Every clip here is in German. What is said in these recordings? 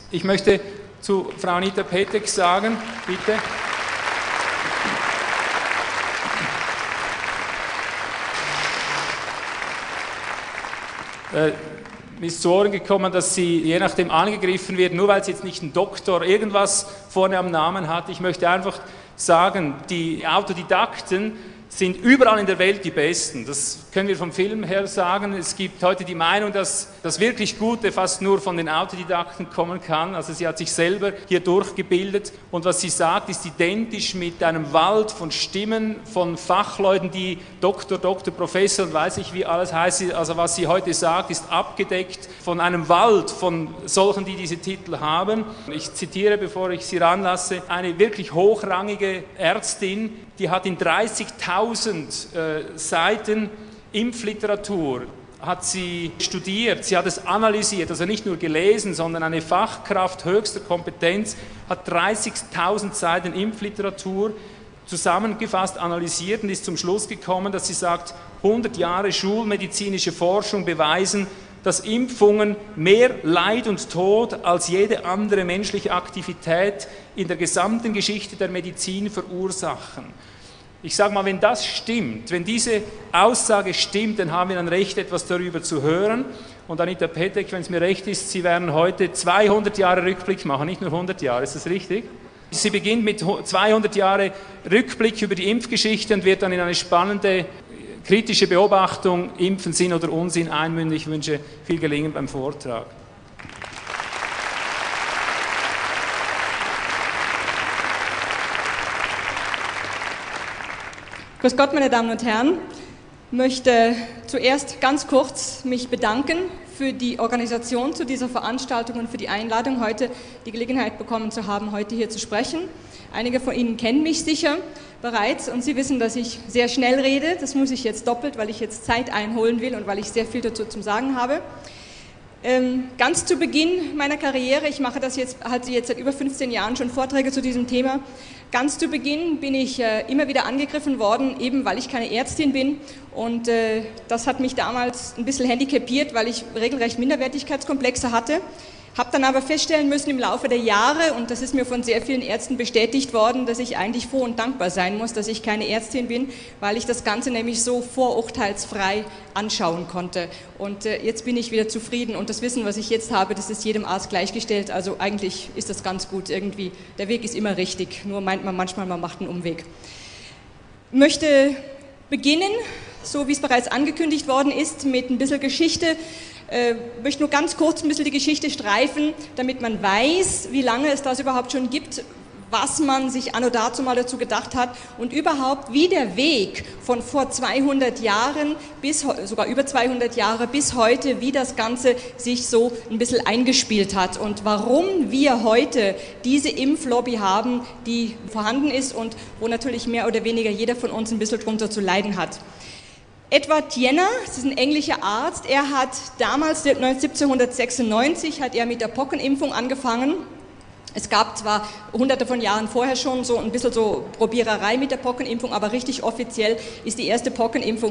Ich möchte zu Frau Anita Petek sagen, bitte. Mir ist zu Ohren gekommen, dass sie je nachdem angegriffen wird, nur weil sie jetzt nicht einen Doktor irgendwas vorne am Namen hat. Ich möchte einfach sagen, die Autodidakten sind überall in der Welt die Besten. Das können wir vom Film her sagen. Es gibt heute die Meinung, dass das wirklich Gute fast nur von den Autodidakten kommen kann. Also sie hat sich selber hier durchgebildet und was sie sagt, ist identisch mit einem Wald von Stimmen, von Fachleuten, die Doktor, Professor und weiß ich wie alles heißt. Also was sie heute sagt, ist abgedeckt von einem Wald von solchen, die diese Titel haben. Ich zitiere, bevor ich sie ranlasse, eine wirklich hochrangige Ärztin, die hat in 30.000 Seiten Impfliteratur, hat sie studiert, sie hat es analysiert, also nicht nur gelesen, sondern eine Fachkraft höchster Kompetenz, hat 30.000 Seiten Impfliteratur zusammengefasst, analysiert und ist zum Schluss gekommen, dass sie sagt, 100 Jahre schulmedizinische Forschung beweisen, dass Impfungen mehr Leid und Tod als jede andere menschliche Aktivität in der gesamten Geschichte der Medizin verursachen. Ich sage mal, wenn das stimmt, wenn diese Aussage stimmt, dann haben wir ein Recht, etwas darüber zu hören. Und Anita Petek, wenn es mir recht ist, Sie werden heute 200 Jahre Rückblick machen, nicht nur 100 Jahre, ist das richtig? Sie beginnt mit 200 Jahre Rückblick über die Impfgeschichte und wird dann in eine spannende, kritische Beobachtung, Impfen Sinn oder Unsinn, einmünden. Ich wünsche viel Gelingen beim Vortrag. Grüß Gott, meine Damen und Herren. Ich möchte zuerst ganz kurz mich bedanken für die Organisation zu dieser Veranstaltung und für die Einladung, heute die Gelegenheit bekommen zu haben, heute hier zu sprechen. Einige von Ihnen kennen mich sicher bereits und Sie wissen, dass ich sehr schnell rede. Das muss ich jetzt doppelt, weil ich jetzt Zeit einholen will und weil ich sehr viel dazu zu sagen habe. Ganz zu Beginn meiner Karriere, ich mache das jetzt, halte jetzt seit über 15 Jahren schon Vorträge zu diesem Thema, ganz zu Beginn bin ich immer wieder angegriffen worden, eben weil ich keine Ärztin bin und das hat mich damals ein bisschen handicapiert, weil ich regelrecht Minderwertigkeitskomplexe hatte. Habe dann aber feststellen müssen im Laufe der Jahre, und das ist mir von sehr vielen Ärzten bestätigt worden, dass ich eigentlich froh und dankbar sein muss, dass ich keine Ärztin bin, weil ich das Ganze nämlich so vorurteilsfrei anschauen konnte. Und jetzt bin ich wieder zufrieden und das Wissen, was ich jetzt habe, das ist jedem Arzt gleichgestellt. Also eigentlich ist das ganz gut irgendwie. Der Weg ist immer richtig, nur meint man manchmal, man macht einen Umweg. Ich möchte beginnen, so wie es bereits angekündigt worden ist, mit ein bisschen Geschichte. Ich möchte nur ganz kurz ein bisschen die Geschichte streifen, damit man weiß, wie lange es das überhaupt schon gibt, was man sich anno dazu mal dazu gedacht hat und überhaupt, wie der Weg von vor 200 Jahren bis, sogar über 200 Jahre bis heute, wie das Ganze sich so ein bisschen eingespielt hat und warum wir heute diese Impflobby haben, die vorhanden ist und wo natürlich mehr oder weniger jeder von uns ein bisschen drunter zu leiden hat. Edward Jenner, das ist ein englischer Arzt, er hat damals, 1796, hat er mit der Pockenimpfung angefangen. Es gab zwar hunderte von Jahren vorher schon so ein bisschen so Probiererei mit der Pockenimpfung, aber richtig offiziell ist die erste Pockenimpfung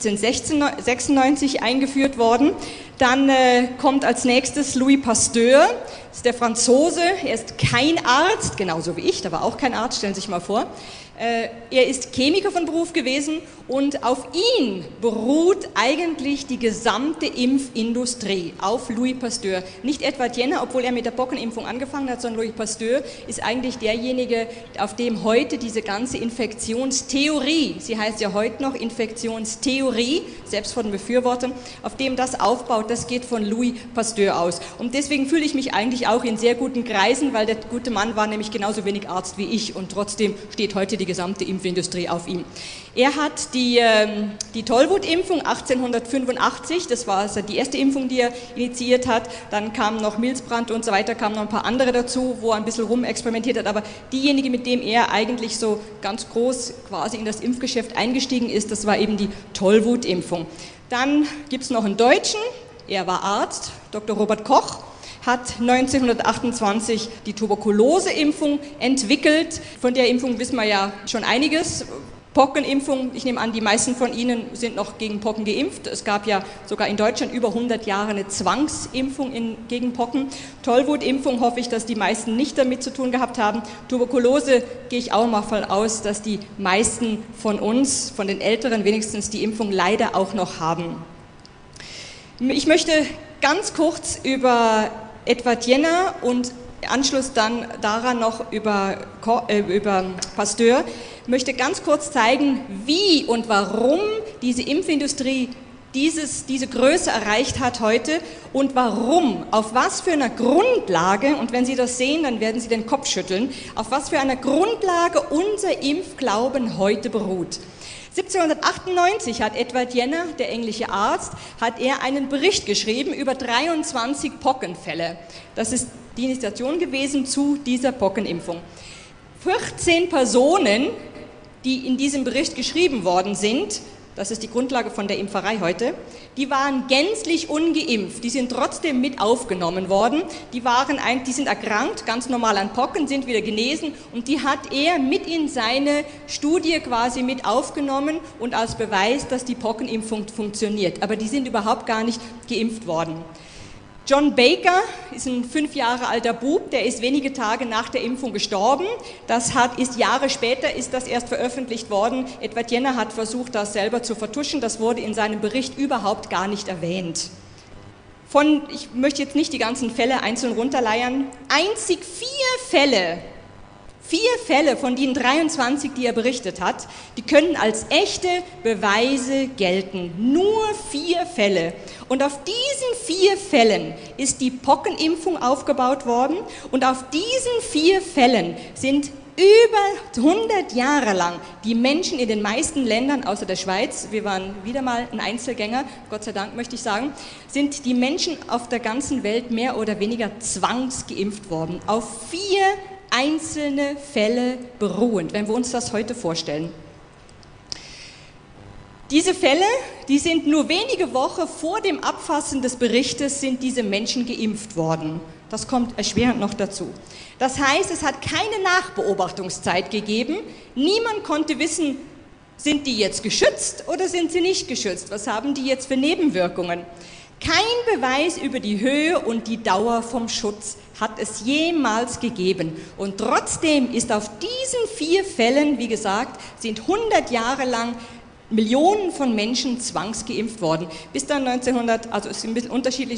1796 eingeführt worden. Dann kommt als nächstes Louis Pasteur, das ist der Franzose, er ist kein Arzt, genauso wie ich, der war auch kein Arzt, stellen Sie sich mal vor. Er ist Chemiker von Beruf gewesen und auf ihn beruht eigentlich die gesamte Impfindustrie, auf Louis Pasteur. Nicht Edward Jenner, obwohl er mit der Pockenimpfung angefangen hat, sondern Louis Pasteur ist eigentlich derjenige, auf dem heute diese ganze Infektionstheorie, sie heißt ja heute noch Infektionstheorie, selbst von den Befürwortern, auf dem das aufbaut, das geht von Louis Pasteur aus. Und deswegen fühle ich mich eigentlich auch in sehr guten Kreisen, weil der gute Mann war nämlich genauso wenig Arzt wie ich und trotzdem steht heute die gesamte Impfindustrie auf ihm. Er hat die Tollwutimpfung 1885, das war also die erste Impfung, die er initiiert hat, dann kam noch Milzbrand und so weiter, kamen noch ein paar andere dazu, wo er ein bisschen rumexperimentiert hat, aber diejenige, mit dem er eigentlich so ganz groß quasi in das Impfgeschäft eingestiegen ist, das war eben die Tollwutimpfung. Dann gibt es noch einen Deutschen, er war Arzt, Dr. Robert Koch, hat 1928 die Tuberkuloseimpfung entwickelt. Von der Impfung wissen wir ja schon einiges. Pockenimpfung, ich nehme an, die meisten von Ihnen sind noch gegen Pocken geimpft. Es gab ja sogar in Deutschland über 100 Jahre eine Zwangsimpfung gegen Pocken. Tollwutimpfung hoffe ich, dass die meisten nicht damit zu tun gehabt haben. Tuberkulose gehe ich auch mal von aus, dass die meisten von uns, von den Älteren wenigstens, die Impfung leider auch noch haben. Ich möchte ganz kurz über Edward Jenner und Anschluss dann daran noch über Pasteur, möchte ganz kurz zeigen, wie und warum diese Impfindustrie diese Größe erreicht hat heute und warum, auf was für einer Grundlage, und wenn Sie das sehen, dann werden Sie den Kopf schütteln, auf was für einer Grundlage unser Impfglauben heute beruht. 1798 hat Edward Jenner, der englische Arzt, hat er einen Bericht geschrieben über 23 Pockenfälle. Das ist die Initiation gewesen zu dieser Pockenimpfung. 14 Personen, die in diesem Bericht geschrieben worden sind, das ist die Grundlage von der Impferei heute, die waren gänzlich ungeimpft, die sind trotzdem mit aufgenommen worden, die sind erkrankt, ganz normal an Pocken, sind wieder genesen und die hat er mit in seine Studie quasi mit aufgenommen und als Beweis, dass die Pockenimpfung funktioniert, aber die sind überhaupt gar nicht geimpft worden. John Baker ist ein 5 Jahre alter Bub, der ist wenige Tage nach der Impfung gestorben. Jahre später ist das erst veröffentlicht worden. Edward Jenner hat versucht, das selber zu vertuschen. Das wurde in seinem Bericht überhaupt gar nicht erwähnt. Ich möchte jetzt nicht die ganzen Fälle einzeln runterleiern. Einzig 4 Fälle von den 23, die er berichtet hat, die können als echte Beweise gelten. Nur 4 Fälle. Und auf diesen 4 Fällen ist die Pockenimpfung aufgebaut worden und auf diesen 4 Fällen sind über 100 Jahre lang die Menschen in den meisten Ländern, außer der Schweiz, wir waren wieder mal ein Einzelgänger, Gott sei Dank möchte ich sagen, sind die Menschen auf der ganzen Welt mehr oder weniger zwangsgeimpft worden. Auf 4 einzelne Fälle beruhend, wenn wir uns das heute vorstellen. Diese Fälle, die sind nur wenige Wochen vor dem Abfassen des Berichtes, sind diese Menschen geimpft worden. Das kommt erschwerend noch dazu. Das heißt, es hat keine Nachbeobachtungszeit gegeben. Niemand konnte wissen, sind die jetzt geschützt oder sind sie nicht geschützt? Was haben die jetzt für Nebenwirkungen? Kein Beweis über die Höhe und die Dauer vom Schutz hat es jemals gegeben. Und trotzdem ist auf diesen 4 Fällen, wie gesagt, sind 100 Jahre lang Millionen von Menschen zwangsgeimpft worden. Bis dann es ist ein bisschen unterschiedlich,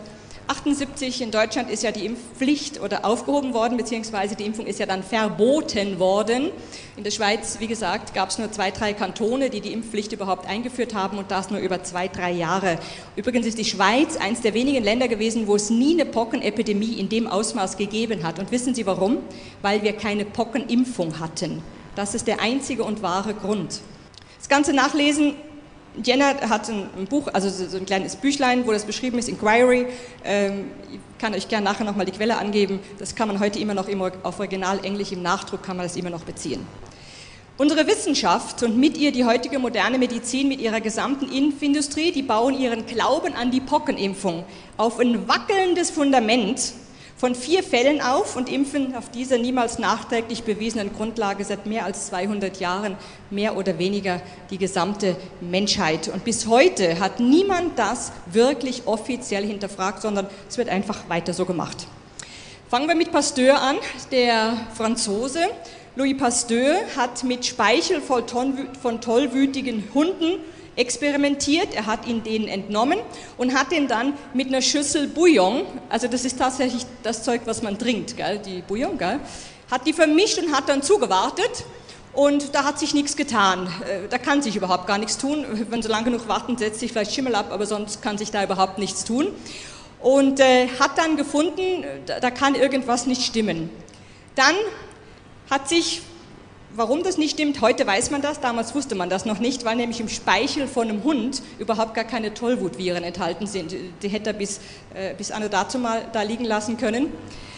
1978 in Deutschland ist ja die Impfpflicht aufgehoben worden, beziehungsweise die Impfung ist ja dann verboten worden. In der Schweiz, wie gesagt, gab es nur 2, 3 Kantone, die die Impfpflicht überhaupt eingeführt haben und das nur über 2, 3 Jahre. Übrigens ist die Schweiz eines der wenigen Länder gewesen, wo es nie eine Pockenepidemie in dem Ausmaß gegeben hat. Und wissen Sie warum? Weil wir keine Pockenimpfung hatten. Das ist der einzige und wahre Grund. Das Ganze nachlesen, Jenner hat ein Buch, also so ein kleines Büchlein, wo das beschrieben ist, Inquiry. Ich kann euch gerne nachher nochmal die Quelle angeben. Das kann man heute immer noch auf Original-Englisch, im Nachdruck kann man das immer noch beziehen. Unsere Wissenschaft und mit ihr die heutige moderne Medizin mit ihrer gesamten Impfindustrie, die bauen ihren Glauben an die Pockenimpfung auf ein wackelndes Fundament von 4 Fällen auf und impfen auf dieser niemals nachträglich bewiesenen Grundlage seit mehr als 200 Jahren mehr oder weniger die gesamte Menschheit. Und bis heute hat niemand das wirklich offiziell hinterfragt, sondern es wird einfach weiter so gemacht. Fangen wir mit Pasteur an, der Franzose. Louis Pasteur hat mit Speichel von tollwütigen Hunden experimentiert, er hat ihn denen entnommen und hat ihn dann mit einer Schüssel Bouillon, also das ist tatsächlich das Zeug, was man trinkt, gell, die Bouillon, gell, hat die vermischt und hat dann zugewartet und da hat sich nichts getan. Da kann sich überhaupt gar nichts tun, wenn sie lang genug warten, setzt sich vielleicht Schimmel ab, aber sonst kann sich da überhaupt nichts tun. Und hat dann gefunden, da kann irgendwas nicht stimmen. Dann hat sich, warum das nicht stimmt, heute weiß man das, damals wusste man das noch nicht, weil nämlich im Speichel von einem Hund überhaupt gar keine Tollwutviren enthalten sind. Die hätte er bis anno dazu mal da liegen lassen können.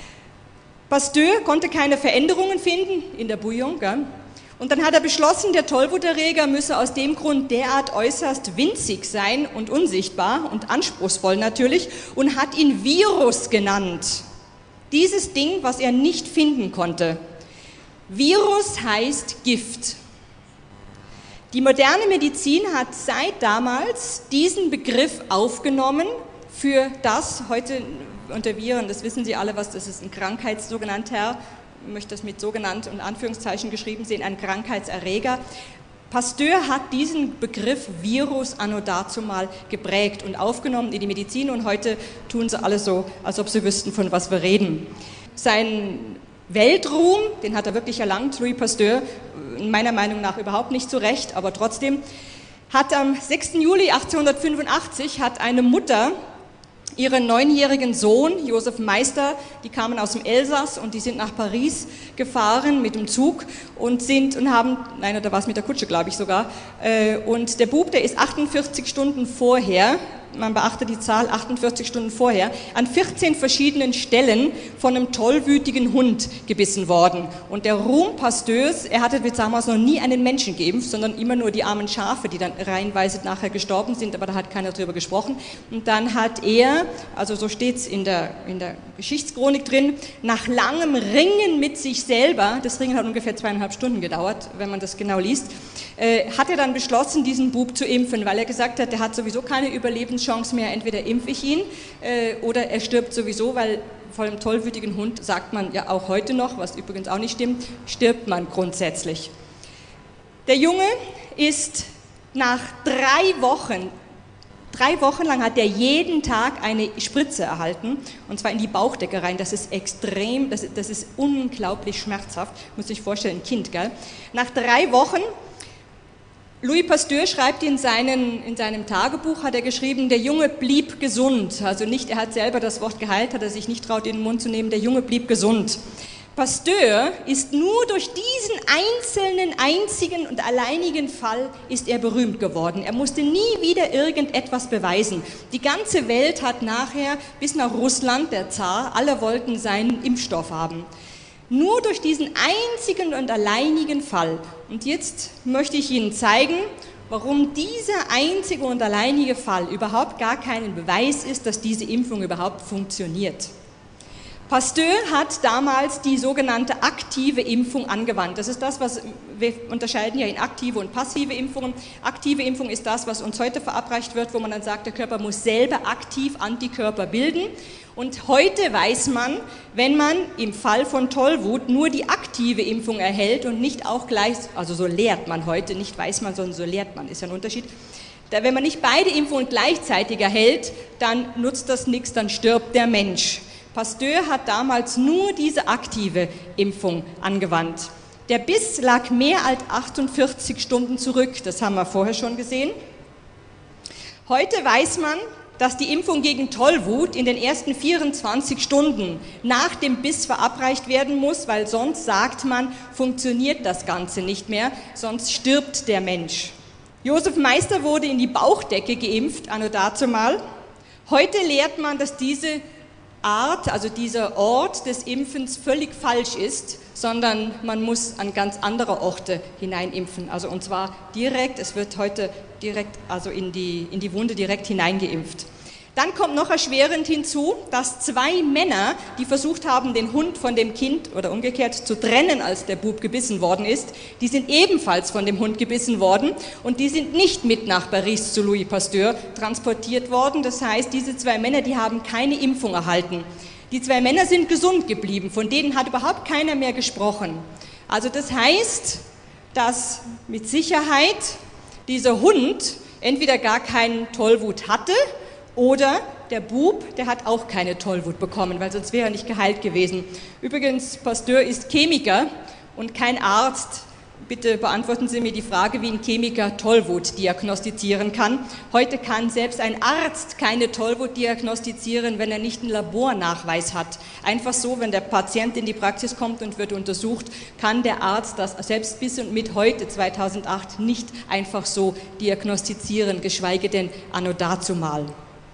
Pasteur konnte keine Veränderungen finden in der Bouillon, gell? Und dann hat er beschlossen, der Tollwuterreger müsse aus dem Grund derart äußerst winzig sein und unsichtbar und anspruchsvoll natürlich und hat ihn Virus genannt. Dieses Ding, was er nicht finden konnte. Virus heißt Gift. Die moderne Medizin hat seit damals diesen Begriff aufgenommen für das, heute unter Viren, das wissen Sie alle, was das ist, ein Krankheitssogenannter, ich möchte das mit sogenannt und Anführungszeichen geschrieben sehen, ein Krankheitserreger. Pasteur hat diesen Begriff Virus anno dazumal geprägt und aufgenommen in die Medizin und heute tun sie alle so, als ob sie wüssten, von was wir reden. Sein Weltruhm, den hat er wirklich erlangt, Louis Pasteur, meiner Meinung nach überhaupt nicht zu Recht, aber trotzdem, hat am 6. Juli 1885 hat eine Mutter ihren 9-jährigen Sohn, Josef Meister, die kamen aus dem Elsass und die sind nach Paris gefahren mit dem Zug und haben, nein, da war es mit der Kutsche, glaube ich sogar, und der Bub, der ist 48 Stunden vorher, man beachte die Zahl, 48 Stunden vorher, an 14 verschiedenen Stellen von einem tollwütigen Hund gebissen worden. Und der Ruhm Pasteurs, er hatte damals noch nie einen Menschen geimpft, sondern immer nur die armen Schafe, die dann reihenweise nachher gestorben sind, aber da hat keiner drüber gesprochen. Und dann hat er, also so steht es in der Geschichtschronik drin, nach langem Ringen mit sich selber, das Ringen hat ungefähr 2,5 Stunden gedauert, wenn man das genau liest, hat er dann beschlossen, diesen Bub zu impfen, weil er gesagt hat, der hat sowieso keine Überlebenschance mehr, entweder impfe ich ihn oder er stirbt sowieso, weil vor einem tollwütigen Hund, sagt man ja auch heute noch, was übrigens auch nicht stimmt, stirbt man grundsätzlich. Der Junge ist nach 3 Wochen lang hat er jeden Tag eine Spritze erhalten, und zwar in die Bauchdecke rein. Das ist extrem, das ist unglaublich schmerzhaft, muss sich vorstellen, ein Kind, gell? Nach 3 Wochen, Louis Pasteur schreibt in seinem Tagebuch, hat er geschrieben, der Junge blieb gesund. Also nicht, er hat selber das Wort geheilt, hat er sich nicht traut, in den Mund zu nehmen, der Junge blieb gesund. Pasteur ist nur durch diesen einzigen und alleinigen Fall ist er berühmt geworden. Er musste nie wieder irgendetwas beweisen. Die ganze Welt hat nachher, bis nach Russland, der Zar, alle wollten seinen Impfstoff haben. Nur durch diesen einzigen und alleinigen Fall. Und jetzt möchte ich Ihnen zeigen, warum dieser einzige und alleinige Fall überhaupt gar kein Beweis ist, dass diese Impfung überhaupt funktioniert. Pasteur hat damals die sogenannte aktive Impfung angewandt. Das ist das, was wir unterscheiden ja in aktive und passive Impfungen. Aktive Impfung ist das, was uns heute verabreicht wird, wo man dann sagt, der Körper muss selber aktiv Antikörper bilden. Und heute weiß man, wenn man im Fall von Tollwut nur die aktive Impfung erhält und nicht auch gleich, also so lehrt man heute, nicht weiß man, sondern so lehrt man, ist ja ein Unterschied. Wenn man nicht beide Impfungen gleichzeitig erhält, dann nutzt das nichts, dann stirbt der Mensch. Pasteur hat damals nur diese aktive Impfung angewandt. Der Biss lag mehr als 48 Stunden zurück, das haben wir vorher schon gesehen. Heute weiß man, dass die Impfung gegen Tollwut in den ersten 24 Stunden nach dem Biss verabreicht werden muss, weil sonst, sagt man, funktioniert das Ganze nicht mehr, sonst stirbt der Mensch. Josef Meister wurde in die Bauchdecke geimpft, anno dazumal. Heute lehrt man, dass diese Art, also dieser Ort des Impfens völlig falsch ist, sondern man muss an ganz andere Orte hineinimpfen. Also und zwar direkt, es wird heute direkt, also in die Wunde direkt hineingeimpft. Dann kommt noch erschwerend hinzu, dass 2 Männer, die versucht haben, den Hund von dem Kind oder umgekehrt zu trennen, als der Bub gebissen worden ist, die sind ebenfalls von dem Hund gebissen worden und die sind nicht mit nach Paris zu Louis Pasteur transportiert worden. Das heißt, diese 2 Männer, die haben keine Impfung erhalten. Die 2 Männer sind gesund geblieben, von denen hat überhaupt keiner mehr gesprochen. Also das heißt, dass mit Sicherheit dieser Hund entweder gar keinen Tollwut hatte, oder der Bub, der hat auch keine Tollwut bekommen, weil sonst wäre er nicht geheilt gewesen. Übrigens, Pasteur ist Chemiker und kein Arzt. Bitte beantworten Sie mir die Frage, wie ein Chemiker Tollwut diagnostizieren kann. Heute kann selbst ein Arzt keine Tollwut diagnostizieren, wenn er nicht einen Labornachweis hat. Einfach so, wenn der Patient in die Praxis kommt und wird untersucht, kann der Arzt das selbst bis und mit heute, 2008, nicht einfach so diagnostizieren, geschweige denn anno dazumal.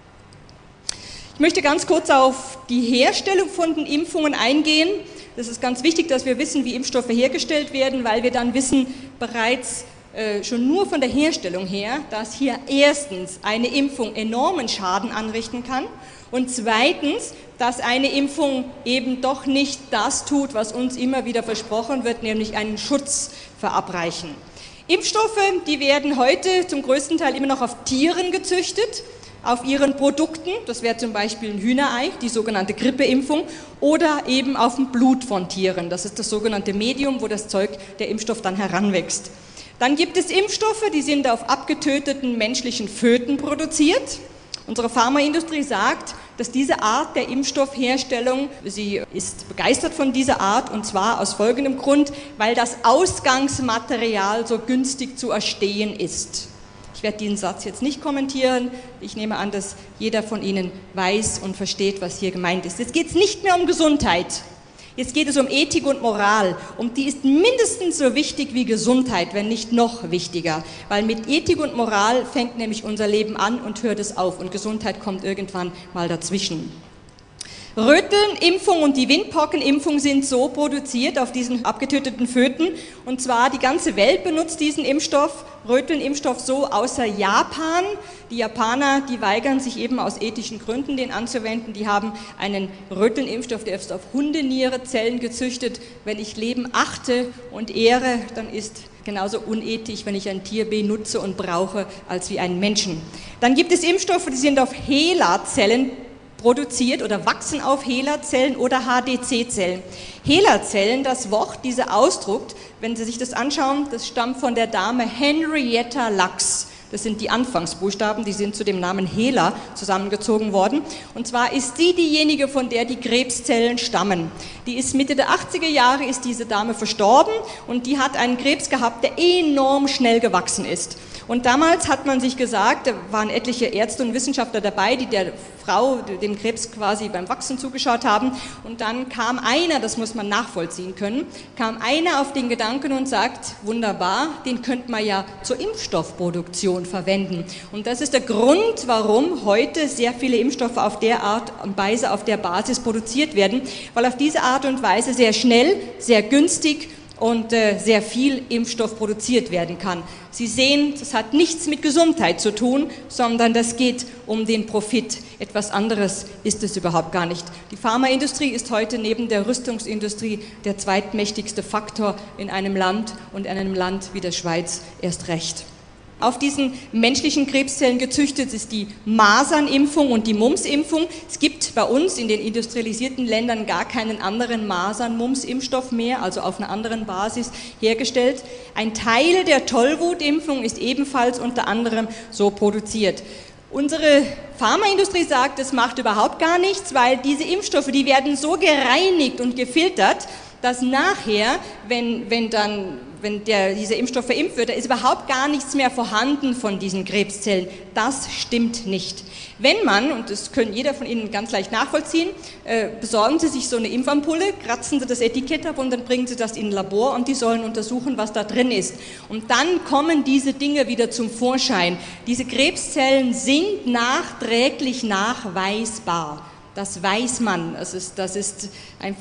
Ich möchte ganz kurz auf die Herstellung von den Impfungen eingehen. Das ist ganz wichtig, dass wir wissen, wie Impfstoffe hergestellt werden, weil wir dann wissen, bereits schon nur von der Herstellung her, dass hier erstens eine Impfung enormen Schaden anrichten kann und zweitens, dass eine Impfung eben doch nicht das tut, was uns immer wieder versprochen wird, nämlich einen Schutz verabreichen. Impfstoffe, die werden heute zum größten Teil immer noch auf Tieren gezüchtet, auf ihren Produkten, das wäre zum Beispiel ein Hühnerei, die sogenannte Grippeimpfung, oder eben auf dem Blut von Tieren, das ist das sogenannte Medium, wo das Zeug, der Impfstoff dann heranwächst. Dann gibt es Impfstoffe, die sind auf abgetöteten menschlichen Föten produziert. Unsere Pharmaindustrie sagt, dass diese Art der Impfstoffherstellung, sie ist begeistert von dieser Art, und zwar aus folgendem Grund, weil das Ausgangsmaterial so günstig zu erstehen ist. Ich werde diesen Satz jetzt nicht kommentieren. Ich nehme an, dass jeder von Ihnen weiß und versteht, was hier gemeint ist. Jetzt geht es nicht mehr um Gesundheit. Jetzt geht es um Ethik und Moral. Und die ist mindestens so wichtig wie Gesundheit, wenn nicht noch wichtiger. Weil mit Ethik und Moral fängt nämlich unser Leben an und hört es auf. Und Gesundheit kommt irgendwann mal dazwischen. Rötelnimpfung und die Windpockenimpfung sind so produziert auf diesen abgetöteten Föten. Und zwar die ganze Welt benutzt diesen Impfstoff, Rötelnimpfstoff so, außer Japan. Die Japaner, die weigern sich eben aus ethischen Gründen, den anzuwenden. Die haben einen Rötelnimpfstoff, der ist auf Hundenierezellen gezüchtet. Wenn ich Leben achte und ehre, dann ist genauso unethisch, wenn ich ein Tier benutze und brauche, als wie einen Menschen. Dann gibt es Impfstoffe, die sind auf HeLa-Zellen produziert oder wachsen auf HeLa-Zellen oder HDC-Zellen. HeLa-Zellen, das Wort, dieser Ausdruck, wenn Sie sich das anschauen, das stammt von der Dame Henrietta Lacks. Das sind die Anfangsbuchstaben, die sind zu dem Namen Hela zusammengezogen worden. Und zwar ist sie diejenige, von der die Krebszellen stammen. Die ist Mitte der 80er Jahre, ist diese Dame verstorben und die hat einen Krebs gehabt, der enorm schnell gewachsen ist. Und damals hat man sich gesagt, da waren etliche Ärzte und Wissenschaftler dabei, die der Frau, dem Krebs quasi beim Wachsen zugeschaut haben. Und dann kam einer, das muss man nachvollziehen können, kam einer auf den Gedanken und sagt, wunderbar, den könnte man ja zur Impfstoffproduktion verwenden. Und das ist der Grund, warum heute sehr viele Impfstoffe auf der Art und Weise, auf der Basis produziert werden, weil auf diese Art und Weise sehr schnell, sehr günstig und sehr viel Impfstoff produziert werden kann. Sie sehen, das hat nichts mit Gesundheit zu tun, sondern das geht um den Profit. Etwas anderes ist es überhaupt gar nicht. Die Pharmaindustrie ist heute neben der Rüstungsindustrie der zweitmächtigste Faktor in einem Land und in einem Land wie der Schweiz erst recht. Auf diesen menschlichen Krebszellen gezüchtet ist die Masernimpfung und die Mumpsimpfung. Es gibt bei uns in den industrialisierten Ländern gar keinen anderen Masern-Mumps-Impfstoff mehr, also auf einer anderen Basis hergestellt. Ein Teil der Tollwutimpfung ist ebenfalls unter anderem so produziert. Unsere Pharmaindustrie sagt, das macht überhaupt gar nichts, weil diese Impfstoffe, die werden so gereinigt und gefiltert, dass nachher, wenn dieser Impfstoff verimpft wird, da ist überhaupt gar nichts mehr vorhanden von diesen Krebszellen. Das stimmt nicht. Wenn man, und das können jeder von Ihnen ganz leicht nachvollziehen, besorgen Sie sich so eine Impfampulle, kratzen Sie das Etikett ab und dann bringen Sie das in ein Labor und die sollen untersuchen, was da drin ist. Und dann kommen diese Dinge wieder zum Vorschein. Diese Krebszellen sind nachträglich nachweisbar. Das weiß man. Das ist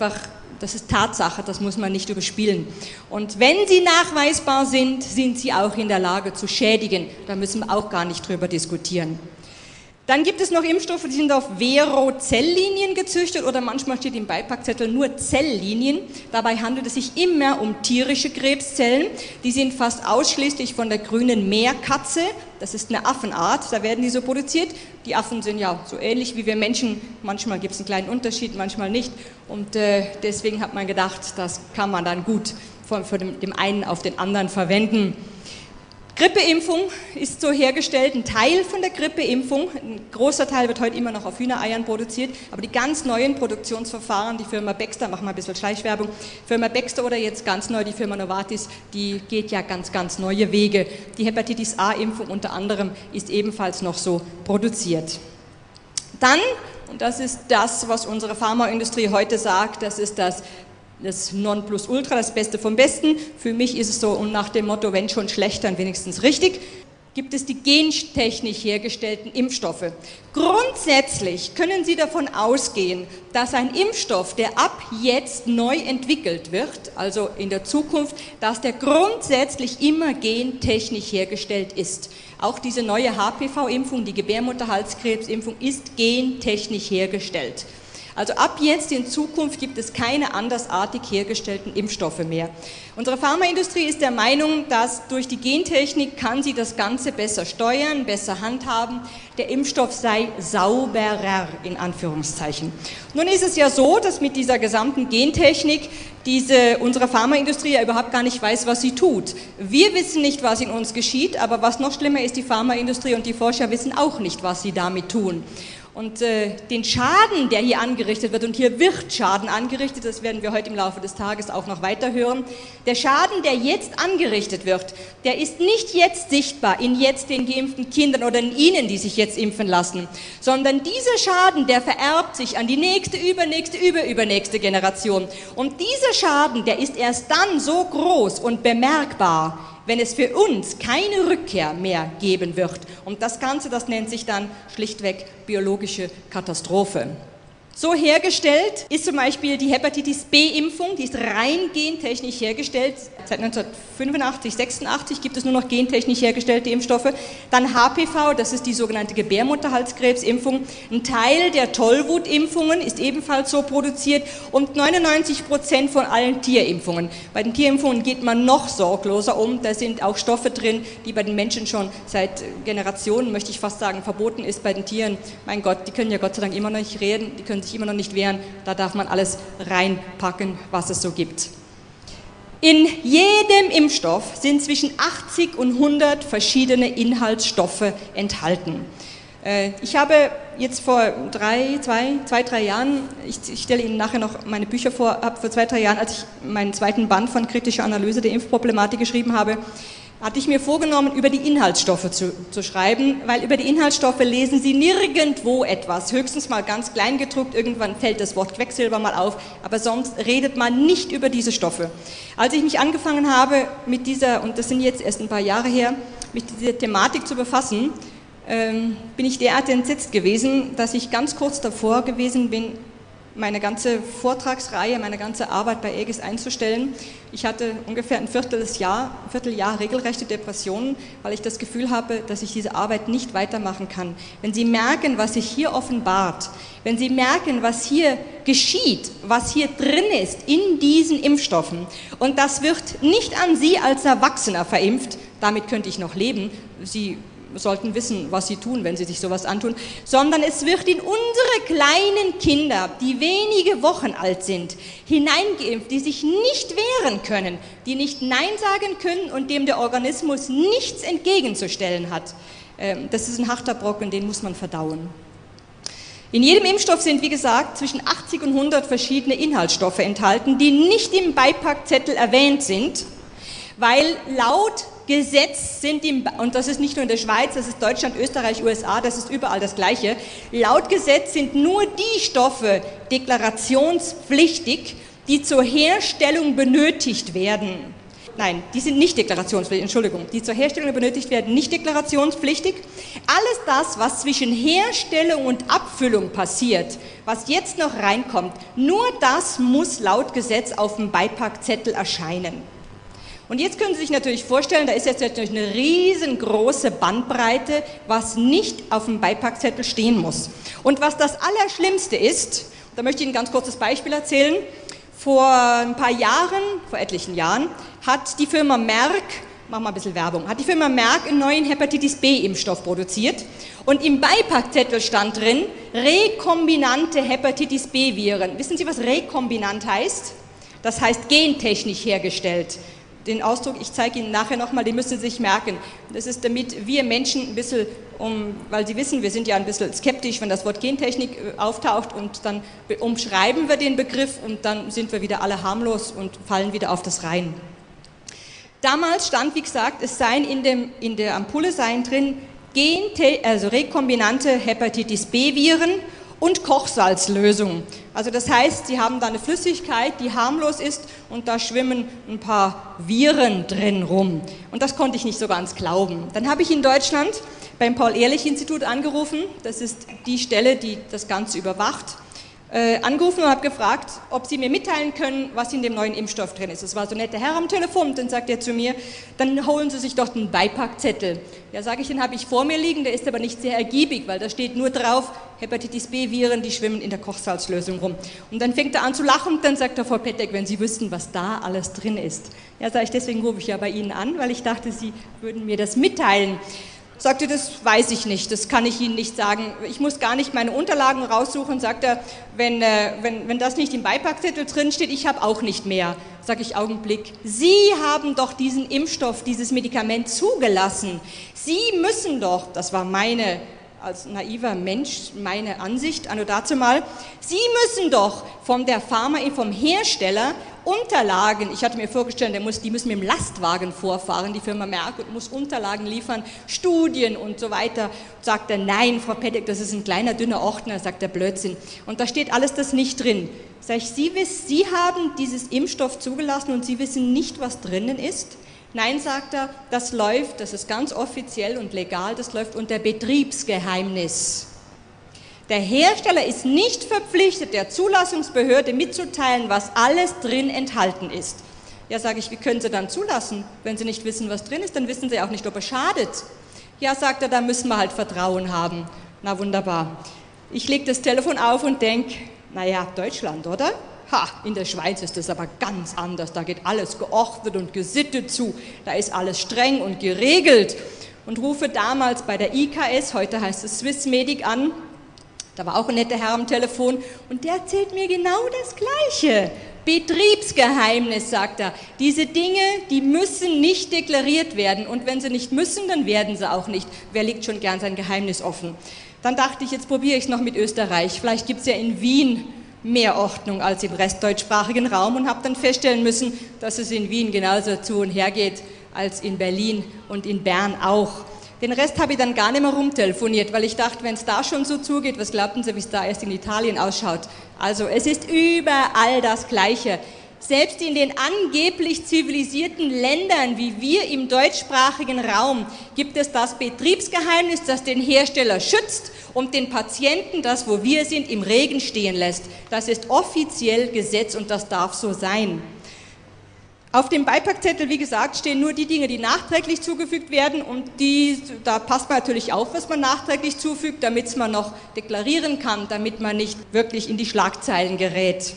Tatsache, das muss man nicht überspielen. Und wenn sie nachweisbar sind, sind sie auch in der Lage zu schädigen. Da müssen wir auch gar nicht drüber diskutieren. Dann gibt es noch Impfstoffe, die sind auf Vero-Zelllinien gezüchtet oder manchmal steht im Beipackzettel nur Zelllinien. Dabei handelt es sich immer um tierische Krebszellen. Die sind fast ausschließlich von der grünen Meerkatze. Das ist eine Affenart, da werden die so produziert. Die Affen sind ja so ähnlich wie wir Menschen. Manchmal gibt es einen kleinen Unterschied, manchmal nicht. Und deswegen hat man gedacht, das kann man dann gut von dem einen auf den anderen verwenden. Grippeimpfung ist so hergestellt, ein Teil von der Grippeimpfung, ein großer Teil wird heute immer noch auf Hühnereiern produziert, aber die ganz neuen Produktionsverfahren, die Firma Baxter, machen wir ein bisschen Schleichwerbung, Firma Baxter oder jetzt ganz neu die Firma Novartis, die geht ja ganz, ganz neue Wege. Die Hepatitis A-Impfung unter anderem ist ebenfalls noch so produziert. Dann, und das ist das, was unsere Pharmaindustrie heute sagt, das ist das Nonplusultra, das Beste vom Besten. Für mich ist es so, und nach dem Motto, wenn schon schlecht, dann wenigstens richtig, gibt es die gentechnisch hergestellten Impfstoffe. Grundsätzlich können Sie davon ausgehen, dass ein Impfstoff, der ab jetzt neu entwickelt wird, also in der Zukunft, dass der grundsätzlich immer gentechnisch hergestellt ist. Auch diese neue HPV-Impfung, die Gebärmutterhalskrebsimpfung, ist gentechnisch hergestellt. Also ab jetzt in Zukunft gibt es keine andersartig hergestellten Impfstoffe mehr. Unsere Pharmaindustrie ist der Meinung, dass durch die Gentechnik kann sie das Ganze besser steuern, besser handhaben. Der Impfstoff sei sauberer, in Anführungszeichen. Nun ist es ja so, dass mit dieser gesamten Gentechnik unsere Pharmaindustrie ja überhaupt gar nicht weiß, was sie tut. Wir wissen nicht, was in uns geschieht, aber was noch schlimmer ist, die Pharmaindustrie und die Forscher wissen auch nicht, was sie damit tun. Und den Schaden, der hier angerichtet wird, und hier wird Schaden angerichtet, das werden wir heute im Laufe des Tages auch noch weiter hören, der Schaden, der jetzt angerichtet wird, der ist nicht jetzt sichtbar in jetzt den geimpften Kindern oder in Ihnen, die sich jetzt impfen lassen, sondern dieser Schaden, der vererbt sich an die nächste, übernächste Generation. Und dieser Schaden, der ist erst dann so groß und bemerkbar, wenn es für uns keine Rückkehr mehr geben wird. Und das Ganze, das nennt sich dann schlichtweg biologische Katastrophe. So hergestellt ist zum Beispiel die Hepatitis B-Impfung, die ist rein gentechnisch hergestellt. Seit 1985, 86 gibt es nur noch gentechnisch hergestellte Impfstoffe. Dann HPV, das ist die sogenannte Gebärmutterhalskrebsimpfung. Ein Teil der Tollwutimpfungen ist ebenfalls so produziert und 99% von allen Tierimpfungen. Bei den Tierimpfungen geht man noch sorgloser um. Da sind auch Stoffe drin, die bei den Menschen schon seit Generationen, möchte ich fast sagen, verboten ist. Bei den Tieren, mein Gott, die können ja Gott sei Dank immer noch nicht reden, die können sich immer noch nicht wehren, da darf man alles reinpacken, was es so gibt. In jedem Impfstoff sind zwischen 80 und 100 verschiedene Inhaltsstoffe enthalten. Ich habe jetzt vor 2-3 Jahren, ich stelle Ihnen nachher noch meine Bücher vor, habe vor 2-3 Jahren, als ich meinen zweiten Band von kritischer Analyse der Impfproblematik geschrieben habe, hatte ich mir vorgenommen, über die Inhaltsstoffe zu schreiben, weil über die Inhaltsstoffe lesen Sie nirgendwo etwas, höchstens mal ganz klein gedruckt, irgendwann fällt das Wort Quecksilber mal auf, aber sonst redet man nicht über diese Stoffe. Als ich mich angefangen habe mit dieser, und das sind jetzt erst ein paar Jahre her, mit dieser Thematik zu befassen, bin ich derart entsetzt gewesen, dass ich ganz kurz davor gewesen bin, meine ganze Vortragsreihe, meine ganze Arbeit bei Aegis einzustellen. Ich hatte ungefähr ein Vierteljahr regelrechte Depressionen, weil ich das Gefühl habe, dass ich diese Arbeit nicht weitermachen kann. Wenn Sie merken, was sich hier offenbart, wenn Sie merken, was hier geschieht, was hier drin ist in diesen Impfstoffen, und das wird nicht an Sie als Erwachsener verimpft, damit könnte ich noch leben, Sie sollten wissen, was sie tun, wenn sie sich sowas antun, sondern es wird in unsere kleinen Kinder, die wenige Wochen alt sind, hineingeimpft, die sich nicht wehren können, die nicht Nein sagen können und dem der Organismus nichts entgegenzustellen hat. Das ist ein harter Brocken, den muss man verdauen. In jedem Impfstoff sind, wie gesagt, zwischen 80 und 100 verschiedene Inhaltsstoffe enthalten, die nicht im Beipackzettel erwähnt sind, weil laut Gesetz sind, und das ist nicht nur in der Schweiz, das ist Deutschland, Österreich, USA, das ist überall das Gleiche, laut Gesetz sind nur die Stoffe deklarationspflichtig, die zur Herstellung benötigt werden. Nein, die sind nicht deklarationspflichtig, Entschuldigung, die zur Herstellung benötigt werden, nicht deklarationspflichtig. Alles das, was zwischen Herstellung und Abfüllung passiert, was jetzt noch reinkommt, nur das muss laut Gesetz auf dem Beipackzettel erscheinen. Und jetzt können Sie sich natürlich vorstellen, da ist jetzt natürlich eine riesengroße Bandbreite, was nicht auf dem Beipackzettel stehen muss. Und was das Allerschlimmste ist, da möchte ich Ihnen ein ganz kurzes Beispiel erzählen. Vor ein paar Jahren, vor etlichen Jahren, hat die Firma Merck, machen wir ein bisschen Werbung, hat die Firma Merck einen neuen Hepatitis B-Impfstoff produziert. Und im Beipackzettel stand drin, rekombinante Hepatitis B-Viren. Wissen Sie, was rekombinant heißt? Das heißt gentechnisch hergestellt. Den Ausdruck, ich zeige Ihnen nachher nochmal, den müssen Sie sich merken. Das ist, damit wir Menschen ein bisschen, weil Sie wissen, wir sind ja ein bisschen skeptisch, wenn das Wort Gentechnik auftaucht, und dann umschreiben wir den Begriff und dann sind wir wieder alle harmlos und fallen wieder auf das rein. Damals stand, wie gesagt, es seien in der Ampulle seien drin also rekombinante Hepatitis B-Viren und Kochsalzlösung. Also das heißt, Sie haben da eine Flüssigkeit, die harmlos ist, und da schwimmen ein paar Viren drin rum. Und das konnte ich nicht so ganz glauben. Dann habe ich in Deutschland beim Paul-Ehrlich-Institut angerufen, das ist die Stelle, die das Ganze überwacht, angerufen und habe gefragt, ob sie mir mitteilen können, was in dem neuen Impfstoff drin ist. Es war so ein netter Herr am Telefon und dann sagt er zu mir, dann holen Sie sich doch den Beipackzettel. Ja, sage ich, den habe ich vor mir liegen, der ist aber nicht sehr ergiebig, weil da steht nur drauf, Hepatitis B-Viren, die schwimmen in der Kochsalzlösung rum. Und dann fängt er an zu lachen und dann sagt er, Frau Pettek, wenn Sie wüssten, was da alles drin ist. Ja, sage ich, deswegen rufe ich ja bei Ihnen an, weil ich dachte, Sie würden mir das mitteilen. Sagt er, das weiß ich nicht, das kann ich Ihnen nicht sagen. Ich muss gar nicht meine Unterlagen raussuchen. Sagt er, wenn das nicht im Beipackzettel drin steht, ich habe auch nicht mehr. Sag ich, Augenblick, Sie haben doch diesen Impfstoff, dieses Medikament zugelassen. Sie müssen doch, das war meine, als naiver Mensch, meine Ansicht, anno dazu mal, Sie müssen doch vom Hersteller Unterlagen, ich hatte mir vorgestellt, die müssen mit dem Lastwagen vorfahren, die Firma Merck, und muss Unterlagen liefern, Studien und so weiter. Sagt er, nein, Frau Pettek, das ist ein kleiner, dünner Ordner, sagt er, Blödsinn. Und da steht alles das nicht drin. Sag ich, Sie haben dieses Impfstoff zugelassen und Sie wissen nicht, was drinnen ist? Nein, sagt er, das läuft, das ist ganz offiziell und legal, das läuft unter Betriebsgeheimnis. Der Hersteller ist nicht verpflichtet, der Zulassungsbehörde mitzuteilen, was alles drin enthalten ist. Ja, sage ich, wie können Sie dann zulassen? Wenn Sie nicht wissen, was drin ist, dann wissen Sie auch nicht, ob er schadet. Ja, sagt er, da müssen wir halt Vertrauen haben. Na wunderbar. Ich lege das Telefon auf und denke, naja, Deutschland, oder? Ha, in der Schweiz ist das aber ganz anders. Da geht alles geordnet und gesittet zu. Da ist alles streng und geregelt. Und rufe damals bei der IKS, heute heißt es Swissmedic, an. Da war auch ein netter Herr am Telefon und der erzählt mir genau das Gleiche. Betriebsgeheimnis, sagt er. Diese Dinge, die müssen nicht deklariert werden und wenn sie nicht müssen, dann werden sie auch nicht. Wer legt schon gern sein Geheimnis offen? Dann dachte ich, jetzt probiere ich es noch mit Österreich. Vielleicht gibt es ja in Wien mehr Ordnung als im restdeutschsprachigen Raum und habe dann feststellen müssen, dass es in Wien genauso zu und her geht als in Berlin und in Bern auch. Den Rest habe ich dann gar nicht mehr rumtelefoniert, weil ich dachte, wenn es da schon so zugeht, was glaubten Sie, wie es da erst in Italien ausschaut? Also es ist überall das Gleiche. Selbst in den angeblich zivilisierten Ländern wie wir im deutschsprachigen Raum gibt es das Betriebsgeheimnis, das den Hersteller schützt und den Patienten, das wo wir sind, im Regen stehen lässt. Das ist offiziell Gesetz und das darf so sein. Auf dem Beipackzettel, wie gesagt, stehen nur die Dinge, die nachträglich zugefügt werden und da passt man natürlich auf, was man nachträglich zufügt, damit man noch deklarieren kann, damit man nicht wirklich in die Schlagzeilen gerät.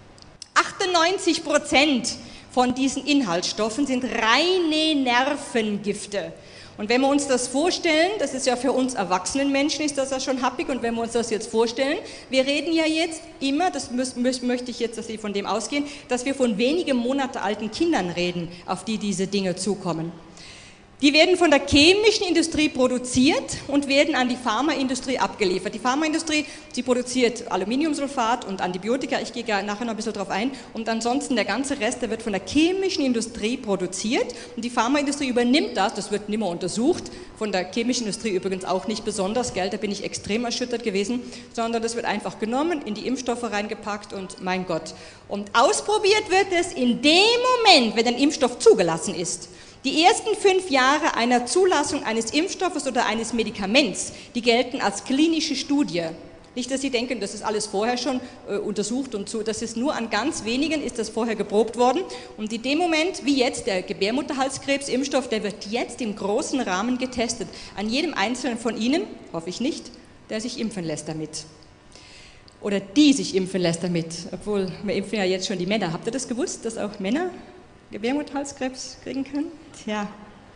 98% von diesen Inhaltsstoffen sind reine Nervengifte. Und wenn wir uns das vorstellen, das ist ja für uns erwachsenen Menschen, ist das ja schon happig, und wenn wir uns das jetzt vorstellen, wir reden ja jetzt immer, das möchte ich jetzt, dass Sie von dem ausgehen, dass wir von wenigen Monate alten Kindern reden, auf die diese Dinge zukommen. Die werden von der chemischen Industrie produziert und werden an die Pharmaindustrie abgeliefert. Die Pharmaindustrie, sie produziert Aluminiumsulfat und Antibiotika, ich gehe nachher noch ein bisschen drauf ein, und ansonsten der ganze Rest, der wird von der chemischen Industrie produziert und die Pharmaindustrie übernimmt das wird nicht mehr untersucht, von der chemischen Industrie übrigens auch nicht besonders, gell, da bin ich extrem erschüttert gewesen, sondern das wird einfach genommen, in die Impfstoffe reingepackt und mein Gott. Und ausprobiert wird es in dem Moment, wenn ein Impfstoff zugelassen ist. Die ersten 5 Jahre einer Zulassung eines Impfstoffes oder eines Medikaments, die gelten als klinische Studie. Nicht, dass Sie denken, das ist alles vorher schon untersucht und so, das ist nur an ganz wenigen, ist das vorher geprobt worden. Und in dem Moment, wie jetzt der Gebärmutterhalskrebsimpfstoff, der wird jetzt im großen Rahmen getestet. An jedem Einzelnen von Ihnen, hoffe ich nicht, der sich impfen lässt damit. Oder die sich impfen lässt damit, obwohl wir impfen ja jetzt schon die Männer. Habt ihr das gewusst, dass auch Männer Gebärmutterhalskrebs kriegen können? Tja.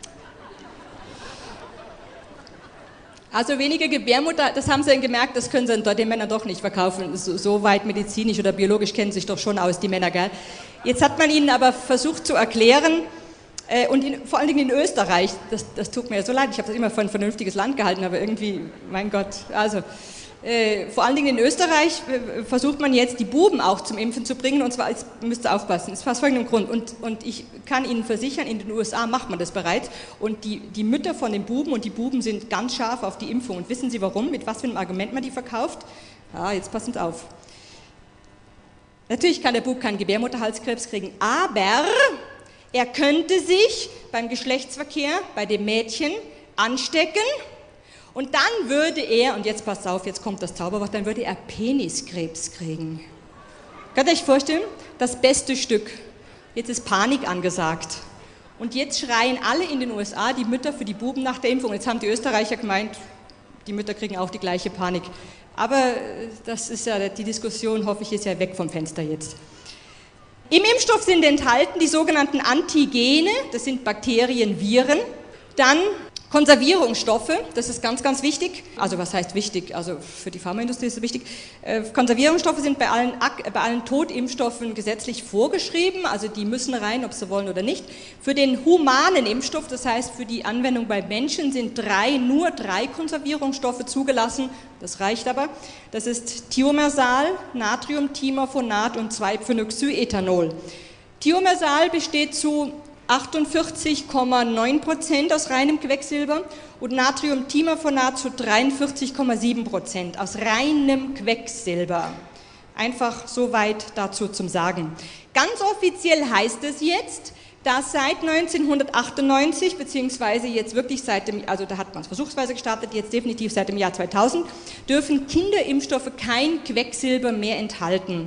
Also weniger Gebärmutter, das haben sie dann gemerkt, das können sie den Männern doch nicht verkaufen. So weit medizinisch oder biologisch kennen sich doch schon aus, die Männer, gell? Jetzt hat man ihnen aber versucht zu erklären, und vor allen Dingen in Österreich, das tut mir ja so leid, ich habe das immer für ein vernünftiges Land gehalten, aber irgendwie, mein Gott, also vor allen Dingen in Österreich versucht man jetzt, die Buben auch zum Impfen zu bringen, und zwar, jetzt müsst ihr aufpassen, ist aus folgendem Grund, und ich kann Ihnen versichern, in den USA macht man das bereits, und die Mütter von den Buben, und die Buben sind ganz scharf auf die Impfung, und wissen Sie warum, mit was für einem Argument man die verkauft? Ja, jetzt passen Sie auf. Natürlich kann der Bub keinen Gebärmutterhalskrebs kriegen, aber er könnte sich beim Geschlechtsverkehr bei dem Mädchen anstecken Und dann würde er, und jetzt passt auf, jetzt kommt das Zauberwort, dann würde er Peniskrebs kriegen. Könnt ihr euch vorstellen? Das beste Stück. Jetzt ist Panik angesagt. Und jetzt schreien alle in den USA, die Mütter für die Buben nach der Impfung. Jetzt haben die Österreicher gemeint, die Mütter kriegen auch die gleiche Panik. Aber das ist ja, die Diskussion, hoffe ich, ist ja weg vom Fenster jetzt. Im Impfstoff sind enthalten die sogenannten Antigene, das sind Bakterien, Viren, dann Konservierungsstoffe, das ist ganz, ganz wichtig. Also was heißt wichtig? Also für die Pharmaindustrie ist es wichtig. Konservierungsstoffe sind bei allen Totimpfstoffen gesetzlich vorgeschrieben, also die müssen rein, ob sie wollen oder nicht. Für den humanen Impfstoff, das heißt für die Anwendung bei Menschen, sind nur drei Konservierungsstoffe zugelassen. Das reicht aber. Das ist Thiomersal, Natriumtimerphonat und 2-Phenoxyethanol. Thiomersal besteht zu 48,9% aus reinem Quecksilber und Natriumtimerphonat zu 43,7% aus reinem Quecksilber. Einfach soweit dazu zum Sagen. Ganz offiziell heißt es jetzt, dass seit 1998, beziehungsweise jetzt wirklich also da hat man es versuchsweise gestartet, jetzt definitiv seit dem Jahr 2000, dürfen Kinderimpfstoffe kein Quecksilber mehr enthalten.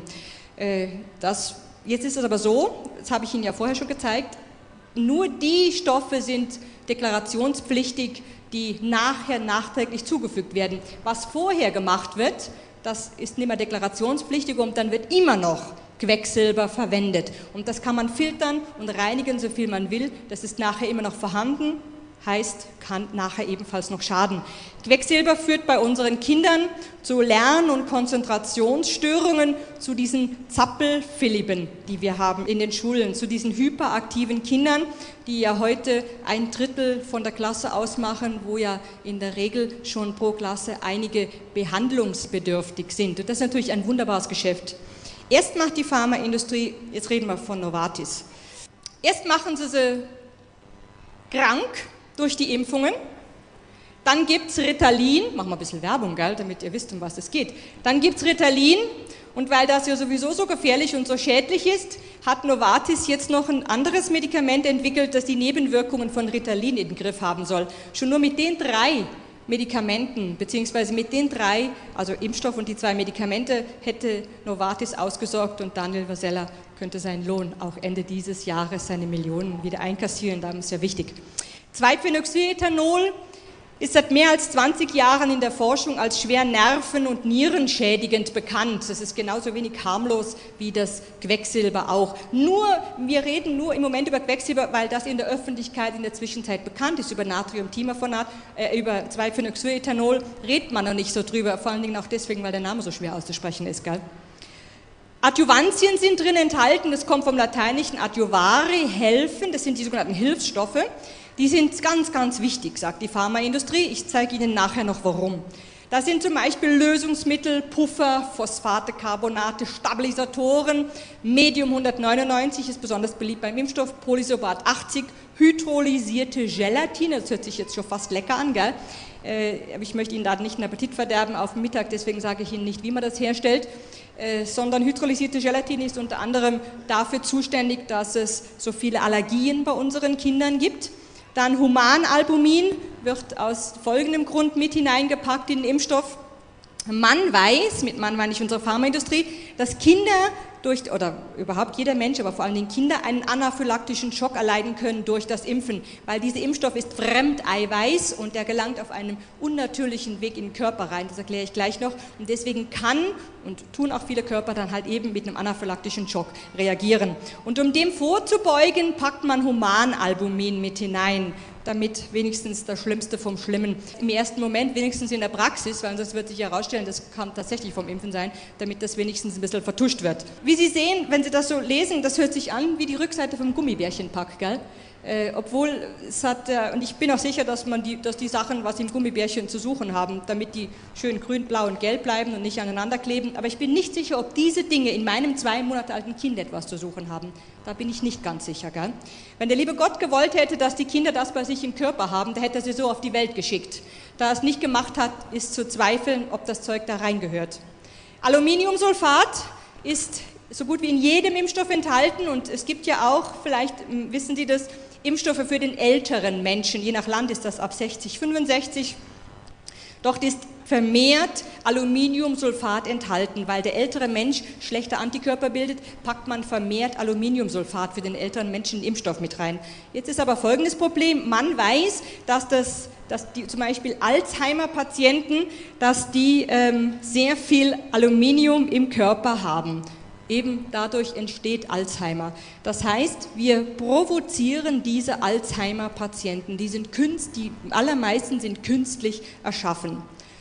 Jetzt ist es aber so, das habe ich Ihnen ja vorher schon gezeigt, nur die Stoffe sind deklarationspflichtig, die nachher nachträglich zugefügt werden. Was vorher gemacht wird, das ist nicht mehr deklarationspflichtig und dann wird immer noch Quecksilber verwendet. Und das kann man filtern und reinigen, so viel man will. Das ist nachher immer noch vorhanden, heißt, kann nachher ebenfalls noch schaden. Quecksilber führt bei unseren Kindern zu Lern- und Konzentrationsstörungen, zu diesen Zappelphilippen, die wir haben in den Schulen, zu diesen hyperaktiven Kindern, die ja heute 1/3 von der Klasse ausmachen, wo ja in der Regel schon pro Klasse einige behandlungsbedürftig sind. Und das ist natürlich ein wunderbares Geschäft. Erst macht die Pharmaindustrie, jetzt reden wir von Novartis, erst machen sie krank durch die Impfungen, dann gibt es Ritalin, machen wir ein bisschen Werbung, gell, damit ihr wisst, um was es geht, dann gibt es Ritalin und weil das ja sowieso so gefährlich und so schädlich ist, hat Novartis jetzt noch ein anderes Medikament entwickelt, das die Nebenwirkungen von Ritalin in den Griff haben soll. Schon nur mit den 3 Medikamenten, beziehungsweise mit den 3, also Impfstoff und die 2 Medikamente, hätte Novartis ausgesorgt und Daniel Vasella könnte seinen Lohn auch Ende dieses Jahres, seine Millionen wieder einkassieren, darum ist ja wichtig. 2-Phenoxyethanol ist seit mehr als 20 Jahren in der Forschung als schwer nerven- und nierenschädigend bekannt. Das ist genauso wenig harmlos wie das Quecksilber auch. Wir reden nur im Moment über Quecksilber, weil das in der Öffentlichkeit in der Zwischenzeit bekannt ist. Über Natriumtimerphonat, über 2-Phenoxyethanol redet man noch nicht so drüber, vor allen Dingen auch deswegen, weil der Name so schwer auszusprechen ist, gell? Adjuvantien sind drin enthalten, das kommt vom lateinischen adjuvare, helfen, das sind die sogenannten Hilfsstoffe. Die sind ganz, ganz wichtig, sagt die Pharmaindustrie. Ich zeige Ihnen nachher noch warum. Da sind zum Beispiel Lösungsmittel, Puffer, Phosphate, Carbonate, Stabilisatoren, Medium 199 ist besonders beliebt beim Impfstoff, Polysorbat 80, hydrolysierte Gelatine, das hört sich jetzt schon fast lecker an, gell? Aber ich möchte Ihnen da nicht den Appetit verderben auf den Mittag, deswegen sage ich Ihnen nicht, wie man das herstellt, sondern hydrolysierte Gelatine ist unter anderem dafür zuständig, dass es so viele Allergien bei unseren Kindern gibt. Dann Humanalbumin wird aus folgendem Grund mit hineingepackt in den Impfstoff. Man weiß, mit man meine ich unsere Pharmaindustrie, dass Kinder oder überhaupt jeder Mensch, aber vor allen Dingen Kinder, einen anaphylaktischen Schock erleiden können durch das Impfen, weil dieser Impfstoff ist Fremdeiweiß und der gelangt auf einem unnatürlichen Weg in den Körper rein, das erkläre ich gleich noch, und deswegen kann und tun auch viele Körper dann halt eben mit einem anaphylaktischen Schock reagieren. Und um dem vorzubeugen, packt man Humanalbumin mit hinein, damit wenigstens das Schlimmste vom Schlimmen im ersten Moment, wenigstens in der Praxis, weil sonst wird sich herausstellen, das kann tatsächlich vom Impfen sein, damit das wenigstens ein bisschen vertuscht wird. Wie Sie sehen, wenn Sie das so lesen, das hört sich an wie die Rückseite vom Gummibärchenpack, gell? Obwohl es hat, und ich bin auch sicher, dass die Sachen, was im Gummibärchen zu suchen haben, damit die schön grün, blau und gelb bleiben und nicht aneinander kleben, aber ich bin nicht sicher, ob diese Dinge in meinem 2 Monate alten Kind etwas zu suchen haben. Da bin ich nicht ganz sicher, gell? Wenn der liebe Gott gewollt hätte, dass die Kinder das bei sich im Körper haben, da hätte er sie so auf die Welt geschickt. Da er es nicht gemacht hat, ist zu zweifeln, ob das Zeug da reingehört. Aluminiumsulfat ist so gut wie in jedem Impfstoff enthalten und es gibt ja auch, vielleicht wissen Sie das, Impfstoffe für den älteren Menschen, je nach Land ist das ab 60, 65. Dort ist vermehrt Aluminiumsulfat enthalten, weil der ältere Mensch schlechte Antikörper bildet, packt man vermehrt Aluminiumsulfat für den älteren Menschen in den Impfstoff mit rein. Jetzt ist aber folgendes Problem, man weiß, dass die zum Beispiel Alzheimer-Patienten, dass die sehr viel Aluminium im Körper haben. Eben dadurch entsteht Alzheimer. Das heißt, wir provozieren diese Alzheimer-Patienten. Die allermeisten sind künstlich erschaffen.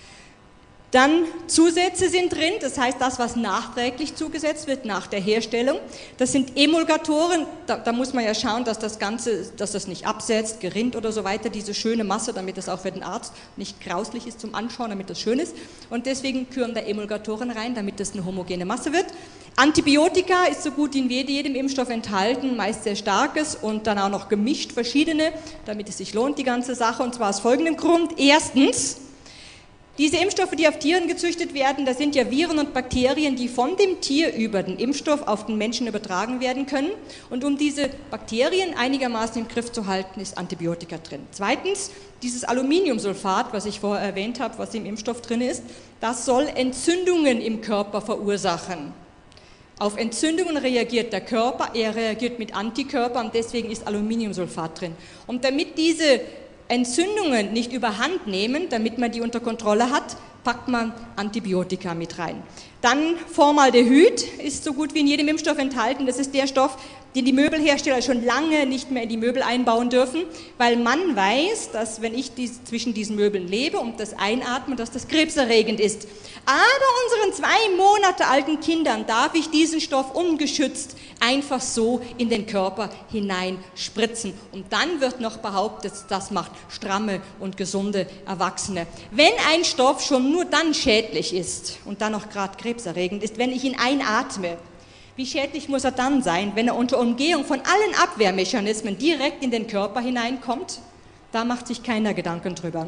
Dann Zusätze sind drin, das heißt das, was nachträglich zugesetzt wird nach der Herstellung. Das sind Emulgatoren, da muss man ja schauen, dass das Ganze, dass das nicht absetzt, gerinnt oder so weiter, diese schöne Masse, damit das auch für den Arzt nicht grauslich ist zum Anschauen, damit das schön ist. Und deswegen küren da Emulgatoren rein, damit das eine homogene Masse wird. Antibiotika ist so gut wie in jedem Impfstoff enthalten, meist sehr starkes und dann auch noch gemischt verschiedene, damit es sich lohnt, die ganze Sache. Und zwar aus folgendem Grund. Erstens, diese Impfstoffe, die auf Tieren gezüchtet werden, das sind ja Viren und Bakterien, die von dem Tier über den Impfstoff auf den Menschen übertragen werden können. Und um diese Bakterien einigermaßen im Griff zu halten, ist Antibiotika drin. Zweitens, dieses Aluminiumsulfat, was ich vorher erwähnt habe, was im Impfstoff drin ist, das soll Entzündungen im Körper verursachen. Auf Entzündungen reagiert der Körper, er reagiert mit Antikörpern, deswegen ist Aluminiumsulfat drin. Und damit diese Entzündungen nicht überhand nehmen, damit man die unter Kontrolle hat, packt man Antibiotika mit rein. Dann Formaldehyd ist so gut wie in jedem Impfstoff enthalten. Das ist der Stoff, den die Möbelhersteller schon lange nicht mehr in die Möbel einbauen dürfen, weil man weiß, dass wenn ich zwischen diesen Möbeln lebe und das einatme, dass das krebserregend ist. Aber unseren 2 Monate alten Kindern darf ich diesen Stoff ungeschützt einfach so in den Körper hinein spritzen. Und dann wird noch behauptet, das macht stramme und gesunde Erwachsene. Wenn ein Stoff schon nur dann schädlich ist und dann noch gerade krebserregend ist, wenn ich ihn einatme, wie schädlich muss er dann sein, wenn er unter Umgehung von allen Abwehrmechanismen direkt in den Körper hineinkommt? Da macht sich keiner Gedanken drüber.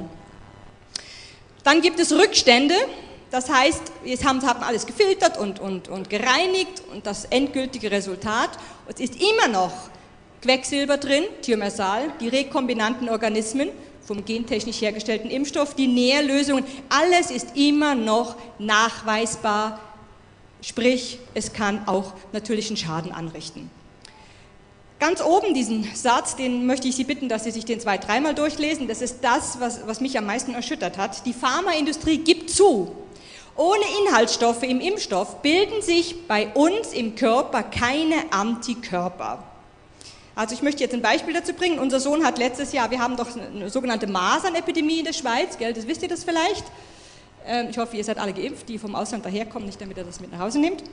Dann gibt es Rückstände. Das heißt, jetzt haben alles gefiltert und gereinigt und das endgültige Resultat, es ist immer noch Quecksilber drin, Thiomersal, die rekombinanten Organismen vom gentechnisch hergestellten Impfstoff, die Nährlösungen, alles ist immer noch nachweisbar, sprich, es kann auch natürlichen Schaden anrichten. Ganz oben diesen Satz, den möchte ich Sie bitten, dass Sie sich den 2-, 3-mal durchlesen, das ist das, was mich am meisten erschüttert hat. Die Pharmaindustrie gibt zu, ohne Inhaltsstoffe im Impfstoff bilden sich bei uns im Körper keine Antikörper. Also ich möchte jetzt ein Beispiel dazu bringen. Unser Sohn hat letztes Jahr, wir haben doch eine sogenannte Masernepidemie in der Schweiz, gell? Das wisst ihr das vielleicht? Ich hoffe, ihr seid alle geimpft, die vom Ausland daherkommen, nicht damit er das mit nach Hause nimmt.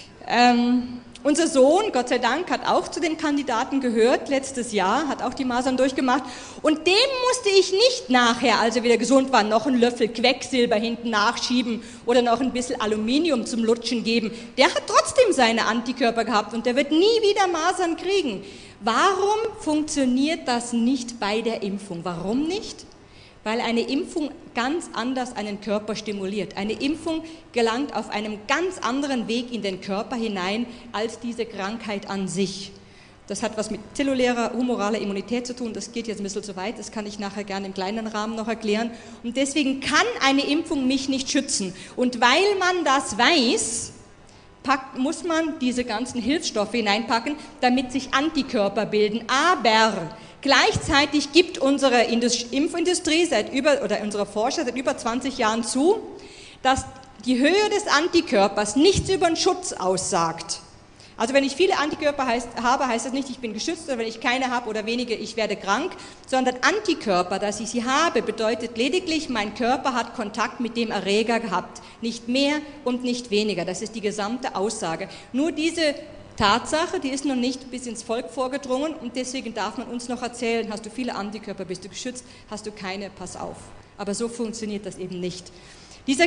Unser Sohn, Gott sei Dank, hat auch zu den Kandidaten gehört, letztes Jahr, hat auch die Masern durchgemacht und dem musste ich nicht nachher, als er wieder gesund war, noch einen Löffel Quecksilber hinten nachschieben oder noch ein bisschen Aluminium zum Lutschen geben. Der hat trotzdem seine Antikörper gehabt und der wird nie wieder Masern kriegen. Warum funktioniert das nicht bei der Impfung? Warum nicht? Weil eine Impfung ganz anders einen Körper stimuliert. Eine Impfung gelangt auf einem ganz anderen Weg in den Körper hinein als diese Krankheit an sich. Das hat was mit zellulärer, humoraler Immunität zu tun, das geht jetzt ein bisschen zu weit, das kann ich nachher gerne im kleinen Rahmen noch erklären. Und deswegen kann eine Impfung mich nicht schützen. Und weil man das weiß, muss man diese ganzen Hilfsstoffe hineinpacken, damit sich Antikörper bilden. Aber gleichzeitig gibt unsere Impfindustrie oder unsere Forscher seit über 20 Jahren zu, dass die Höhe des Antikörpers nichts über den Schutz aussagt. Also wenn ich viele Antikörper habe, heißt das nicht, ich bin geschützt, oder wenn ich keine habe oder wenige, ich werde krank, sondern Antikörper, dass ich sie habe, bedeutet lediglich, mein Körper hat Kontakt mit dem Erreger gehabt. Nicht mehr und nicht weniger. Das ist die gesamte Aussage. Nur diese Tatsache, die ist noch nicht bis ins Volk vorgedrungen und deswegen darf man uns noch erzählen, hast du viele Antikörper, bist du geschützt, hast du keine, pass auf. Aber so funktioniert das eben nicht. Dieser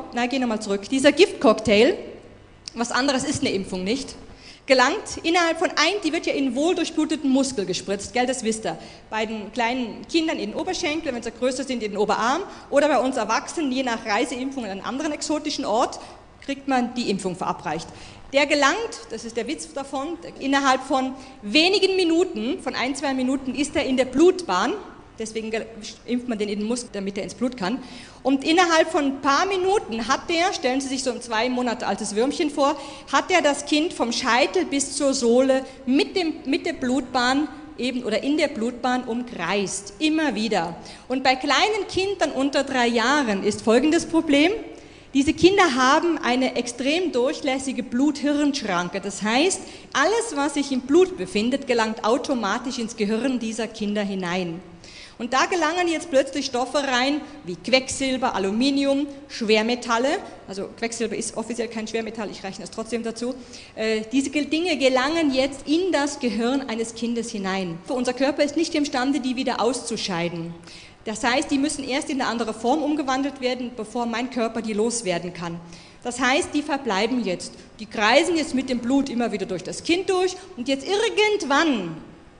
Giftcocktail, was anderes ist eine Impfung nicht, gelangt innerhalb von die wird ja in wohldurchbluteten Muskel gespritzt, gell, das wisst ihr. Bei den kleinen Kindern in den Oberschenkel, wenn sie größer sind, in den Oberarm oder bei uns Erwachsenen, je nach Reiseimpfung an einem anderen exotischen Ort, kriegt man die Impfung verabreicht. Der gelangt, das ist der Witz davon, innerhalb von wenigen Minuten, von 1, 2 Minuten ist er in der Blutbahn deswegen impft man den in den Muskel, damit er ins Blut kann. Und innerhalb von ein paar Minuten hat der, stellen Sie sich so ein 2 Monate altes Würmchen vor, hat er das Kind vom Scheitel bis zur Sohle mit der Blutbahn eben oder in der Blutbahn umkreist, immer wieder. Und bei kleinen Kindern unter 3 Jahren ist folgendes Problem: Diese Kinder haben eine extrem durchlässige Blut-Hirn-Schranke. Das heißt, alles, was sich im Blut befindet, gelangt automatisch ins Gehirn dieser Kinder hinein. Und da gelangen jetzt plötzlich Stoffe rein, wie Quecksilber, Aluminium, Schwermetalle. Also Quecksilber ist offiziell kein Schwermetall, ich rechne es trotzdem dazu. Diese Dinge gelangen jetzt in das Gehirn eines Kindes hinein. Unser Körper ist nicht imstande, die wieder auszuscheiden. Das heißt, die müssen erst in eine andere Form umgewandelt werden, bevor mein Körper die loswerden kann. Das heißt, die verbleiben jetzt. Die kreisen jetzt mit dem Blut immer wieder durch das Kind durch und jetzt irgendwann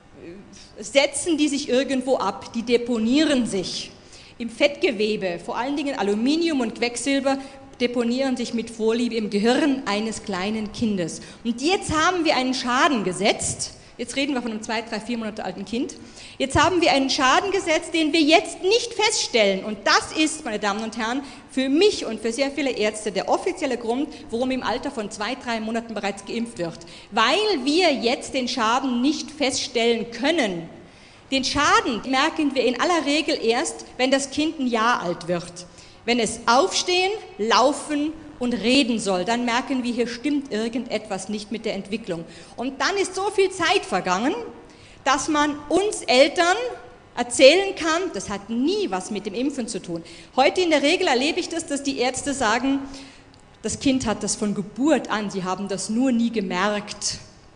setzen die sich irgendwo ab, die deponieren sich. Im Fettgewebe, vor allen Dingen Aluminium und Quecksilber, deponieren sich mit Vorliebe im Gehirn eines kleinen Kindes. Und jetzt haben wir einen Schaden gesetzt. Jetzt reden wir von einem 2, 3, 4 Monate alten Kind. Jetzt haben wir einen Schaden gesetzt, den wir jetzt nicht feststellen. Und das ist, meine Damen und Herren, für mich und für sehr viele Ärzte der offizielle Grund, warum im Alter von 2, 3 Monaten bereits geimpft wird. Weil wir jetzt den Schaden nicht feststellen können. Den Schaden merken wir in aller Regel erst, wenn das Kind ein Jahr alt wird. Wenn es aufstehen, laufen und reden soll, dann merken wir, hier stimmt irgendetwas nicht mit der Entwicklung. Und dann ist so viel Zeit vergangen, dass man uns Eltern erzählen kann, das hat nie was mit dem Impfen zu tun. Heute in der Regel erlebe ich das, dass die Ärzte sagen, das Kind hat das von Geburt an, sie haben das nur nie gemerkt.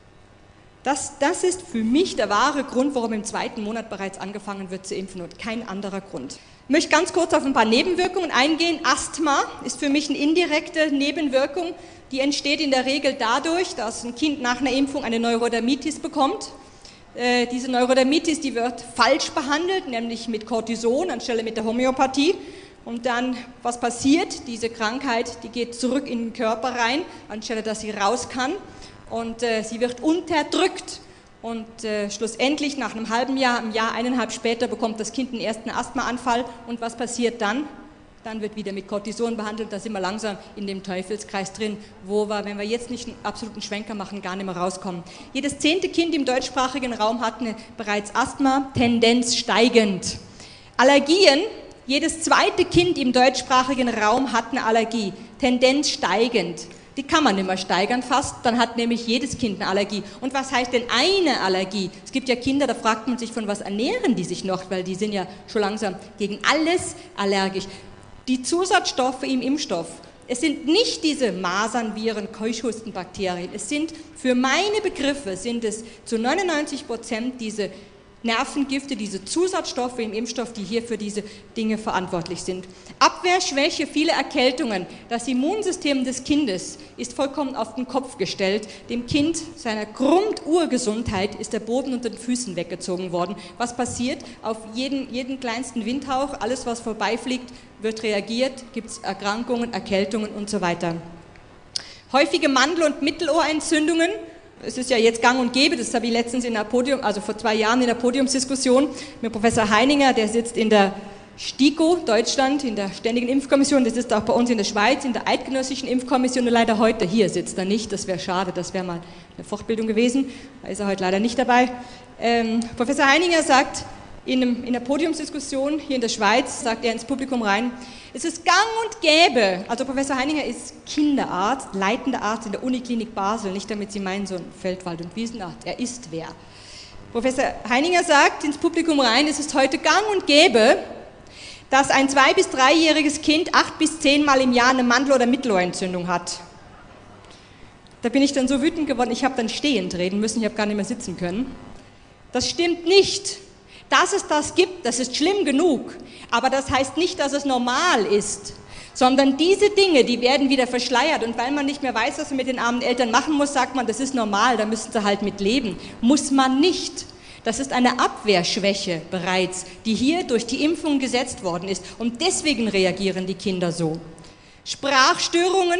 Das ist für mich der wahre Grund, warum im 2. Monat bereits angefangen wird zu impfen und kein anderer Grund. Ich möchte ganz kurz auf ein paar Nebenwirkungen eingehen. Asthma ist für mich eine indirekte Nebenwirkung, die entsteht in der Regel dadurch, dass ein Kind nach einer Impfung eine Neurodermitis bekommt. Diese Neurodermitis, die wird falsch behandelt, nämlich mit Cortison anstelle mit der Homöopathie. Und dann, was passiert? Diese Krankheit, die geht zurück in den Körper rein, anstelle dass sie raus kann. Und sie wird unterdrückt. Und schlussendlich nach einem halben Jahr, einem Jahr, 1,5 später bekommt das Kind einen ersten Asthmaanfall. Und was passiert dann? Dann wird wieder mit Cortison behandelt, da sind wir langsam in dem Teufelskreis drin, wo wir, wenn wir jetzt nicht einen absoluten Schwenker machen, gar nicht mehr rauskommen. Jedes 10. Kind im deutschsprachigen Raum hat bereits Asthma, Tendenz steigend. Allergien, jedes 2. Kind im deutschsprachigen Raum hat eine Allergie, Tendenz steigend. Die kann man nicht mehr steigern fast, dann hat nämlich jedes Kind eine Allergie. Und was heißt denn eine Allergie? Es gibt ja Kinder, da fragt man sich, von was ernähren die sich noch, weil die sind ja schon langsam gegen alles allergisch. Die Zusatzstoffe im Impfstoff, es sind nicht diese Masern, Viren, Keuchhustenbakterien, es sind, für meine Begriffe, sind es zu 99% diese Nervengifte, diese Zusatzstoffe im Impfstoff, die hier für diese Dinge verantwortlich sind. Abwehrschwäche, viele Erkältungen. Das Immunsystem des Kindes ist vollkommen auf den Kopf gestellt. Dem Kind, seiner Grundurgesundheit, ist der Boden unter den Füßen weggezogen worden. Was passiert? Auf jeden kleinsten Windhauch, alles was vorbeifliegt, wird reagiert, gibt es Erkrankungen, Erkältungen und so weiter. Häufige Mandel- und Mittelohrentzündungen. Es ist ja jetzt gang und gäbe, das habe ich letztens in der vor 2 Jahren in der Podiumsdiskussion mit Professor Heininger, der sitzt in der STIKO, Deutschland, in der Ständigen Impfkommission, der sitzt auch bei uns in der Schweiz, in der Eidgenössischen Impfkommission, und leider heute hier sitzt er nicht, das wäre schade, das wäre mal eine Fortbildung gewesen, da ist er heute leider nicht dabei. Professor Heininger sagt in der Podiumsdiskussion hier in der Schweiz, sagt er ins Publikum rein, es ist gang und gäbe, also Professor Heininger ist Kinderarzt, leitender Arzt in der Uniklinik Basel, nicht damit Sie meinen, so ein Feldwald- und Wiesenarzt, er ist wer. Professor Heininger sagt ins Publikum rein, es ist heute gang und gäbe, dass ein 2- bis 3-jähriges Kind 8 bis 10 Mal im Jahr eine Mandel- oder Mittelohrentzündung hat. Da bin ich dann so wütend geworden, ich habe dann stehend reden müssen, ich habe gar nicht mehr sitzen können. Das stimmt nicht. Dass es das gibt, das ist schlimm genug, aber das heißt nicht, dass es normal ist, sondern diese Dinge, die werden wieder verschleiert, und weil man nicht mehr weiß, was man mit den armen Eltern machen muss, sagt man, das ist normal, da müssen sie halt mit leben. Muss man nicht. Das ist eine Abwehrschwäche bereits, die hier durch die Impfung gesetzt worden ist, und deswegen reagieren die Kinder so. Sprachstörungen,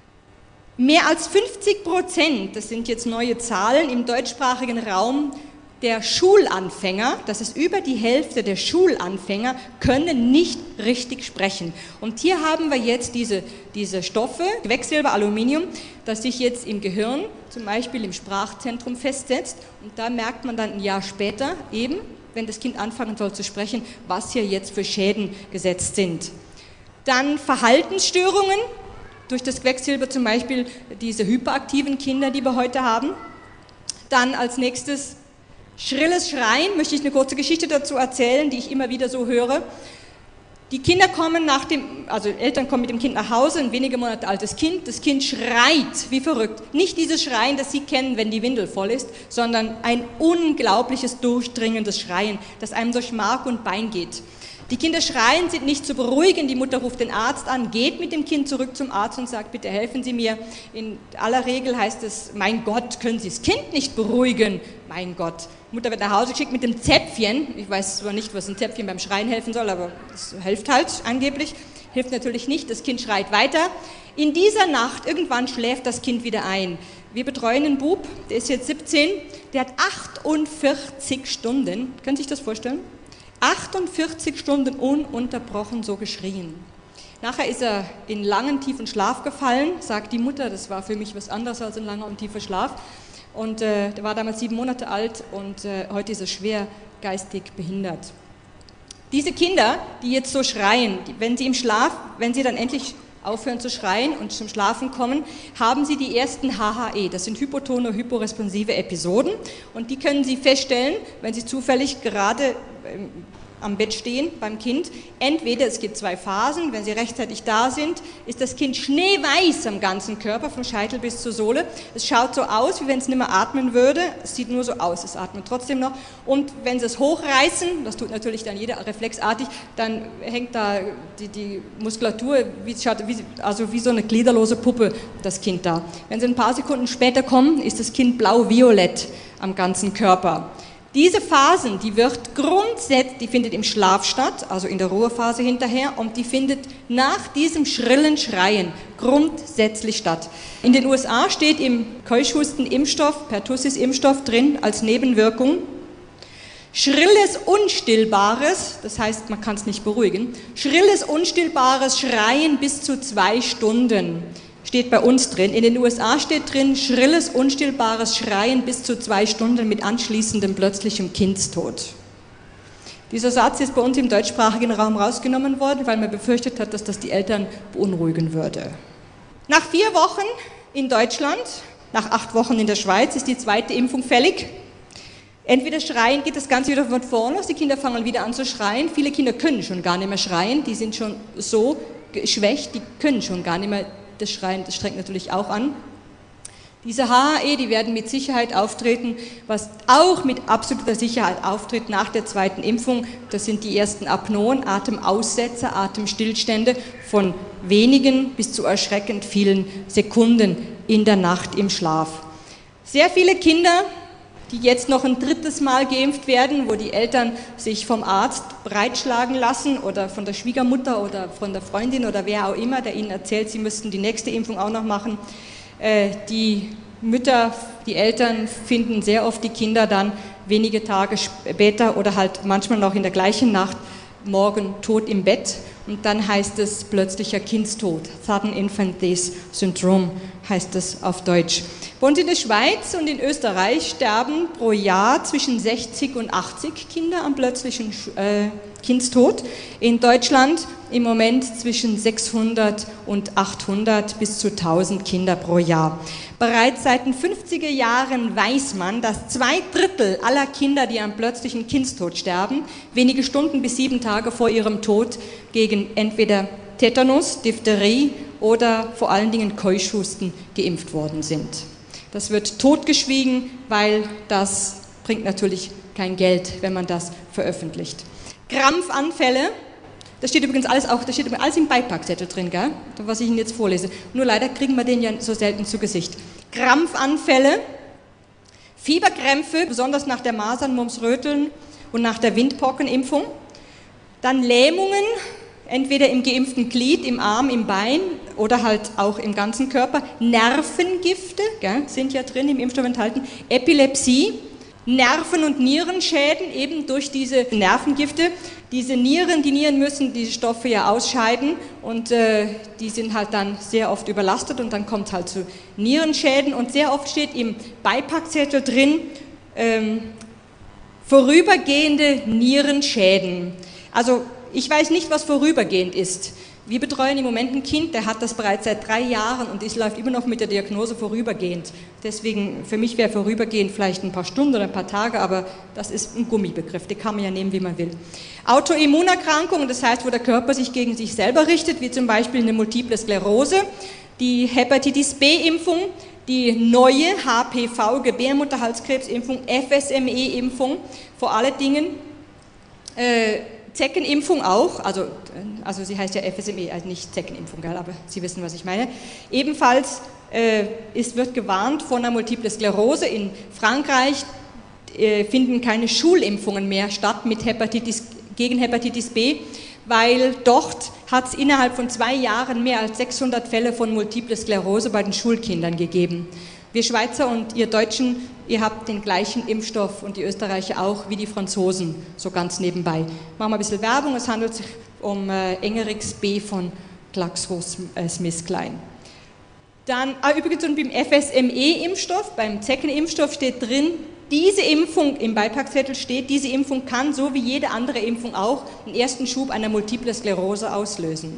mehr als 50%, das sind jetzt neue Zahlen, im deutschsprachigen Raum der Schulanfänger, das ist über die Hälfte der Schulanfänger, können nicht richtig sprechen. Und hier haben wir jetzt diese Stoffe, Quecksilber, Aluminium, das sich jetzt im Gehirn, zum Beispiel im Sprachzentrum festsetzt. Und da merkt man dann ein Jahr später eben, wenn das Kind anfangen soll zu sprechen, was hier jetzt für Schäden gesetzt sind. Dann Verhaltensstörungen, durch das Quecksilber zum Beispiel diese hyperaktiven Kinder, die wir heute haben. Dann als nächstes schrilles Schreien, möchte ich eine kurze Geschichte dazu erzählen, die ich immer wieder so höre. Die Kinder kommen Eltern kommen mit dem Kind nach Hause, ein wenige Monate altes Kind, das Kind schreit wie verrückt. Nicht dieses Schreien, das Sie kennen, wenn die Windel voll ist, sondern ein unglaubliches, durchdringendes Schreien, das einem durch Mark und Bein geht. Die Kinder schreien, sind nicht zu beruhigen, die Mutter ruft den Arzt an, geht mit dem Kind zurück zum Arzt und sagt, bitte helfen Sie mir. In aller Regel heißt es, mein Gott, können Sie das Kind nicht beruhigen? Mein Gott. Die Mutter wird nach Hause geschickt mit dem Zäpfchen, ich weiß zwar nicht, was ein Zäpfchen beim Schreien helfen soll, aber es hilft halt angeblich, hilft natürlich nicht, das Kind schreit weiter. In dieser Nacht, irgendwann schläft das Kind wieder ein. Wir betreuen einen Bub, der ist jetzt 17, der hat 48 Stunden, können Sie sich das vorstellen? 48 Stunden ununterbrochen so geschrien. Nachher ist er in langen, tiefen Schlaf gefallen, sagt die Mutter, das war für mich was anderes als ein langer und tiefer Schlaf. Und der war damals 7 Monate alt und heute ist er schwer geistig behindert. Diese Kinder, die jetzt so schreien, wenn sie dann endlich aufhören zu schreien und zum Schlafen kommen, haben sie die ersten HHE, das sind hypotone, hyporesponsive Episoden und die können Sie feststellen, wenn Sie zufällig gerade am Bett stehen beim Kind. Entweder es gibt 2 Phasen, wenn sie rechtzeitig da sind, ist das Kind schneeweiß am ganzen Körper, vom Scheitel bis zur Sohle. Es schaut so aus, wie wenn es nicht mehr atmen würde. Es sieht nur so aus, es atmet trotzdem noch. Und wenn sie es hochreißen, das tut natürlich dann jeder reflexartig, dann hängt da die Muskulatur, wie so eine gliederlose Puppe, das Kind da. Wenn sie ein paar Sekunden später kommen, ist das Kind blau-violett am ganzen Körper. Diese Phasen, die findet im Schlaf statt, also in der Ruhephase hinterher, und die findet nach diesem schrillen Schreien grundsätzlich statt. In den USA steht im Keuchhusten-Impfstoff, Pertussis-Impfstoff drin als Nebenwirkung, schrilles, unstillbares, das heißt, man kann es nicht beruhigen, schrilles, unstillbares Schreien bis zu 2 Stunden. Steht bei uns drin. In den USA steht drin, schrilles, unstillbares Schreien bis zu 2 Stunden mit anschließendem plötzlichem Kindstod. Dieser Satz ist bei uns im deutschsprachigen Raum rausgenommen worden, weil man befürchtet hat, dass das die Eltern beunruhigen würde. Nach 4 Wochen in Deutschland, nach 8 Wochen in der Schweiz ist die 2. Impfung fällig. Entweder schreien, geht das Ganze wieder von vorne los, die Kinder fangen wieder an zu schreien. Viele Kinder können schon gar nicht mehr schreien, die sind schon so geschwächt, die können schon gar nicht mehr das Schreien, das strengt natürlich auch an. Diese HHE, die werden mit Sicherheit auftreten, was auch mit absoluter Sicherheit auftritt nach der 2. Impfung. Das sind die ersten Apnoen, Atemaussetzer, Atemstillstände von wenigen bis zu erschreckend vielen Sekunden in der Nacht im Schlaf. Sehr viele Kinder, die jetzt noch ein 3. Mal geimpft werden, wo die Eltern sich vom Arzt breitschlagen lassen oder von der Schwiegermutter oder von der Freundin oder wer auch immer, der ihnen erzählt, sie müssten die nächste Impfung auch noch machen. Die Mütter, die Eltern finden sehr oft die Kinder dann wenige Tage später oder halt manchmal noch in der gleichen Nacht morgen tot im Bett und dann heißt es plötzlicher Kindstod. Sudden Infant Death Syndrome heißt es auf Deutsch. Bei uns in der Schweiz und in Österreich sterben pro Jahr zwischen 60 und 80 Kinder am plötzlichen Kindstod. In Deutschland im Moment zwischen 600 und 800 bis zu 1000 Kinder pro Jahr. Bereits seit den 50er Jahren weiß man, dass 2/3 aller Kinder, die am plötzlichen Kindstod sterben, wenige Stunden bis 7 Tage vor ihrem Tod gegen entweder Tetanus, Diphtherie oder vor allen Dingen Keuchhusten geimpft worden sind. Das wird totgeschwiegen, weil das bringt natürlich kein Geld, wenn man das veröffentlicht. Krampfanfälle, das steht übrigens alles im Beipackzettel drin, gell? Was ich Ihnen jetzt vorlese. Nur leider kriegen wir den ja so selten zu Gesicht. Krampfanfälle, Fieberkrämpfe, besonders nach der Masern, Mumps, Röteln und nach der Windpockenimpfung. Dann Lähmungen, entweder im geimpften Glied, im Arm, im Bein oder halt auch im ganzen Körper. Nervengifte, gell, sind ja drin im Impfstoff enthalten. Epilepsie, Nerven- und Nierenschäden eben durch diese Nervengifte. Die Nieren müssen diese Stoffe ja ausscheiden und die sind halt dann sehr oft überlastet und dann kommt es halt zu Nierenschäden und sehr oft steht im Beipackzettel drin, vorübergehende Nierenschäden. Also ich weiß nicht, was vorübergehend ist. Wir betreuen im Moment ein Kind, der hat das bereits seit 3 Jahren und es läuft immer noch mit der Diagnose vorübergehend. Deswegen, für mich wäre vorübergehend vielleicht ein paar Stunden oder ein paar Tage, aber das ist ein Gummibegriff, den kann man ja nehmen, wie man will. Autoimmunerkrankungen, das heißt, wo der Körper sich gegen sich selber richtet, wie zum Beispiel eine Multiple Sklerose, die Hepatitis B-Impfung, die neue HPV, Gebärmutterhalskrebsimpfung, FSME-Impfung, vor allen Dingen Zeckenimpfung auch, also sie heißt ja FSME, also nicht Zeckenimpfung, gell, aber Sie wissen, was ich meine. Ebenfalls wird gewarnt vor einer Multiple Sklerose. In Frankreich finden keine Schulimpfungen mehr statt gegen Hepatitis B, weil dort hat es innerhalb von 2 Jahren mehr als 600 Fälle von Multiple Sklerose bei den Schulkindern gegeben. Wir Schweizer und ihr Deutschen, ihr habt den gleichen Impfstoff und die Österreicher auch wie die Franzosen, so ganz nebenbei. Machen wir ein bisschen Werbung, es handelt sich um Engerix B von GlaxoSmithKline. Dann, übrigens und beim FSME-Impfstoff, beim Zeckenimpfstoff steht drin, diese Impfung, im Beipackzettel steht, diese Impfung kann, so wie jede andere Impfung auch, den ersten Schub einer Multiple Sklerose auslösen.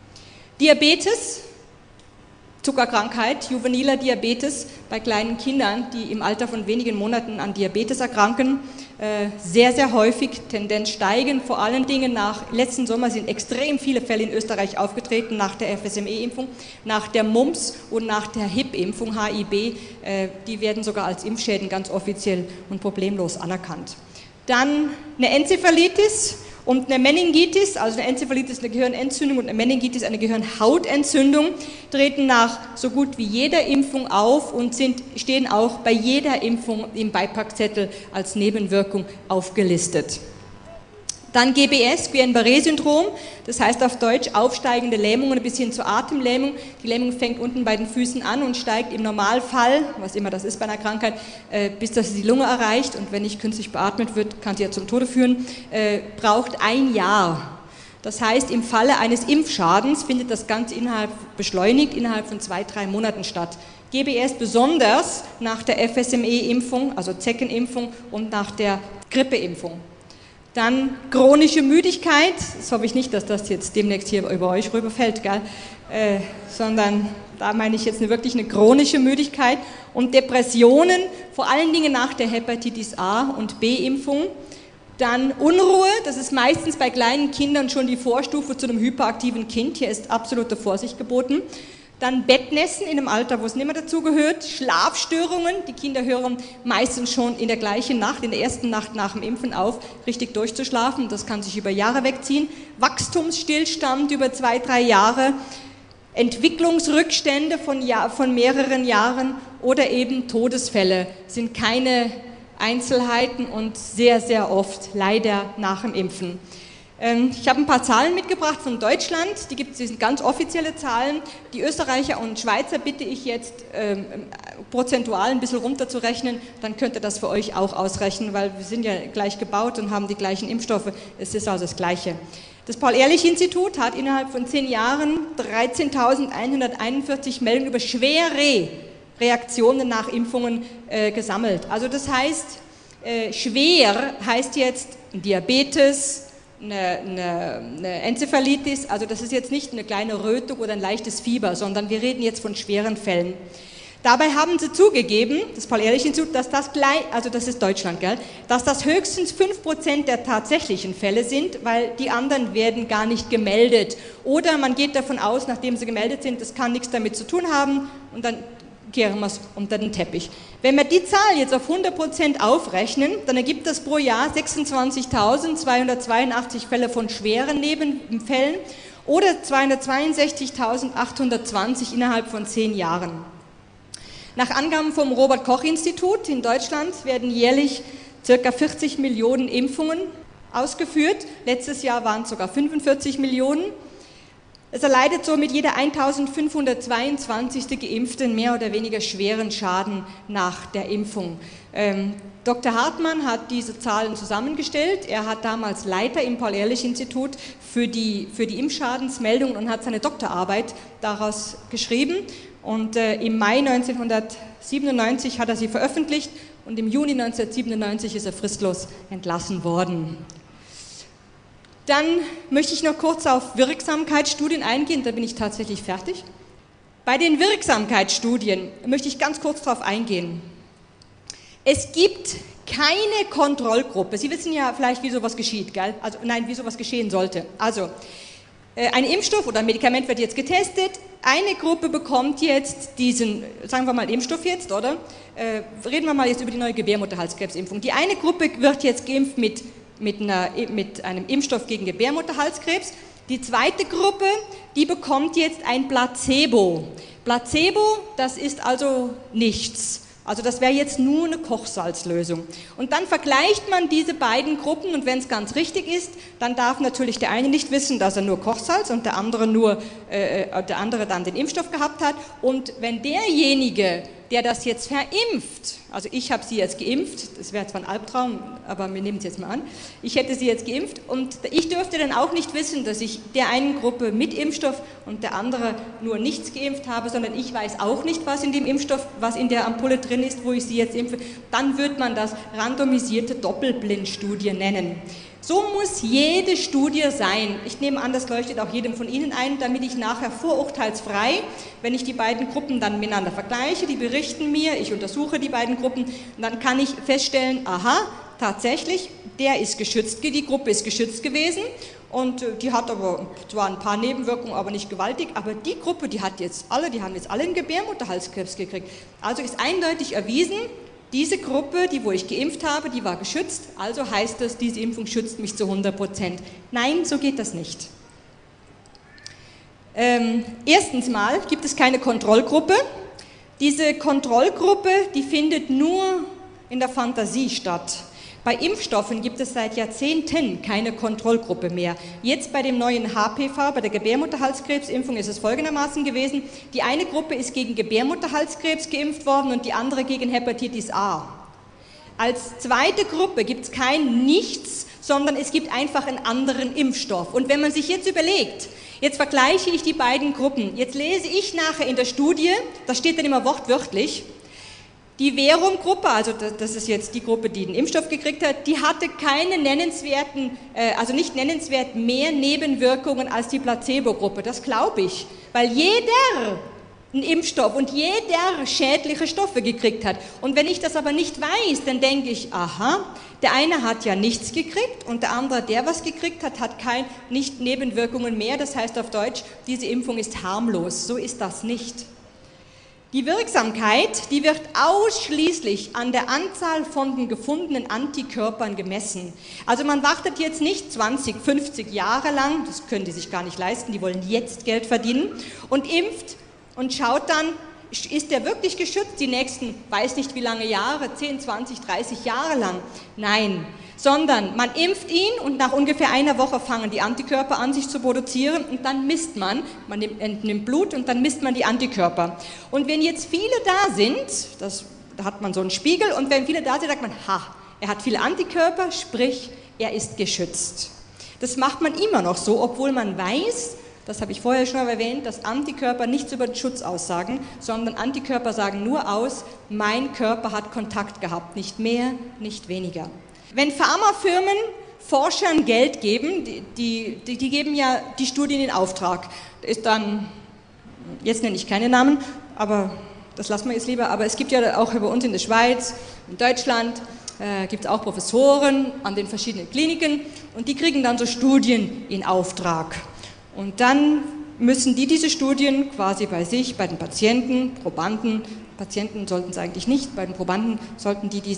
Diabetes, Zuckerkrankheit, juveniler Diabetes bei kleinen Kindern, die im Alter von wenigen Monaten an Diabetes erkranken, sehr, sehr häufig, Tendenz steigend, vor allen Dingen letzten Sommer sind extrem viele Fälle in Österreich aufgetreten, nach der FSME-Impfung, nach der Mumps und nach der HIB-Impfung, HIB, die werden sogar als Impfschäden ganz offiziell und problemlos anerkannt. Dann eine Enzephalitis und eine Meningitis, also eine Enzephalitis eine Gehirnentzündung und eine Meningitis eine Gehirnhautentzündung, treten nach so gut wie jeder Impfung auf und stehen auch bei jeder Impfung im Beipackzettel als Nebenwirkung aufgelistet. Dann GBS, Guillain-Barré-Syndrom, das heißt auf Deutsch aufsteigende Lähmungen bis hin zur Atemlähmung. Die Lähmung fängt unten bei den Füßen an und steigt im Normalfall, was immer das ist bei einer Krankheit, bis das die Lunge erreicht und wenn nicht künstlich beatmet wird, kann sie ja zum Tode führen, braucht 1 Jahr. Das heißt, im Falle eines Impfschadens findet das Ganze beschleunigt innerhalb von 2-3 Monaten statt. GBS besonders nach der FSME-Impfung, also Zeckenimpfung und nach der Grippeimpfung. Dann chronische Müdigkeit, das hoffe ich nicht, dass das jetzt demnächst hier über euch rüberfällt, gell? Sondern da meine ich jetzt wirklich eine chronische Müdigkeit und Depressionen, vor allen Dingen nach der Hepatitis A- und B-Impfung. Dann Unruhe, das ist meistens bei kleinen Kindern schon die Vorstufe zu einem hyperaktiven Kind, hier ist absolute Vorsicht geboten. Dann Bettnässen in einem Alter, wo es nicht mehr dazugehört, Schlafstörungen, die Kinder hören meistens schon in der gleichen Nacht, in der ersten Nacht nach dem Impfen auf, richtig durchzuschlafen, das kann sich über Jahre wegziehen, Wachstumsstillstand über 2-3 Jahre, Entwicklungsrückstände von mehreren Jahren oder eben Todesfälle sind keine Einzelheiten und sehr, sehr oft leider nach dem Impfen. Ich habe ein paar Zahlen mitgebracht von Deutschland, die sind ganz offizielle Zahlen. Die Österreicher und Schweizer bitte ich jetzt prozentual ein bisschen runterzurechnen, dann könnt ihr das für euch auch ausrechnen, weil wir sind ja gleich gebaut und haben die gleichen Impfstoffe, es ist also das Gleiche. Das Paul-Ehrlich-Institut hat innerhalb von 10 Jahren 13.141 Meldungen über schwere Reaktionen nach Impfungen gesammelt. Also das heißt, schwer heißt jetzt Diabetes, eine Enzephalitis, also das ist jetzt nicht eine kleine Rötung oder ein leichtes Fieber, sondern wir reden jetzt von schweren Fällen. Dabei haben sie zugegeben, das Paul-Ehrlich-Institut, dass das ist Deutschland, gell, dass das höchstens 5% der tatsächlichen Fälle sind, weil die anderen werden gar nicht gemeldet. Oder man geht davon aus, nachdem sie gemeldet sind, das kann nichts damit zu tun haben und dann kehren wir es unter den Teppich. Wenn wir die Zahl jetzt auf 100% aufrechnen, dann ergibt das pro Jahr 26.282 Fälle von schweren Nebenfällen oder 262.820 innerhalb von 10 Jahren. Nach Angaben vom Robert-Koch-Institut in Deutschland werden jährlich ca. 40 Millionen Impfungen ausgeführt. Letztes Jahr waren es sogar 45 Millionen. Es erleidet somit jeder 1522. Geimpfte mehr oder weniger schweren Schaden nach der Impfung. Dr. Hartmann hat diese Zahlen zusammengestellt. Er hat damals Leiter im Paul-Ehrlich-Institut für die Impfschadensmeldungen und hat seine Doktorarbeit daraus geschrieben. Und im Mai 1997 hat er sie veröffentlicht und im Juni 1997 ist er fristlos entlassen worden. Dann möchte ich noch kurz auf Wirksamkeitsstudien eingehen, da bin ich tatsächlich fertig. Bei den Wirksamkeitsstudien möchte ich ganz kurz darauf eingehen. Es gibt keine Kontrollgruppe. Sie wissen ja vielleicht, wie sowas geschieht, gell? Also, nein, wie sowas geschehen sollte. Also, ein Impfstoff oder ein Medikament wird jetzt getestet, eine Gruppe bekommt jetzt diesen, sagen wir mal Impfstoff jetzt, oder? Reden wir mal jetzt über die neue Gebärmutterhalskrebsimpfung. Die eine Gruppe wird jetzt geimpft mit einem Impfstoff gegen Gebärmutterhalskrebs. Die zweite Gruppe, die bekommt jetzt ein Placebo. Placebo, das ist also nichts. Also das wäre jetzt nur eine Kochsalzlösung. Und dann vergleicht man diese beiden Gruppen und wenn es ganz richtig ist, dann darf natürlich der eine nicht wissen, dass er nur Kochsalz und der andere dann den Impfstoff gehabt hat. Und wenn derjenige, der das jetzt verimpft, also ich habe sie jetzt geimpft, das wäre zwar ein Albtraum, aber wir nehmen es jetzt mal an, ich hätte sie jetzt geimpft und ich dürfte dann auch nicht wissen, dass ich der einen Gruppe mit Impfstoff und der andere nur nichts geimpft habe, sondern ich weiß auch nicht, was in dem Impfstoff, was in der Ampulle drin ist, wo ich sie jetzt impfe, dann wird man das randomisierte Doppelblindstudie nennen. So muss jede Studie sein. Ich nehme an, das leuchtet auch jedem von Ihnen ein, damit ich nachher vorurteilsfrei, wenn ich die beiden Gruppen dann miteinander vergleiche, die berichten mir, ich untersuche die beiden Gruppen, dann kann ich feststellen, aha, tatsächlich, der ist geschützt, die Gruppe ist geschützt gewesen und die hat aber zwar ein paar Nebenwirkungen, aber nicht gewaltig, aber die Gruppe, die haben jetzt alle einen Gebärmutterhalskrebs gekriegt. Also ist eindeutig erwiesen, diese Gruppe, wo ich geimpft habe, die war geschützt, also heißt das, diese Impfung schützt mich zu 100%. Nein, so geht das nicht. Erstens mal gibt es keine Kontrollgruppe. Diese Kontrollgruppe, die findet nur in der Fantasie statt. Bei Impfstoffen gibt es seit Jahrzehnten keine Kontrollgruppe mehr. Jetzt bei dem neuen HPV, bei der Gebärmutterhalskrebsimpfung, ist es folgendermaßen gewesen. Die eine Gruppe ist gegen Gebärmutterhalskrebs geimpft worden und die andere gegen Hepatitis A. Als zweite Gruppe gibt es kein Nichts, sondern es gibt einfach einen anderen Impfstoff. Und wenn man sich jetzt überlegt, jetzt vergleiche ich die beiden Gruppen, jetzt lese ich nachher in der Studie, das steht dann immer wortwörtlich, die Verum-Gruppe, also das ist jetzt die Gruppe, die den Impfstoff gekriegt hat, die hatte keine nennenswerten, also nicht nennenswert mehr Nebenwirkungen als die Placebo-Gruppe. Das glaube ich, weil jeder einen Impfstoff und jeder schädliche Stoffe gekriegt hat. Und wenn ich das aber nicht weiß, dann denke ich, aha, der eine hat ja nichts gekriegt und der andere, der was gekriegt hat, hat nicht Nebenwirkungen mehr. Das heißt auf Deutsch, diese Impfung ist harmlos. So ist das nicht. Die Wirksamkeit, die wird ausschließlich an der Anzahl von den gefundenen Antikörpern gemessen. Also man wartet jetzt nicht 20, 50 Jahre lang, das können die sich gar nicht leisten, die wollen jetzt Geld verdienen, und impft und schaut dann, ist der wirklich geschützt die nächsten, weiß nicht wie lange Jahre, 10, 20, 30 Jahre lang? Nein, sondern man impft ihn und nach ungefähr einer Woche fangen die Antikörper an, sich zu produzieren und dann misst man entnimmt Blut und dann misst man die Antikörper. Und wenn jetzt viele da sind, da hat man so einen Spiegel und wenn viele da sind, sagt man, er hat viele Antikörper, sprich, er ist geschützt. Das macht man immer noch so, obwohl man weiß, das habe ich vorher schon erwähnt, dass Antikörper nichts über den Schutz aussagen, sondern Antikörper sagen nur aus, mein Körper hat Kontakt gehabt, nicht mehr, nicht weniger. Wenn Pharmafirmen Forschern Geld geben, die geben ja die Studien in Auftrag. Das ist dann, jetzt nenne ich keine Namen, aber das lassen wir jetzt lieber, aber es gibt ja auch bei uns in der Schweiz, in Deutschland, gibt es auch Professoren an den verschiedenen Kliniken und die kriegen dann so Studien in Auftrag. Und dann müssen die diese Studien quasi bei sich, bei den Patienten, Probanden, Patienten sollten es eigentlich nicht, bei den Probanden sollten die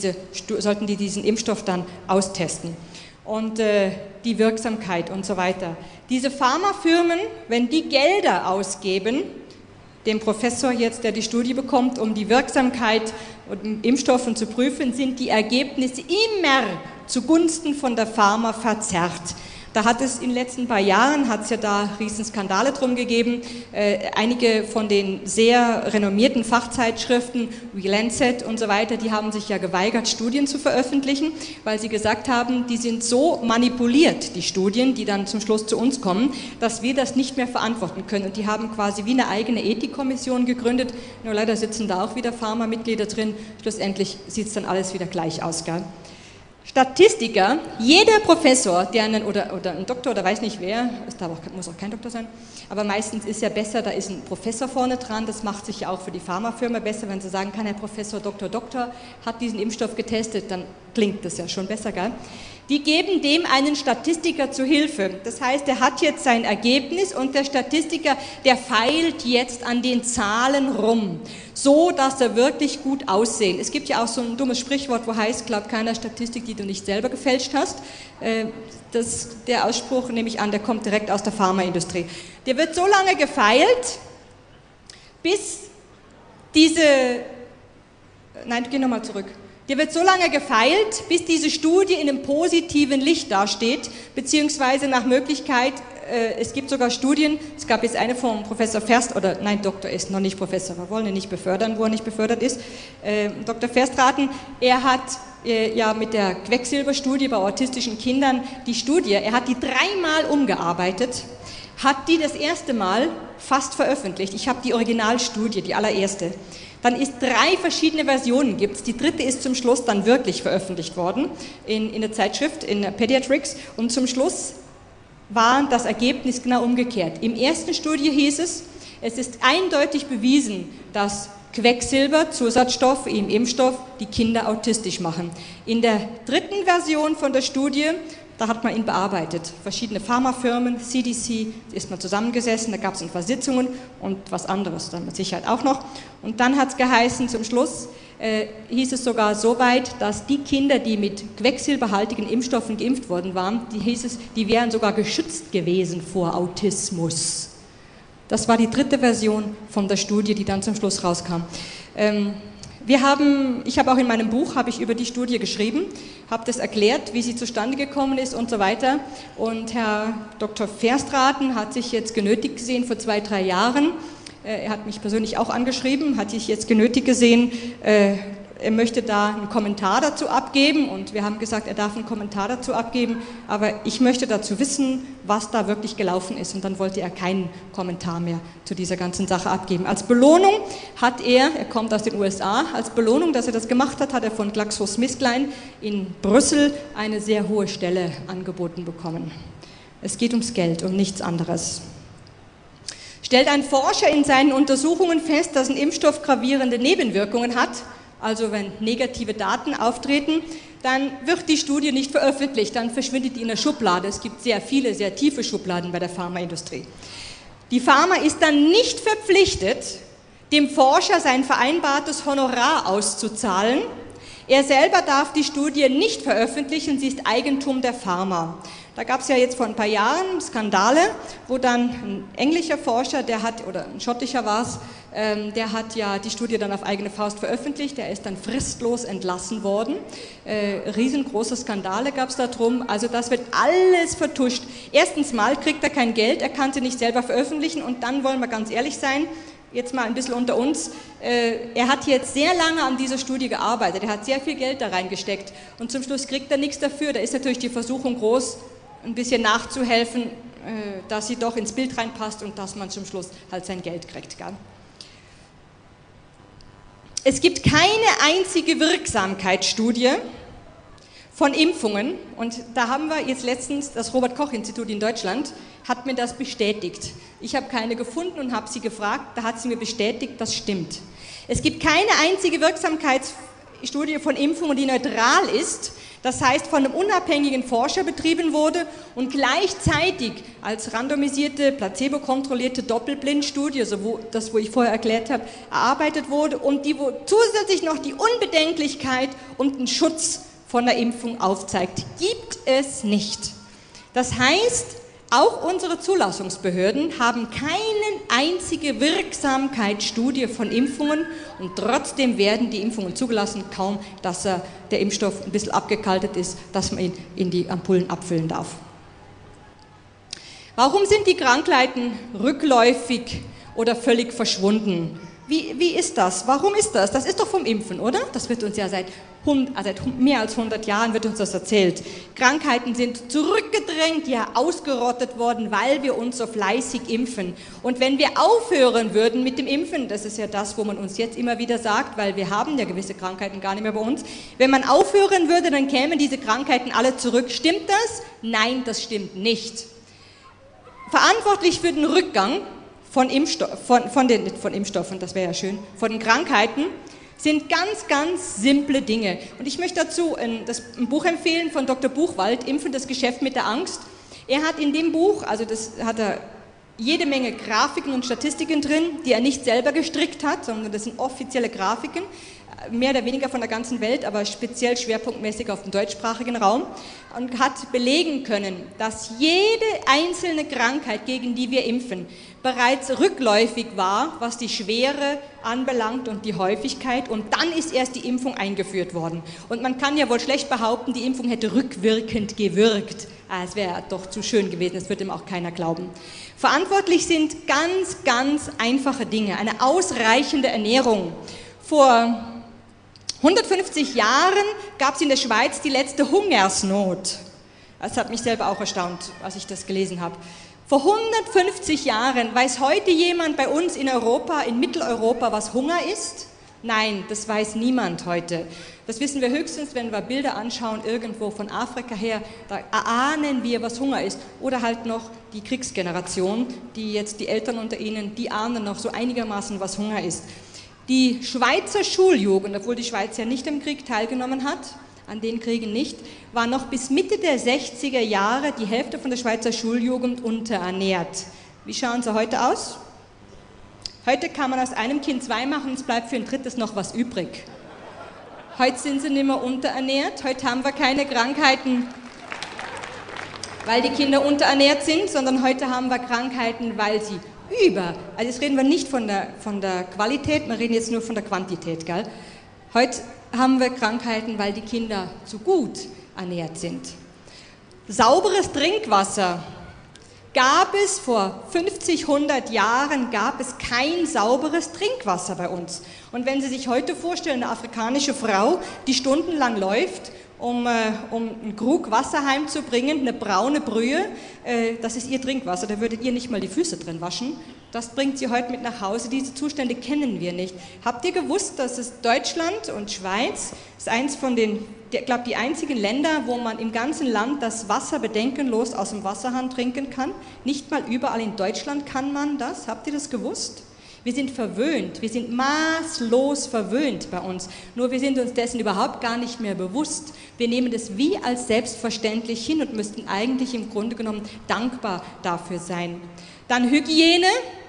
diesen Impfstoff dann austesten. Und die Wirksamkeit und so weiter. Diese Pharmafirmen, wenn die Gelder ausgeben, dem Professor jetzt, der die Studie bekommt, um die Wirksamkeit und Impfstoffen zu prüfen, sind die Ergebnisse immer zugunsten von der Pharma verzerrt. Da hat es in den letzten paar Jahren, hat es ja da Riesenskandale drum gegeben. Einige von den sehr renommierten Fachzeitschriften, wie Lancet und so weiter, die haben sich ja geweigert, Studien zu veröffentlichen, weil sie gesagt haben, die sind so manipuliert, die Studien, die dann zum Schluss zu uns kommen, dass wir das nicht mehr verantworten können. Und die haben quasi wie eine eigene Ethikkommission gegründet. Nur leider sitzen da auch wieder Pharma-Mitglieder drin. Schlussendlich sieht es dann alles wieder gleich aus, gell? Statistiker, jeder Professor, der oder ein Doktor oder weiß nicht wer, muss auch kein Doktor sein, aber meistens ist ja besser, da ist ein Professor vorne dran, das macht sich ja auch für die Pharmafirma besser, wenn sie sagen kann, Herr Professor, Doktor hat diesen Impfstoff getestet, dann klingt das ja schon besser, gell? Die geben dem einen Statistiker zu Hilfe. Das heißt, er hat jetzt sein Ergebnis und der Statistiker, der feilt jetzt an den Zahlen rum, so dass er wirklich gut aussehen. Es gibt ja auch so ein dummes Sprichwort, wo heißt, glaub keiner Statistik, die du nicht selber gefälscht hast. Der Ausspruch, nehme ich an, der kommt direkt aus der Pharmaindustrie. Der wird so lange gefeilt, bis geh nochmal zurück. Der wird so lange gefeilt, bis diese Studie in einem positiven Licht dasteht, beziehungsweise nach Möglichkeit, es gibt sogar Studien, es gab jetzt eine von Professor Doktor ist noch nicht Professor, wir wollen ihn nicht befördern, wo er nicht befördert ist, Dr. Verstraeten, er hat ja mit der Quecksilberstudie bei autistischen Kindern er hat die 3-mal umgearbeitet, hat die das erste Mal fast veröffentlicht. Ich habe die Originalstudie, die allererste. Dann ist 3 verschiedene Versionen gibt's. Die 3. ist zum Schluss dann wirklich veröffentlicht worden in der Zeitschrift, in Pediatrics. Und zum Schluss war das Ergebnis genau umgekehrt. Im ersten Studie hieß es ist eindeutig bewiesen, dass Quecksilber, Zusatzstoff im Impfstoff, die Kinder autistisch machen. In der 3. Version von der Studie, da hat man ihn bearbeitet. Verschiedene Pharmafirmen, CDC, ist man zusammengesessen, da gab es ein paar Sitzungen und was anderes dann mit Sicherheit auch noch. Und dann hat es geheißen, zum Schluss hieß es sogar so weit, dass die Kinder, die mit quecksilberhaltigen Impfstoffen geimpft worden waren, die wären sogar geschützt gewesen vor Autismus. Das war die 3. Version von der Studie, die dann zum Schluss rauskam. Ich habe auch in meinem Buch über die Studie geschrieben, habe das erklärt, wie sie zustande gekommen ist und so weiter. Und Herr Dr. Verstraeten hat sich jetzt genötigt gesehen, vor 2-3 Jahren, er hat mich persönlich auch angeschrieben, hat sich jetzt genötigt gesehen, er möchte da einen Kommentar dazu abgeben und wir haben gesagt, er darf einen Kommentar dazu abgeben, aber ich möchte dazu wissen, was da wirklich gelaufen ist und dann wollte er keinen Kommentar mehr zu dieser ganzen Sache abgeben. Als Belohnung hat er kommt aus den USA, als Belohnung, dass er das gemacht hat, hat er von GlaxoSmithKline in Brüssel eine sehr hohe Stelle angeboten bekommen. Es geht ums Geld, um nichts anderes. Stellt ein Forscher in seinen Untersuchungen fest, dass ein Impfstoff gravierende Nebenwirkungen hat, also wenn negative Daten auftreten, dann wird die Studie nicht veröffentlicht, dann verschwindet die in der Schublade. Es gibt sehr viele, sehr tiefe Schubladen bei der Pharmaindustrie. Die Pharma ist dann nicht verpflichtet, dem Forscher sein vereinbartes Honorar auszuzahlen. Er selber darf die Studie nicht veröffentlichen, sie ist Eigentum der Pharma. Da gab es ja jetzt vor ein paar Jahren Skandale, wo dann ein englischer Forscher, oder ein schottischer war es, der hat ja die Studie dann auf eigene Faust veröffentlicht, der ist dann fristlos entlassen worden. Riesengroße Skandale gab es da drum, also das wird alles vertuscht. Erstens mal kriegt er kein Geld, er kann sie nicht selber veröffentlichen und dann wollen wir ganz ehrlich sein, jetzt mal ein bisschen unter uns, er hat jetzt sehr lange an dieser Studie gearbeitet, er hat sehr viel Geld da reingesteckt und zum Schluss kriegt er nichts dafür, da ist natürlich die Versuchung groß, ein bisschen nachzuhelfen, dass sie doch ins Bild reinpasst und dass man zum Schluss halt sein Geld kriegt. Gell? Es gibt keine einzige Wirksamkeitsstudie von Impfungen und da haben wir jetzt letztens, das Robert-Koch-Institut in Deutschland hat mir das bestätigt. Ich habe keine gefunden und habe sie gefragt, da hat sie mir bestätigt, das stimmt. Es gibt keine einzige Wirksamkeitsstudie von Impfungen, die neutral ist, das heißt von einem unabhängigen Forscher betrieben wurde und gleichzeitig als randomisierte, placebo-kontrollierte Doppelblindstudie, also wo ich vorher erklärt habe, erarbeitet wurde und wo zusätzlich noch die Unbedenklichkeit und den Schutz von der Impfung aufzeigt. Gibt es nicht. Das heißt, auch unsere Zulassungsbehörden haben keine einzige Wirksamkeitsstudie von Impfungen und trotzdem werden die Impfungen zugelassen, kaum dass der Impfstoff ein bisschen abgekaltet ist, dass man ihn in die Ampullen abfüllen darf. Warum sind die Krankheiten rückläufig oder völlig verschwunden? Wie ist das? Warum ist das? Das ist doch vom Impfen, oder? Das wird uns ja seit mehr als 100 Jahren wird uns das erzählt. Krankheiten sind zurückgedrängt, ja ausgerottet worden, weil wir uns so fleißig impfen. Und wenn wir aufhören würden mit dem Impfen, das ist ja das, wo man uns jetzt immer wieder sagt, weil wir haben ja gewisse Krankheiten gar nicht mehr bei uns, wenn man aufhören würde, dann kämen diese Krankheiten alle zurück. Stimmt das? Nein, das stimmt nicht. Verantwortlich für den Rückgang von Impfstoffen, das wäre ja schön, von den Krankheiten, sind ganz, ganz simple Dinge. Und ich möchte dazu ein Buch empfehlen von Dr. Buchwald, Impfen, das Geschäft mit der Angst. Er hat in dem Buch, also das hat er jede Menge Grafiken und Statistiken drin, die er nicht selber gestrickt hat, sondern das sind offizielle Grafiken, mehr oder weniger von der ganzen Welt, aber speziell schwerpunktmäßig auf dem deutschsprachigen Raum, und hat belegen können, dass jede einzelne Krankheit, gegen die wir impfen, bereits rückläufig war, was die Schwere anbelangt und die Häufigkeit, und dann ist erst die Impfung eingeführt worden. Und man kann ja wohl schlecht behaupten, die Impfung hätte rückwirkend gewirkt. Es wäre doch zu schön gewesen, das wird ihm auch keiner glauben. Verantwortlich sind ganz, ganz einfache Dinge. Eine ausreichende Ernährung. Vor 150 Jahren gab es in der Schweiz die letzte Hungersnot. Das hat mich selber auch erstaunt, als ich das gelesen habe. Vor 150 Jahren weiß heute jemand bei uns in Europa, in Mitteleuropa, was Hunger ist? Nein, das weiß niemand heute. Das wissen wir höchstens, wenn wir Bilder anschauen, irgendwo von Afrika her, da ahnen wir, was Hunger ist. Oder halt noch die Kriegsgeneration, die jetzt die Eltern unter ihnen, die ahnen noch so einigermaßen, was Hunger ist. Die Schweizer Schuljugend, obwohl die Schweiz ja nicht am Krieg teilgenommen hat, an den Kriegen nicht, war noch bis Mitte der 60er Jahre die Hälfte von der Schweizer Schuljugend unterernährt. Wie schauen sie heute aus? Heute kann man aus einem Kind 2 machen, es bleibt für ein drittes noch was übrig. Heute sind sie nicht mehr unterernährt, heute haben wir keine Krankheiten, weil die Kinder unterernährt sind, sondern heute haben wir Krankheiten, weil sie also jetzt reden wir nicht von der Qualität, wir reden jetzt nur von der Quantität, gell? Heute haben wir Krankheiten, weil die Kinder zu gut ernährt sind. Sauberes Trinkwasser. Gab es vor 50, 100 Jahren, gab es kein sauberes Trinkwasser bei uns. Und wenn Sie sich heute vorstellen, eine afrikanische Frau, die stundenlang läuft, um einen Krug Wasser heimzubringen, eine braune Brühe, das ist ihr Trinkwasser, da würdet ihr nicht mal die Füße drin waschen. Das bringt sie heute mit nach Hause, diese Zustände kennen wir nicht. Habt ihr gewusst, dass es Deutschland und Schweiz ist eins von den, ich glaube, die einzigen Länder, wo man im ganzen Land das Wasser bedenkenlos aus dem Wasserhahn trinken kann? Nicht mal überall in Deutschland kann man das. Habt ihr das gewusst? Wir sind verwöhnt, wir sind maßlos verwöhnt bei uns, nur wir sind uns dessen überhaupt gar nicht mehr bewusst. Wir nehmen das wie als selbstverständlich hin und müssten eigentlich im Grunde genommen dankbar dafür sein. Dann Hygiene.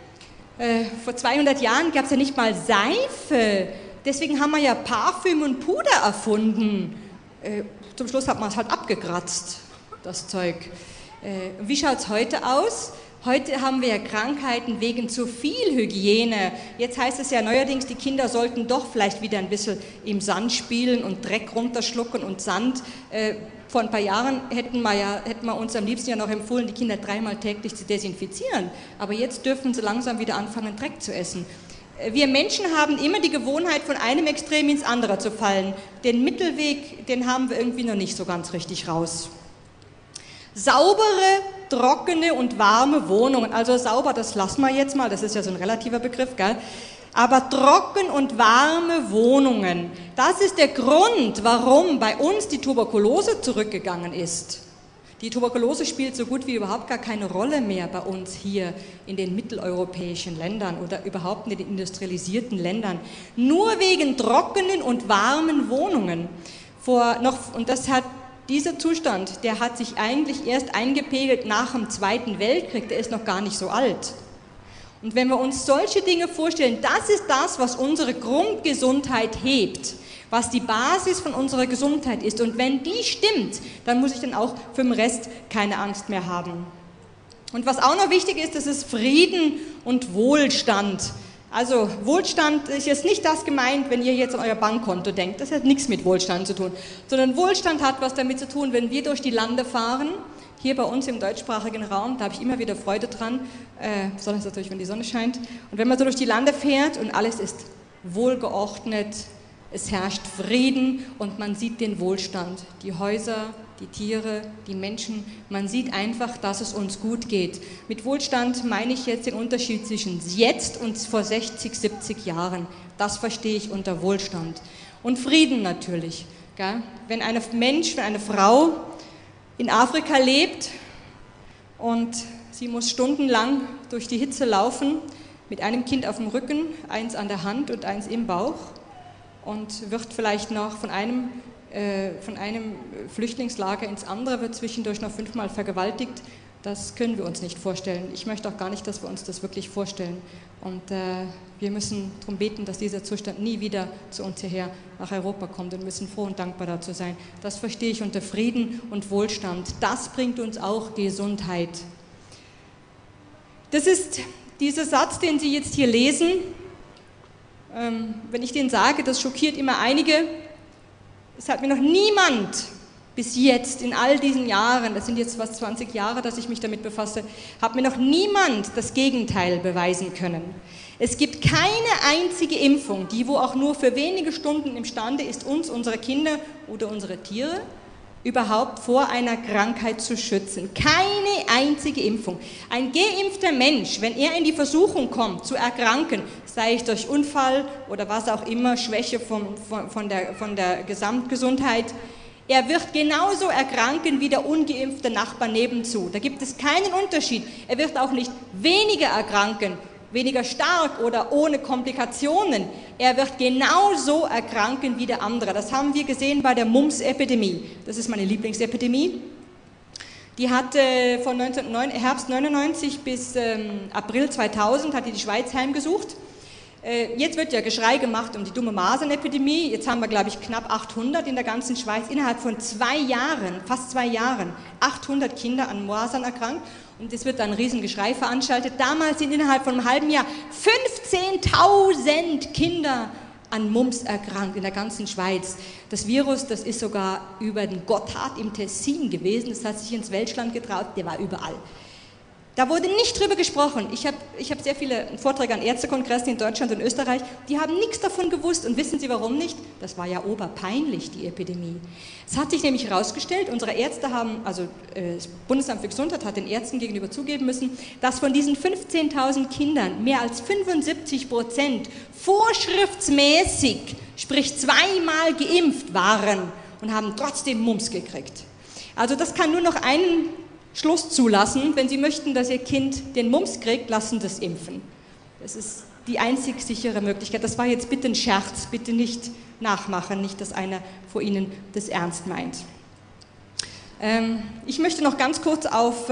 Vor 200 Jahren gab es ja nicht mal Seife, deswegen haben wir ja Parfüm und Puder erfunden. Zum Schluss hat man es halt abgekratzt, das Zeug. Wie schaut es heute aus? Heute haben wir ja Krankheiten wegen zu viel Hygiene. Jetzt heißt es ja neuerdings, die Kinder sollten doch vielleicht wieder ein bisschen im Sand spielen und Dreck runterschlucken und Sand. Vor ein paar Jahren hätten wir uns am liebsten ja noch empfohlen, die Kinder 3-mal täglich zu desinfizieren. Aber jetzt dürfen sie langsam wieder anfangen, Dreck zu essen. Wir Menschen haben immer die Gewohnheit, von einem Extrem ins andere zu fallen. Den Mittelweg, den haben wir irgendwie noch nicht so ganz richtig raus. Saubere, trockene und warme Wohnungen. Also sauber, das lassen wir jetzt mal, das ist ja so ein relativer Begriff, gell? Aber trocken und warme Wohnungen, das ist der Grund, warum bei uns die Tuberkulose zurückgegangen ist. Die Tuberkulose spielt so gut wie überhaupt gar keine Rolle mehr bei uns hier in den mitteleuropäischen Ländern oder überhaupt in den industrialisierten Ländern. Nur wegen trockenen und warmen Wohnungen. Und das hat dieser Zustand, der hat sich eigentlich erst eingepegelt nach dem Zweiten Weltkrieg, der ist noch gar nicht so alt. Und wenn wir uns solche Dinge vorstellen, das ist das, was unsere Grundgesundheit hebt, was die Basis von unserer Gesundheit ist. Und wenn die stimmt, dann muss ich dann auch für den Rest keine Angst mehr haben. Und was auch noch wichtig ist, das ist Frieden und Wohlstand. Also Wohlstand ist jetzt nicht das gemeint, wenn ihr jetzt an euer Bankkonto denkt, das hat nichts mit Wohlstand zu tun, sondern Wohlstand hat was damit zu tun, wenn wir durch die Lande fahren, hier bei uns im deutschsprachigen Raum, da habe ich immer wieder Freude dran, besonders natürlich, wenn die Sonne scheint. Und wenn man so durch die Lande fährt und alles ist wohlgeordnet, es herrscht Frieden und man sieht den Wohlstand, die Häuser, die Tiere, die Menschen, man sieht einfach, dass es uns gut geht. Mit Wohlstand meine ich jetzt den Unterschied zwischen jetzt und vor 60, 70 Jahren. Das verstehe ich unter Wohlstand. Und Frieden natürlich. Gell? Wenn ein Mensch, wenn eine Frau in Afrika lebt und sie muss stundenlang durch die Hitze laufen, mit einem Kind auf dem Rücken, eins an der Hand und eins im Bauch und wird vielleicht noch von einem Flüchtlingslager ins andere, wird zwischendurch noch 5-mal vergewaltigt, das können wir uns nicht vorstellen. Ich möchte auch gar nicht, dass wir uns das wirklich vorstellen. Und wir müssen darum beten, dass dieser Zustand nie wieder zu uns hierher nach Europa kommt und müssen froh und dankbar dazu sein. Das verstehe ich unter Frieden und Wohlstand. Das bringt uns auch Gesundheit. Das ist dieser Satz, den Sie jetzt hier lesen. Wenn ich den sage, das schockiert immer einige. Es hat mir noch niemand bis jetzt in all diesen Jahren, das sind jetzt fast 20 Jahre, dass ich mich damit befasse, hat mir noch niemand das Gegenteil beweisen können. Es gibt keine einzige Impfung, die wo auch nur für wenige Stunden imstande ist, uns, unsere Kinder oder unsere Tiere überhaupt vor einer Krankheit zu schützen. Keine einzige Impfung. Ein geimpfter Mensch, wenn er in die Versuchung kommt, zu erkranken, sei es durch Unfall oder was auch immer, Schwäche von der Gesamtgesundheit, er wird genauso erkranken wie der ungeimpfte Nachbar nebenzu. Da gibt es keinen Unterschied. Er wird auch nicht weniger erkranken, weniger stark oder ohne Komplikationen. Er wird genauso erkranken wie der andere. Das haben wir gesehen bei der Mumps-Epidemie. Das ist meine Lieblingsepidemie. Die hat von Herbst 99 bis April 2000 hat die Schweiz heimgesucht. Jetzt wird ja Geschrei gemacht um die dumme Masernepidemie. Jetzt haben wir, glaube ich, knapp 800 in der ganzen Schweiz. Innerhalb von 2 Jahren, fast 2 Jahren, 800 Kinder an Masern erkrankt. Und es wird dann ein Riesengeschrei veranstaltet. Damals sind innerhalb von einem halben Jahr 15.000 Kinder an Mumps erkrankt in der ganzen Schweiz. Das Virus, das ist sogar über den Gotthard im Tessin gewesen. Das hat sich ins Welschland getraut, der war überall. Da wurde nicht drüber gesprochen. Ich hab sehr viele Vorträge an Ärztekongressen in Deutschland und Österreich, die haben nichts davon gewusst. Und wissen Sie warum nicht? Das war ja oberpeinlich, die Epidemie. Es hat sich nämlich herausgestellt, unsere Ärzte haben, also das Bundesamt für Gesundheit hat den Ärzten gegenüber zugeben müssen, dass von diesen 15.000 Kindern mehr als 75% vorschriftsmäßig, sprich 2-mal geimpft waren und haben trotzdem Mumps gekriegt. Also das kann nur noch einen Schluss zulassen. Wenn Sie möchten, dass Ihr Kind den Mumps kriegt, lassen Sie es impfen. Das ist die einzig sichere Möglichkeit. Das war jetzt bitte ein Scherz, bitte nicht nachmachen, nicht, dass einer vor Ihnen das ernst meint. Ich möchte noch ganz kurz auf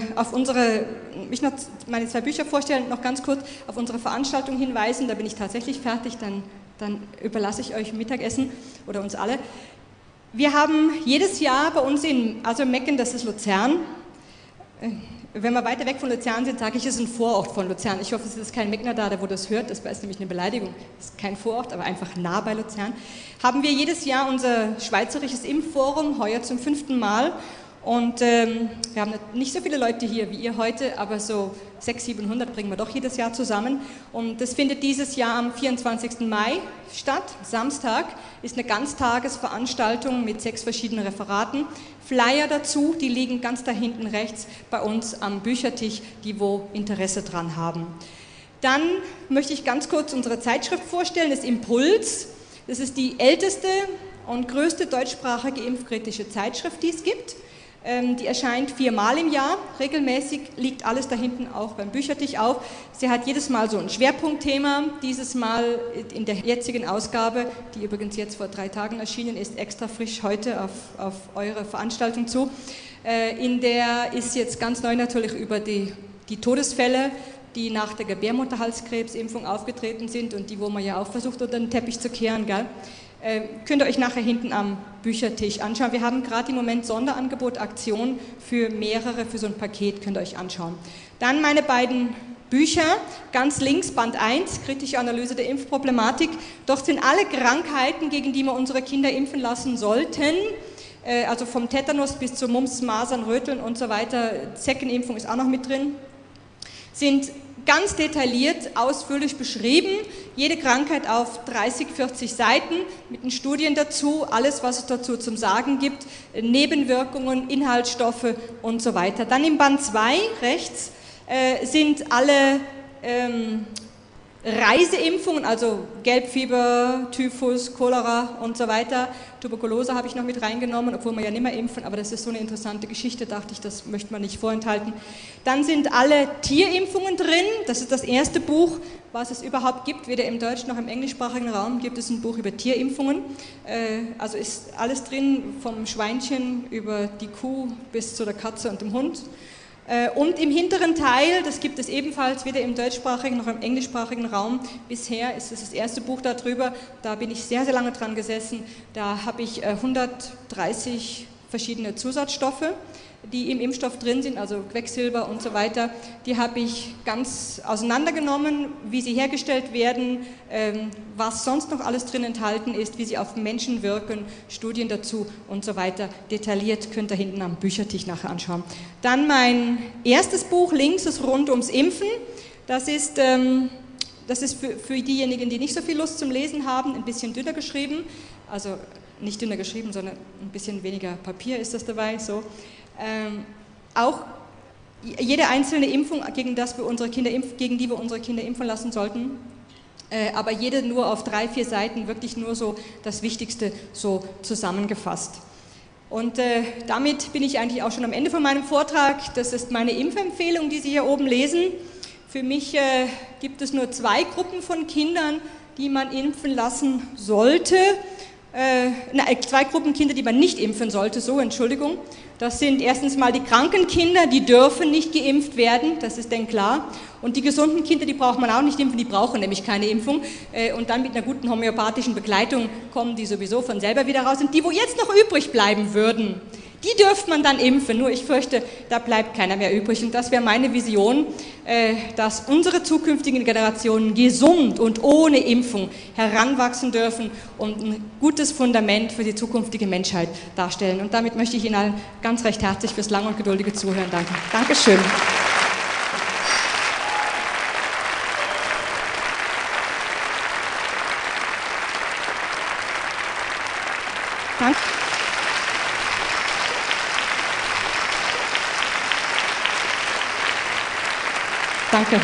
meine 2 Bücher vorstellen, noch ganz kurz auf unsere Veranstaltung hinweisen. Da bin ich tatsächlich fertig, dann überlasse ich euch Mittagessen oder uns alle. Wir haben jedes Jahr bei uns also Mecken, das ist Luzern. Wenn wir weiter weg von Luzern sind, sage ich, es ist ein Vorort von Luzern. Ich hoffe, es ist kein Meckner da, der wo das hört. Das ist nämlich eine Beleidigung. Es ist kein Vorort, aber einfach nah bei Luzern. Haben wir jedes Jahr unser schweizerisches Impfforum, heuer zum 5. Mal. Und wir haben nicht so viele Leute hier wie ihr heute, aber so 600, 700 bringen wir doch jedes Jahr zusammen. Und das findet dieses Jahr am 24. Mai statt, Samstag, ist eine Ganztagesveranstaltung mit 6 verschiedenen Referaten. Flyer dazu, die liegen ganz da hinten rechts bei uns am Büchertisch, die wo Interesse dran haben. Dann möchte ich ganz kurz unsere Zeitschrift vorstellen, das Impuls. Das ist die älteste und größte deutschsprachige impfkritische Zeitschrift, die es gibt. Die erscheint 4-mal im Jahr, regelmäßig liegt alles da hinten auch beim Büchertisch auf. Sie hat jedes Mal so ein Schwerpunktthema, dieses Mal in der jetzigen Ausgabe, die übrigens jetzt vor 3 Tagen erschienen ist, extra frisch heute auf eure Veranstaltung zu. In der ist jetzt ganz neu natürlich über die Todesfälle, die nach der Gebärmutterhalskrebsimpfung aufgetreten sind und die, wo man ja auch versucht, unter den Teppich zu kehren, gell? Könnt ihr euch nachher hinten am Büchertisch anschauen. Wir haben gerade im Moment Sonderangebot, Aktion für mehrere, für so ein Paket, könnt ihr euch anschauen. Dann meine beiden Bücher, ganz links Band 1, kritische Analyse der Impfproblematik. Dort sind alle Krankheiten, gegen die wir unsere Kinder impfen lassen sollten, also vom Tetanus bis zu Mumps, Masern, Röteln und so weiter. Zeckenimpfung ist auch noch mit drin. Sind ganz detailliert, ausführlich beschrieben, jede Krankheit auf 30, 40 Seiten mit den Studien dazu, alles, was es dazu zum Sagen gibt, Nebenwirkungen, Inhaltsstoffe und so weiter. Dann im Band 2 rechts sind alle Reiseimpfungen, also Gelbfieber, Typhus, Cholera und so weiter. Tuberkulose habe ich noch mit reingenommen, obwohl wir ja nicht mehr impfen, aber das ist so eine interessante Geschichte, dachte ich, das möchte man nicht vorenthalten. Dann sind alle Tierimpfungen drin, das ist das erste Buch, was es überhaupt gibt, weder im deutschen noch im englischsprachigen Raum gibt es ein Buch über Tierimpfungen. Also ist alles drin, vom Schweinchen über die Kuh bis zu der Katze und dem Hund. Und im hinteren Teil, das gibt es ebenfalls weder im deutschsprachigen noch im englischsprachigen Raum, bisher ist es das erste Buch darüber, da bin ich sehr, sehr lange dran gesessen, da habe ich 130 verschiedene Zusatzstoffe, die im Impfstoff drin sind, also Quecksilber und so weiter, die habe ich ganz auseinandergenommen, wie sie hergestellt werden, was sonst noch alles drin enthalten ist, wie sie auf Menschen wirken, Studien dazu und so weiter. Detailliert könnt ihr hinten am Büchertisch nachher anschauen. Dann mein erstes Buch, links ist rund ums Impfen. Das ist für diejenigen, die nicht so viel Lust zum Lesen haben, ein bisschen dünner geschrieben, also nicht dünner geschrieben, sondern ein bisschen weniger Papier ist das dabei, so. Auch jede einzelne Impfung, gegen die wir unsere Kinder impfen lassen sollten, aber jede nur auf 3, 4 Seiten, wirklich nur so das Wichtigste so zusammengefasst. Und damit bin ich eigentlich auch schon am Ende von meinem Vortrag. Das ist meine Impfempfehlung, die Sie hier oben lesen. Für mich gibt es nur 2 Gruppen von Kindern, die man impfen lassen sollte. 2 Gruppen Kinder, die man nicht impfen sollte, so, Entschuldigung. Das sind erstens mal die kranken Kinder, die dürfen nicht geimpft werden, das ist denn klar. Und die gesunden Kinder, die braucht man auch nicht impfen, die brauchen nämlich keine Impfung. Und dann mit einer guten homöopathischen Begleitung kommen die sowieso von selber wieder raus. Und die, wo jetzt noch übrig bleiben würden, die dürfte man dann impfen, nur ich fürchte, da bleibt keiner mehr übrig. Und das wäre meine Vision, dass unsere zukünftigen Generationen gesund und ohne Impfung heranwachsen dürfen und ein gutes Fundament für die zukünftige Menschheit darstellen. Und damit möchte ich Ihnen allen ganz recht herzlich fürs lange und geduldige Zuhören danken. Dankeschön. Danke. Danke.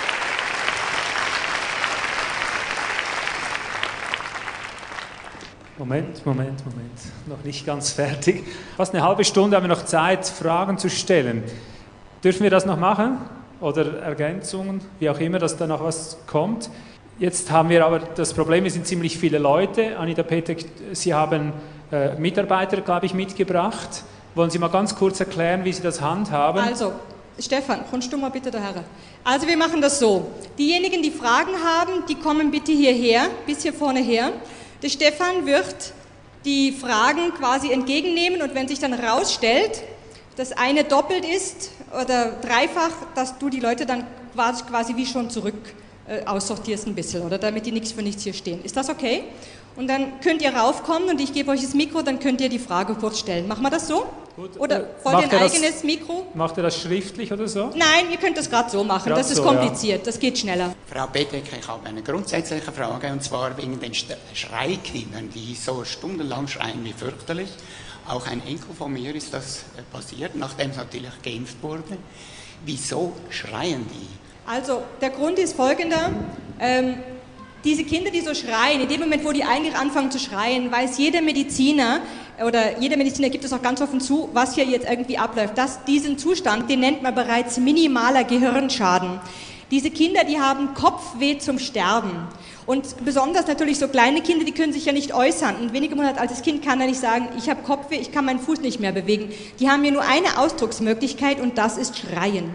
Moment, noch nicht ganz fertig. Fast eine halbe Stunde haben wir noch Zeit, Fragen zu stellen. Dürfen wir das noch machen? Oder Ergänzungen, wie auch immer, dass da noch was kommt? Jetzt haben wir aber das Problem, es sind ziemlich viele Leute. Anita Petek, Sie haben Mitarbeiter, glaube ich, mitgebracht. Wollen Sie mal ganz kurz erklären, wie Sie das handhaben? Also, Stefan, kommst du mal bitte daher? Also wir machen das so. Diejenigen, die Fragen haben, die kommen bitte hierher, bis hier vorne her. Der Stefan wird die Fragen quasi entgegennehmen und wenn sich dann rausstellt, dass eine doppelt ist oder dreifach, dass du die Leute dann quasi wie schon zurück aussortierst ein bisschen, oder damit die nichts für nichts hier stehen. Ist das okay? Und dann könnt ihr raufkommen und ich gebe euch das Mikro, dann könnt ihr die Frage kurz stellen. Machen wir das so? Gut, oder wollt ihr ein eigenes Mikro? Macht ihr das schriftlich oder so? Nein, ihr könnt das gerade so machen. Das ist kompliziert, das geht schneller. Frau Petek, ich habe eine grundsätzliche Frage, und zwar wegen den Schreikindern, die so stundenlang schreien wie fürchterlich. Auch ein Enkel von mir ist das passiert, nachdem es natürlich geimpft wurde. Wieso schreien die? Also, der Grund ist folgender. Diese Kinder, die so schreien, in dem Moment, wo die eigentlich anfangen zu schreien, weiß jeder Mediziner, oder jeder Mediziner gibt es auch ganz offen zu, was hier jetzt irgendwie abläuft. Diesen Zustand, den nennt man bereits minimaler Gehirnschaden. Diese Kinder, die haben Kopfweh zum Sterben. Und besonders natürlich so kleine Kinder, die können sich ja nicht äußern. Ein wenige Monate altes Kind kann ja nicht sagen, ich habe Kopfweh, ich kann meinen Fuß nicht mehr bewegen. Die haben ja nur eine Ausdrucksmöglichkeit und das ist Schreien.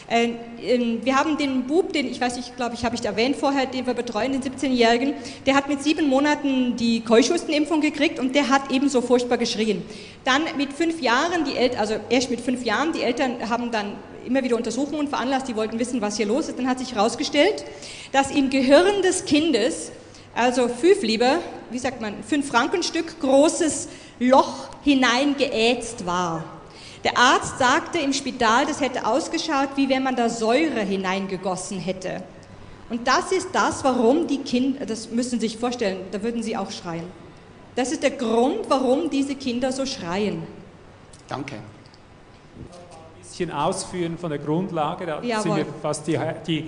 Wir haben den Bub, den, ich weiß nicht, glaube ich, habe ich erwähnt vorher, den wir betreuen, den 17-Jährigen, der hat mit 7 Monaten die Keuchhustenimpfung gekriegt und der hat ebenso furchtbar geschrien. Dann mit 5 Jahren, also erst mit 5 Jahren, die Eltern haben dann immer wieder Untersuchungen veranlasst, die wollten wissen, was hier los ist. Dann hat sich herausgestellt, dass im Gehirn des Kindes, also 5 Frankenstück großes Loch hineingeätzt war. Der Arzt sagte im Spital, das hätte ausgeschaut, wie wenn man da Säure hineingegossen hätte. Und das ist das, warum die Kinder, das müssen Sie sich vorstellen, da würden Sie auch schreien. Das ist der Grund, warum diese Kinder so schreien. Danke. Ein bisschen ausführen von der Grundlage, da sind mir fast die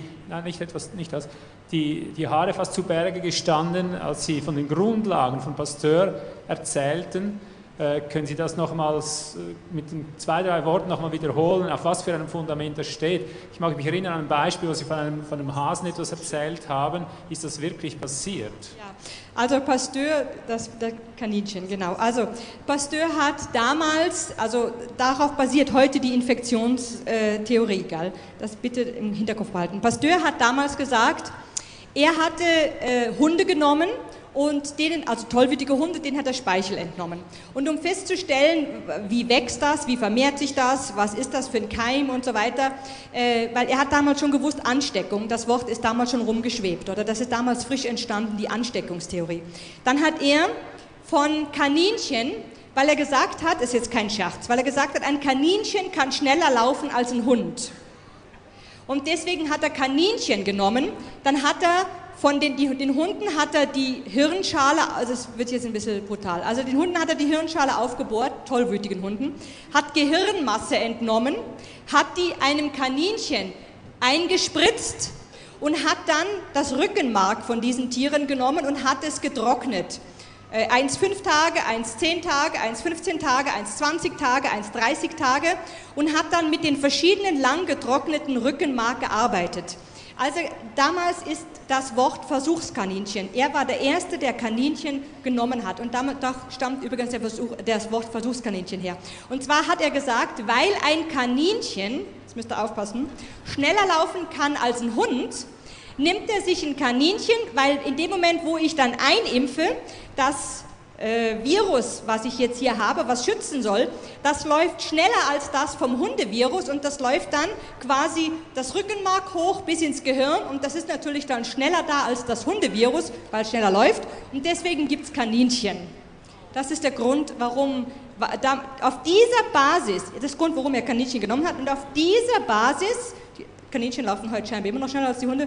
Haare fast zu Berge gestanden, als Sie von den Grundlagen von Pasteur erzählten. Können Sie das nochmals mit 2, 3 Worten nochmal wiederholen, auf was für einem Fundament das steht? Ich mag mich erinnern an ein Beispiel, wo Sie von einem Hasen etwas erzählt haben. Ist das wirklich passiert? Ja, also Pasteur, der Kaninchen, genau. Also Pasteur hat damals, also darauf basiert heute die Infektionstheorie, gell? Das bitte im Hinterkopf behalten. Pasteur hat damals gesagt, er hatte Hunde genommen, und denen, also tollwütige Hunde, denen hat er Speichel entnommen. Und um festzustellen, wie wächst das, wie vermehrt sich das, was ist das für ein Keim und so weiter, weil er hat damals schon gewusst, Ansteckung, das Wort ist damals schon rumgeschwebt, oder das ist damals frisch entstanden, die Ansteckungstheorie. Dann hat er von Kaninchen, weil er gesagt hat, ist jetzt kein Scherz, weil er gesagt hat, ein Kaninchen kann schneller laufen als ein Hund. Und deswegen hat er Kaninchen genommen, dann hat er von den Hunden hat er die Hirnschale, also es wird jetzt ein bisschen brutal, also den Hunden hat er die Hirnschale aufgebohrt, tollwütigen Hunden, hat Gehirnmasse entnommen, hat die einem Kaninchen eingespritzt und hat dann das Rückenmark von diesen Tieren genommen und hat es getrocknet. 1 5 Tage, 1 10 Tage, 1 15 Tage, 1 20 Tage, 1 30 Tage und hat dann mit den verschiedenen lang getrockneten Rückenmark gearbeitet. Also damals ist das Wort Versuchskaninchen. Er war der Erste, der Kaninchen genommen hat. Und damit stammt übrigens das Wort Versuchskaninchen her. Und zwar hat er gesagt, weil ein Kaninchen, jetzt müsst ihr aufpassen, schneller laufen kann als ein Hund, nimmt er sich ein Kaninchen, weil in dem Moment, wo ich dann einimpfe, das Virus, was ich jetzt hier habe, was schützen soll, das läuft schneller als das vom Hundevirus und das läuft dann quasi das Rückenmark hoch bis ins Gehirn und das ist natürlich dann schneller da als das Hundevirus, weil es schneller läuft und deswegen gibt es Kaninchen. Das ist der Grund, warum, auf dieser Basis, das ist der Grund, warum er Kaninchen genommen hat und auf dieser Basis, die Kaninchen laufen heute scheinbar immer noch schneller als die Hunde,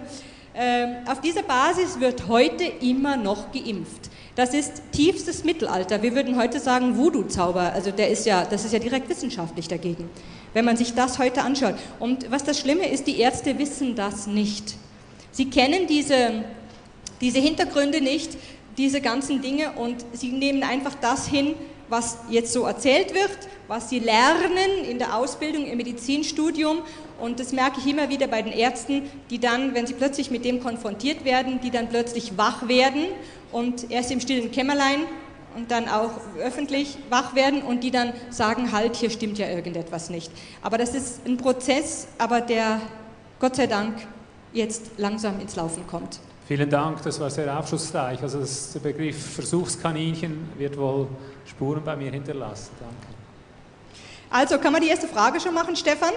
auf dieser Basis wird heute immer noch geimpft. Das ist tiefstes Mittelalter. Wir würden heute sagen Voodoo-Zauber. Also das ist ja direkt wissenschaftlich dagegen, wenn man sich das heute anschaut. Und was das Schlimme ist, die Ärzte wissen das nicht. Sie kennen diese Hintergründe nicht, diese ganzen Dinge und sie nehmen einfach das hin, was jetzt so erzählt wird, was sie lernen in der Ausbildung, im Medizinstudium. Und das merke ich immer wieder bei den Ärzten, die dann, wenn sie plötzlich mit dem konfrontiert werden, die dann plötzlich wach werden und erst im stillen Kämmerlein und dann auch öffentlich wach werden und die dann sagen, halt, hier stimmt ja irgendetwas nicht. Aber das ist ein Prozess, aber der Gott sei Dank jetzt langsam ins Laufen kommt. Vielen Dank, das war sehr aufschlussreich. Also der Begriff Versuchskaninchen wird wohl Spuren bei mir hinterlassen. Danke. Also, kann man die erste Frage schon machen, Stefan?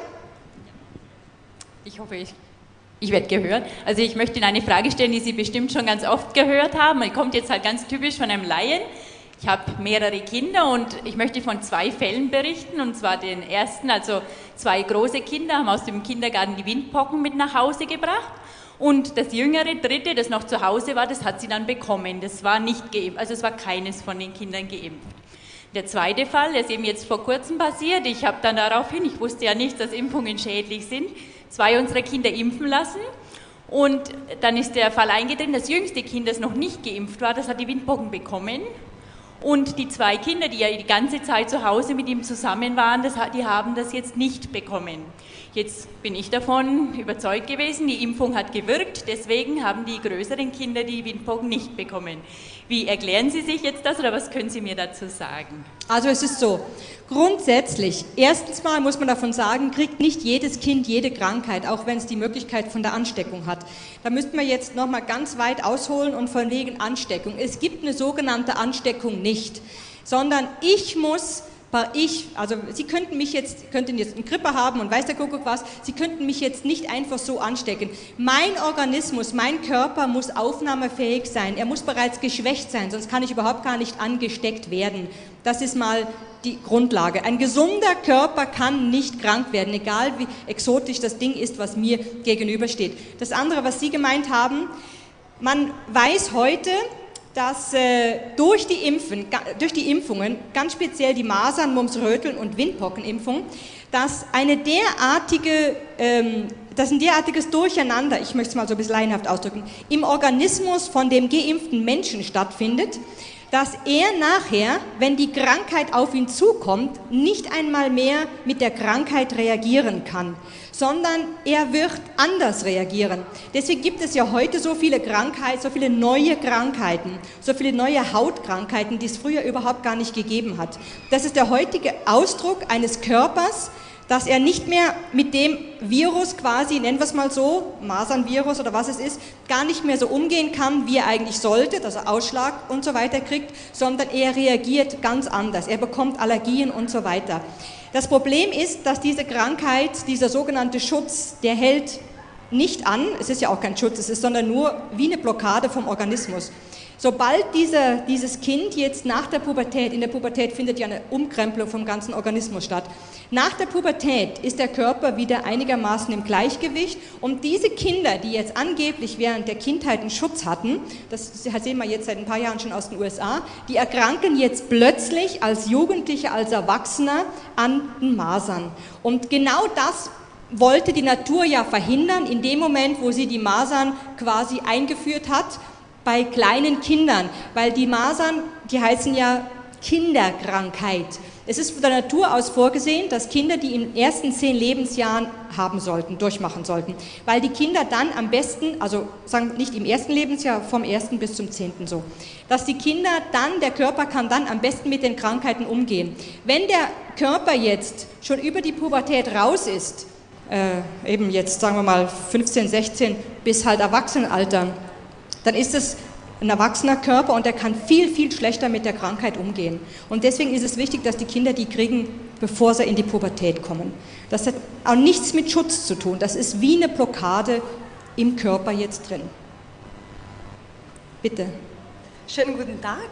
Ich hoffe, ich werde gehört. Also ich möchte Ihnen eine Frage stellen, die Sie bestimmt schon ganz oft gehört haben. Die kommt jetzt halt ganz typisch von einem Laien. Ich habe mehrere Kinder und ich möchte von 2 Fällen berichten. Und zwar den ersten, also 2 große Kinder haben aus dem Kindergarten die Windpocken mit nach Hause gebracht. Und das jüngere, dritte, das noch zu Hause war, das hat sie dann bekommen. Das war nicht geimpft, also es war keines von den Kindern geimpft. Der zweite Fall, der ist eben jetzt vor kurzem passiert. Ich habe dann daraufhin, ich wusste ja nicht, dass Impfungen schädlich sind, 2 unserer Kinder impfen lassen. Und dann ist der Fall eingetreten, das jüngste Kind, das noch nicht geimpft war, das hat die Windpocken bekommen. Und die 2 Kinder, die ja die ganze Zeit zu Hause mit ihm zusammen waren, die haben das jetzt nicht bekommen. Jetzt bin ich davon überzeugt gewesen, die Impfung hat gewirkt, deswegen haben die größeren Kinder die Windpocken nicht bekommen. Wie erklären Sie sich jetzt das oder was können Sie mir dazu sagen? Also es ist so, grundsätzlich, erstens mal muss man davon sagen, kriegt nicht jedes Kind jede Krankheit, auch wenn es die Möglichkeit von der Ansteckung hat. Da müssten wir jetzt nochmal ganz weit ausholen und von wegen Ansteckung. Es gibt eine sogenannte Ansteckung nicht, sondern ich muss Also Sie könnten jetzt eine Grippe haben und weiß der Kuckuck was, Sie könnten mich jetzt nicht einfach so anstecken. Mein Organismus, mein Körper muss aufnahmefähig sein, er muss bereits geschwächt sein, sonst kann ich überhaupt gar nicht angesteckt werden. Das ist mal die Grundlage. Ein gesunder Körper kann nicht krank werden, egal wie exotisch das Ding ist, was mir gegenübersteht. Das andere, was Sie gemeint haben, man weiß heute, dass durch die Impfungen, ganz speziell die Masern, Mumps, Röteln und Windpockenimpfung, dass ein derartiges Durcheinander, ich möchte es mal so ein bisschen laienhaft ausdrücken, im Organismus von dem geimpften Menschen stattfindet, dass er nachher, wenn die Krankheit auf ihn zukommt, nicht einmal mehr mit der Krankheit reagieren kann, sondern er wird anders reagieren. Deswegen gibt es ja heute so viele Krankheiten, so viele neue Krankheiten, so viele neue Hautkrankheiten, die es früher überhaupt gar nicht gegeben hat. Das ist der heutige Ausdruck eines Körpers, dass er nicht mehr mit dem Virus quasi, nennen wir es mal so, Masernvirus oder was es ist, gar nicht mehr so umgehen kann, wie er eigentlich sollte, dass er Ausschlag und so weiter kriegt, sondern er reagiert ganz anders, er bekommt Allergien und so weiter. Das Problem ist, dass diese Krankheit, dieser sogenannte Schutz, der hält nicht an, es ist ja auch kein Schutz, es ist sondern nur wie eine Blockade vom Organismus. Sobald dieses Kind jetzt nach der Pubertät, in der Pubertät findet ja eine Umkrempelung vom ganzen Organismus statt, nach der Pubertät ist der Körper wieder einigermaßen im Gleichgewicht und diese Kinder, die jetzt angeblich während der Kindheit einen Schutz hatten, das sehen wir jetzt seit ein paar Jahren schon aus den USA, die erkranken jetzt plötzlich als Jugendliche, als Erwachsene an den Masern. Und genau das wollte die Natur ja verhindern, in dem Moment, wo sie die Masern quasi eingeführt hat, bei kleinen Kindern, weil die Masern, die heißen ja Kinderkrankheit. Es ist von der Natur aus vorgesehen, dass Kinder die in den ersten 10 Lebensjahren haben sollten, durchmachen sollten, weil die Kinder dann am besten, also sagen nicht im ersten Lebensjahr, vom 1. bis zum 10. so, dass die Kinder dann, der Körper kann dann am besten mit den Krankheiten umgehen. Wenn der Körper jetzt schon über die Pubertät raus ist, eben jetzt sagen wir mal 15, 16 bis halt Erwachsenenalter, dann ist es ein erwachsener Körper und der kann viel, viel schlechter mit der Krankheit umgehen. Und deswegen ist es wichtig, dass die Kinder die kriegen, bevor sie in die Pubertät kommen. Das hat auch nichts mit Schutz zu tun, das ist wie eine Blockade im Körper jetzt drin. Bitte. Schönen guten Tag.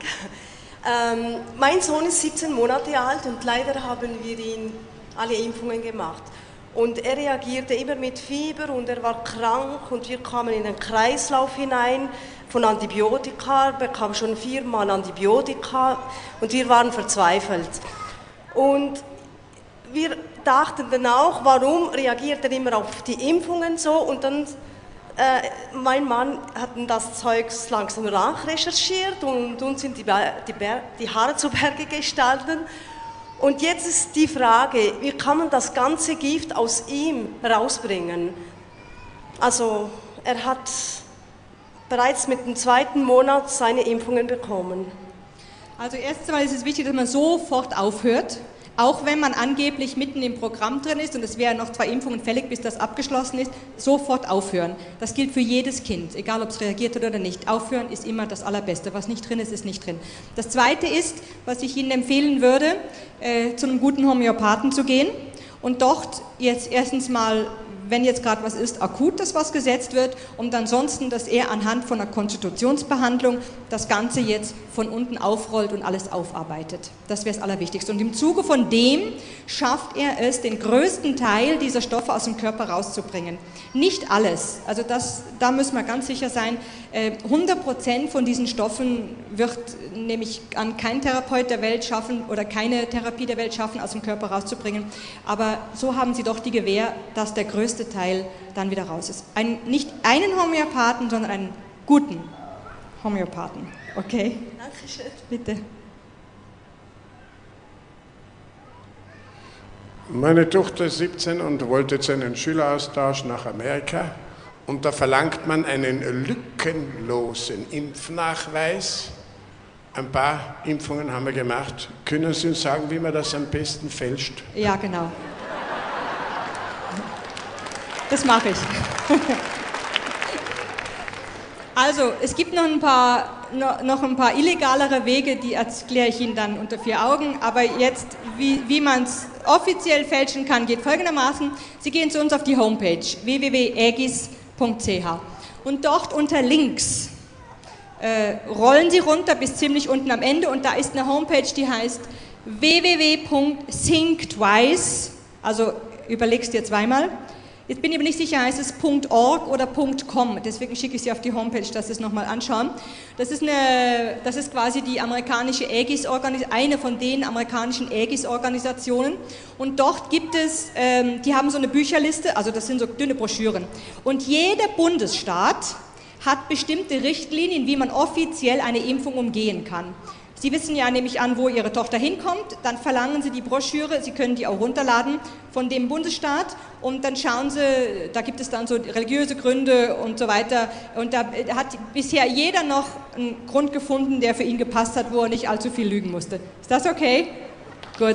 Mein Sohn ist 17 Monate alt und leider haben wir ihn alle Impfungen gemacht. Und er reagierte immer mit Fieber und er war krank und wir kamen in den Kreislauf hinein von Antibiotika, bekam schon 4-mal Antibiotika und wir waren verzweifelt. Und wir dachten dann auch, warum reagiert er immer auf die Impfungen so? Und dann, mein Mann hat das Zeug langsam nachrecherchiert und uns sind die Haare zu Berge gestanden. Und jetzt ist die Frage, wie kann man das ganze Gift aus ihm rausbringen? Also er hat bereits mit dem 2. Monat seine Impfungen bekommen. Also erstens einmal ist es wichtig, dass man sofort aufhört, auch wenn man angeblich mitten im Programm drin ist und es wären noch 2 Impfungen fällig, bis das abgeschlossen ist, sofort aufhören. Das gilt für jedes Kind, egal ob es reagiert hat oder nicht. Aufhören ist immer das Allerbeste. Was nicht drin ist, ist nicht drin. Das Zweite ist, was ich Ihnen empfehlen würde, zu einem guten Homöopathen zu gehen und dort jetzt erstens mal, wenn jetzt gerade was ist, akut, dass was gesetzt wird und ansonsten, dass er anhand von einer Konstitutionsbehandlung das Ganze jetzt von unten aufrollt und alles aufarbeitet. Das wäre das Allerwichtigste. Und im Zuge von dem schafft er es, den größten Teil dieser Stoffe aus dem Körper rauszubringen. Nicht alles, also da müssen wir ganz sicher sein, 100% von diesen Stoffen wird nämlich kein Therapeut der Welt schaffen oder keine Therapie der Welt schaffen, aus dem Körper rauszubringen. Aber so haben Sie doch die Gewähr, dass der größte Teil dann wieder raus ist. Nicht einen Homöopathen, sondern einen guten Homöopathen. Okay? Dankeschön. Bitte. Meine Tochter ist 17 und wollte jetzt einen Schüleraustausch nach Amerika. Und da verlangt man einen lückenlosen Impfnachweis. Ein paar Impfungen haben wir gemacht. Können Sie uns sagen, wie man das am besten fälscht? Ja, genau. Das mache ich. Also, es gibt noch ein paar illegalere Wege, die erkläre ich Ihnen dann unter 4 Augen. Aber jetzt, wie man es offiziell fälschen kann, geht folgendermaßen. Sie gehen zu uns auf die Homepage www.aegis.ch und dort unter Links rollen Sie runter bis ziemlich unten am Ende und da ist eine Homepage, die heißt www.thinktwice, also überlegst dir zweimal. Jetzt bin ich aber nicht sicher, heißt es .org oder .com, deswegen schicke ich Sie auf die Homepage, dass Sie es nochmal anschauen. Das ist quasi die amerikanische Aegis-Organisation, eine von den amerikanischen Aegis-Organisationen und dort gibt es, die haben so eine Bücherliste, also das sind so dünne Broschüren und jeder Bundesstaat hat bestimmte Richtlinien, wie man offiziell eine Impfung umgehen kann. Sie wissen ja, nehme ich an, wo Ihre Tochter hinkommt, dann verlangen Sie die Broschüre, Sie können die auch runterladen von dem Bundesstaat und dann schauen Sie, da gibt es dann so religiöse Gründe und so weiter und da hat bisher jeder noch einen Grund gefunden, der für ihn gepasst hat, wo er nicht allzu viel lügen musste. Ist das okay? Gut.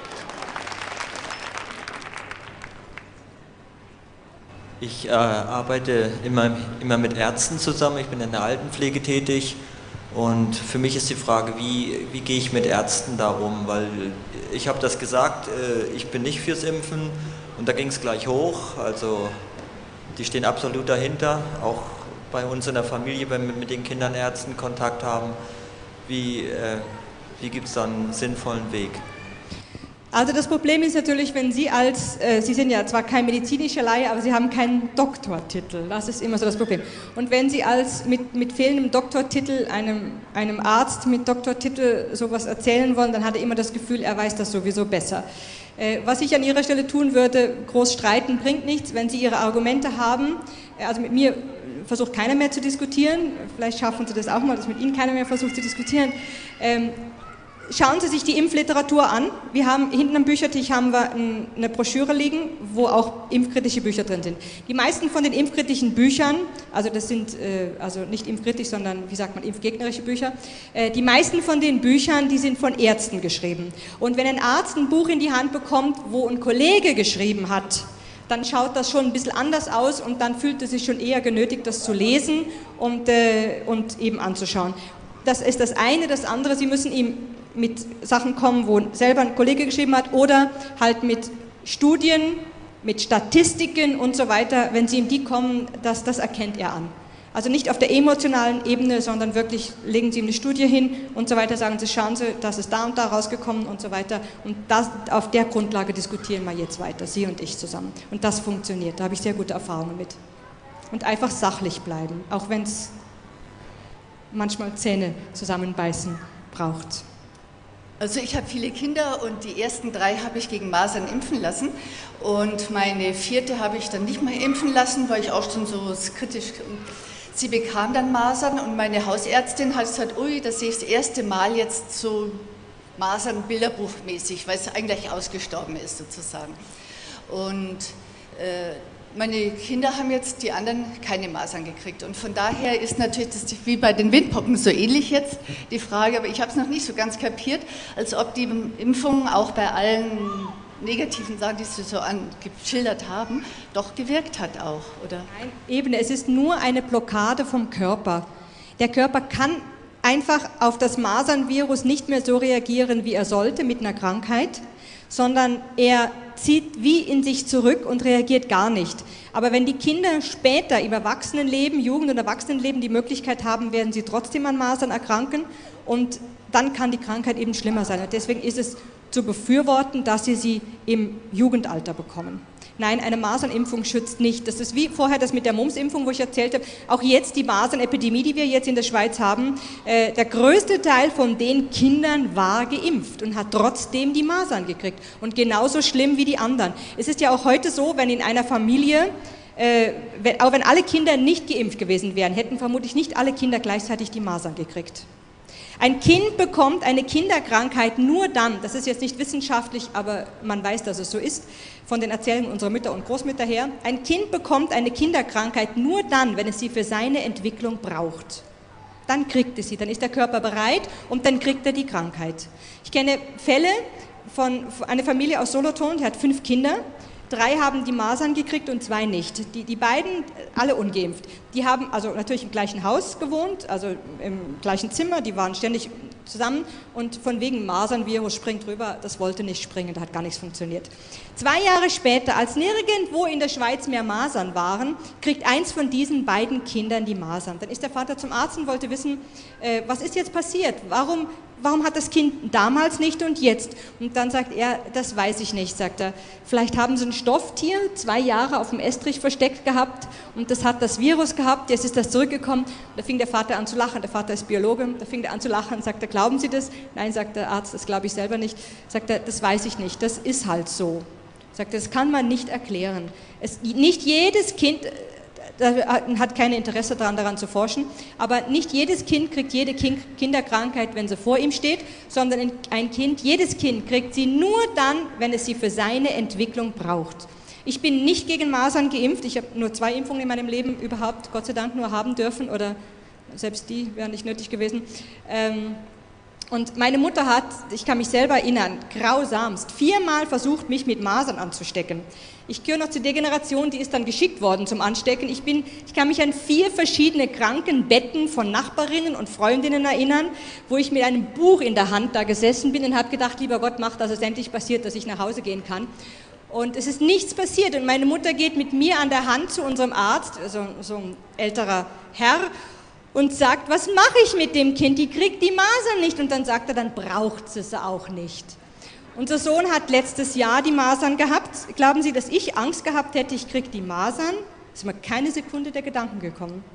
Ich arbeite immer mit Ärzten zusammen, ich bin in der Altenpflege tätig. Und für mich ist die Frage, wie gehe ich mit Ärzten da um, weil ich habe das gesagt, ich bin nicht fürs Impfen und da ging es gleich hoch, also die stehen absolut dahinter, auch bei uns in der Familie, wenn wir mit den Kindern Ärzten Kontakt haben, wie gibt es da einen sinnvollen Weg? Also das Problem ist natürlich, wenn Sie Sie sind ja zwar kein medizinischer Laie, aber Sie haben keinen Doktortitel, das ist immer so das Problem. Und wenn Sie mit fehlendem Doktortitel einem Arzt mit Doktortitel sowas erzählen wollen, dann hat er immer das Gefühl, er weiß das sowieso besser. Was ich an Ihrer Stelle tun würde, groß streiten bringt nichts, wenn Sie Ihre Argumente haben, also mit mir versucht keiner mehr zu diskutieren, vielleicht schaffen Sie das auch mal, dass mit Ihnen keiner mehr versucht zu diskutieren. Schauen Sie sich die Impfliteratur an. Wir haben hinten am Büchertisch eine Broschüre liegen, wo auch impfkritische Bücher drin sind. Die meisten von den impfkritischen Büchern, also das sind also nicht impfkritisch, sondern wie sagt man, impfgegnerische Bücher, die meisten von den Büchern, die sind von Ärzten geschrieben. Und wenn ein Arzt ein Buch in die Hand bekommt, wo ein Kollege geschrieben hat, dann schaut das schon ein bisschen anders aus und dann fühlt er sich schon eher genötigt, das zu lesen und eben anzuschauen. Das ist das eine. Das andere, Sie müssen ihm mit Sachen kommen, wo selber ein Kollege geschrieben hat oder halt mit Studien, mit Statistiken und so weiter. Wenn Sie ihm die kommen, das erkennt er an. Also nicht auf der emotionalen Ebene, sondern wirklich legen Sie ihm eine Studie hin und so weiter, sagen Sie, schauen Sie, das ist da und da rausgekommen und so weiter. Und auf der Grundlage diskutieren wir jetzt weiter, Sie und ich zusammen. Und das funktioniert, da habe ich sehr gute Erfahrungen mit. Und einfach sachlich bleiben, auch wenn es manchmal Zähne zusammenbeißen braucht. Also ich habe viele Kinder und die ersten 3 habe ich gegen Masern impfen lassen und meine 4. habe ich dann nicht mehr impfen lassen, weil ich auch schon so kritisch. Sie bekam dann Masern und meine Hausärztin hat gesagt, ui, das sehe ich das erste Mal jetzt so Masern bilderbuchmäßig, weil es eigentlich ausgestorben ist sozusagen. Und meine Kinder haben jetzt, die anderen, keine Masern gekriegt. Und von daher ist natürlich das wie bei den Windpocken so ähnlich jetzt die Frage, aber ich habe es noch nicht so ganz kapiert, als ob die Impfung auch bei allen negativen Sachen, die Sie so geschildert haben, doch gewirkt hat auch, oder? Nein, eben, es ist nur eine Blockade vom Körper. Der Körper kann einfach auf das Masernvirus nicht mehr so reagieren, wie er sollte mit einer Krankheit, sondern er zieht wie in sich zurück und reagiert gar nicht. Aber wenn die Kinder später im Erwachsenenleben, Jugend- und Erwachsenenleben die Möglichkeit haben, werden sie trotzdem an Masern erkranken und dann kann die Krankheit eben schlimmer sein. Und deswegen ist es zu befürworten, dass sie im Jugendalter bekommen. Nein, eine Masernimpfung schützt nicht. Das ist wie vorher das mit der Mumps-Impfung, wo ich erzählt habe, auch jetzt die Masernepidemie, die wir jetzt in der Schweiz haben, der größte Teil von den Kindern war geimpft und hat trotzdem die Masern gekriegt. Und genauso schlimm wie die anderen. Es ist ja auch heute so, wenn in einer Familie, auch wenn alle Kinder nicht geimpft gewesen wären, hätten vermutlich nicht alle Kinder gleichzeitig die Masern gekriegt. Ein Kind bekommt eine Kinderkrankheit nur dann, das ist jetzt nicht wissenschaftlich, aber man weiß, dass es so ist, von den Erzählungen unserer Mütter und Großmütter her, ein Kind bekommt eine Kinderkrankheit nur dann, wenn es sie für seine Entwicklung braucht. Dann kriegt es sie, dann ist der Körper bereit und dann kriegt er die Krankheit. Ich kenne Fälle von einer Familie aus Solothurn, die hat 5 Kinder. 3 haben die Masern gekriegt und 2 nicht. Die beiden, alle ungeimpft. Die haben also natürlich im gleichen Haus gewohnt, also im gleichen Zimmer, die waren ständig zusammen und von wegen Masernvirus springt rüber, das wollte nicht springen, da hat gar nichts funktioniert. 2 Jahre später, als nirgendwo in der Schweiz mehr Masern waren, kriegt eins von diesen beiden Kindern die Masern. Dann ist der Vater zum Arzt und wollte wissen, was ist jetzt passiert? Warum hat das Kind damals nicht und jetzt? Und dann sagt er, das weiß ich nicht, sagt er. Vielleicht haben sie ein Stofftier 2 Jahre auf dem Estrich versteckt gehabt und das hat das Virus gehabt, jetzt ist das zurückgekommen. Da fing der Vater an zu lachen, der Vater ist Biologe, da fing er an zu lachen und sagt er, glauben Sie das? Nein, sagt der Arzt, das glaube ich selber nicht. Sagt er, das weiß ich nicht, das ist halt so. Sagt er, das kann man nicht erklären. Nicht jedes Kind hat kein Interesse daran zu forschen, aber nicht jedes Kind kriegt jede Kinderkrankheit, wenn sie vor ihm steht, sondern jedes Kind kriegt sie nur dann, wenn es sie für seine Entwicklung braucht. Ich bin nicht gegen Masern geimpft, ich habe nur 2 Impfungen in meinem Leben überhaupt, Gott sei Dank, nur haben dürfen oder selbst die wären nicht nötig gewesen. Und meine Mutter hat, ich kann mich selber erinnern, grausamst 4-mal versucht, mich mit Masern anzustecken. Ich gehöre noch zu der Generation, die ist dann geschickt worden zum Anstecken. Ich kann mich an 4 verschiedene Krankenbetten von Nachbarinnen und Freundinnen erinnern, wo ich mit einem Buch in der Hand da gesessen bin und habe gedacht, lieber Gott, mach, dass es endlich passiert, dass ich nach Hause gehen kann. Und es ist nichts passiert und meine Mutter geht mit mir an der Hand zu unserem Arzt, also so ein älterer Herr, und sagt, was mache ich mit dem Kind? Die kriegt die Masern nicht. Und dann sagt er, dann braucht sie sie auch nicht. Unser Sohn hat letztes Jahr die Masern gehabt. Glauben Sie, dass ich Angst gehabt hätte, ich kriege die Masern? Ist mir keine Sekunde der Gedanken gekommen.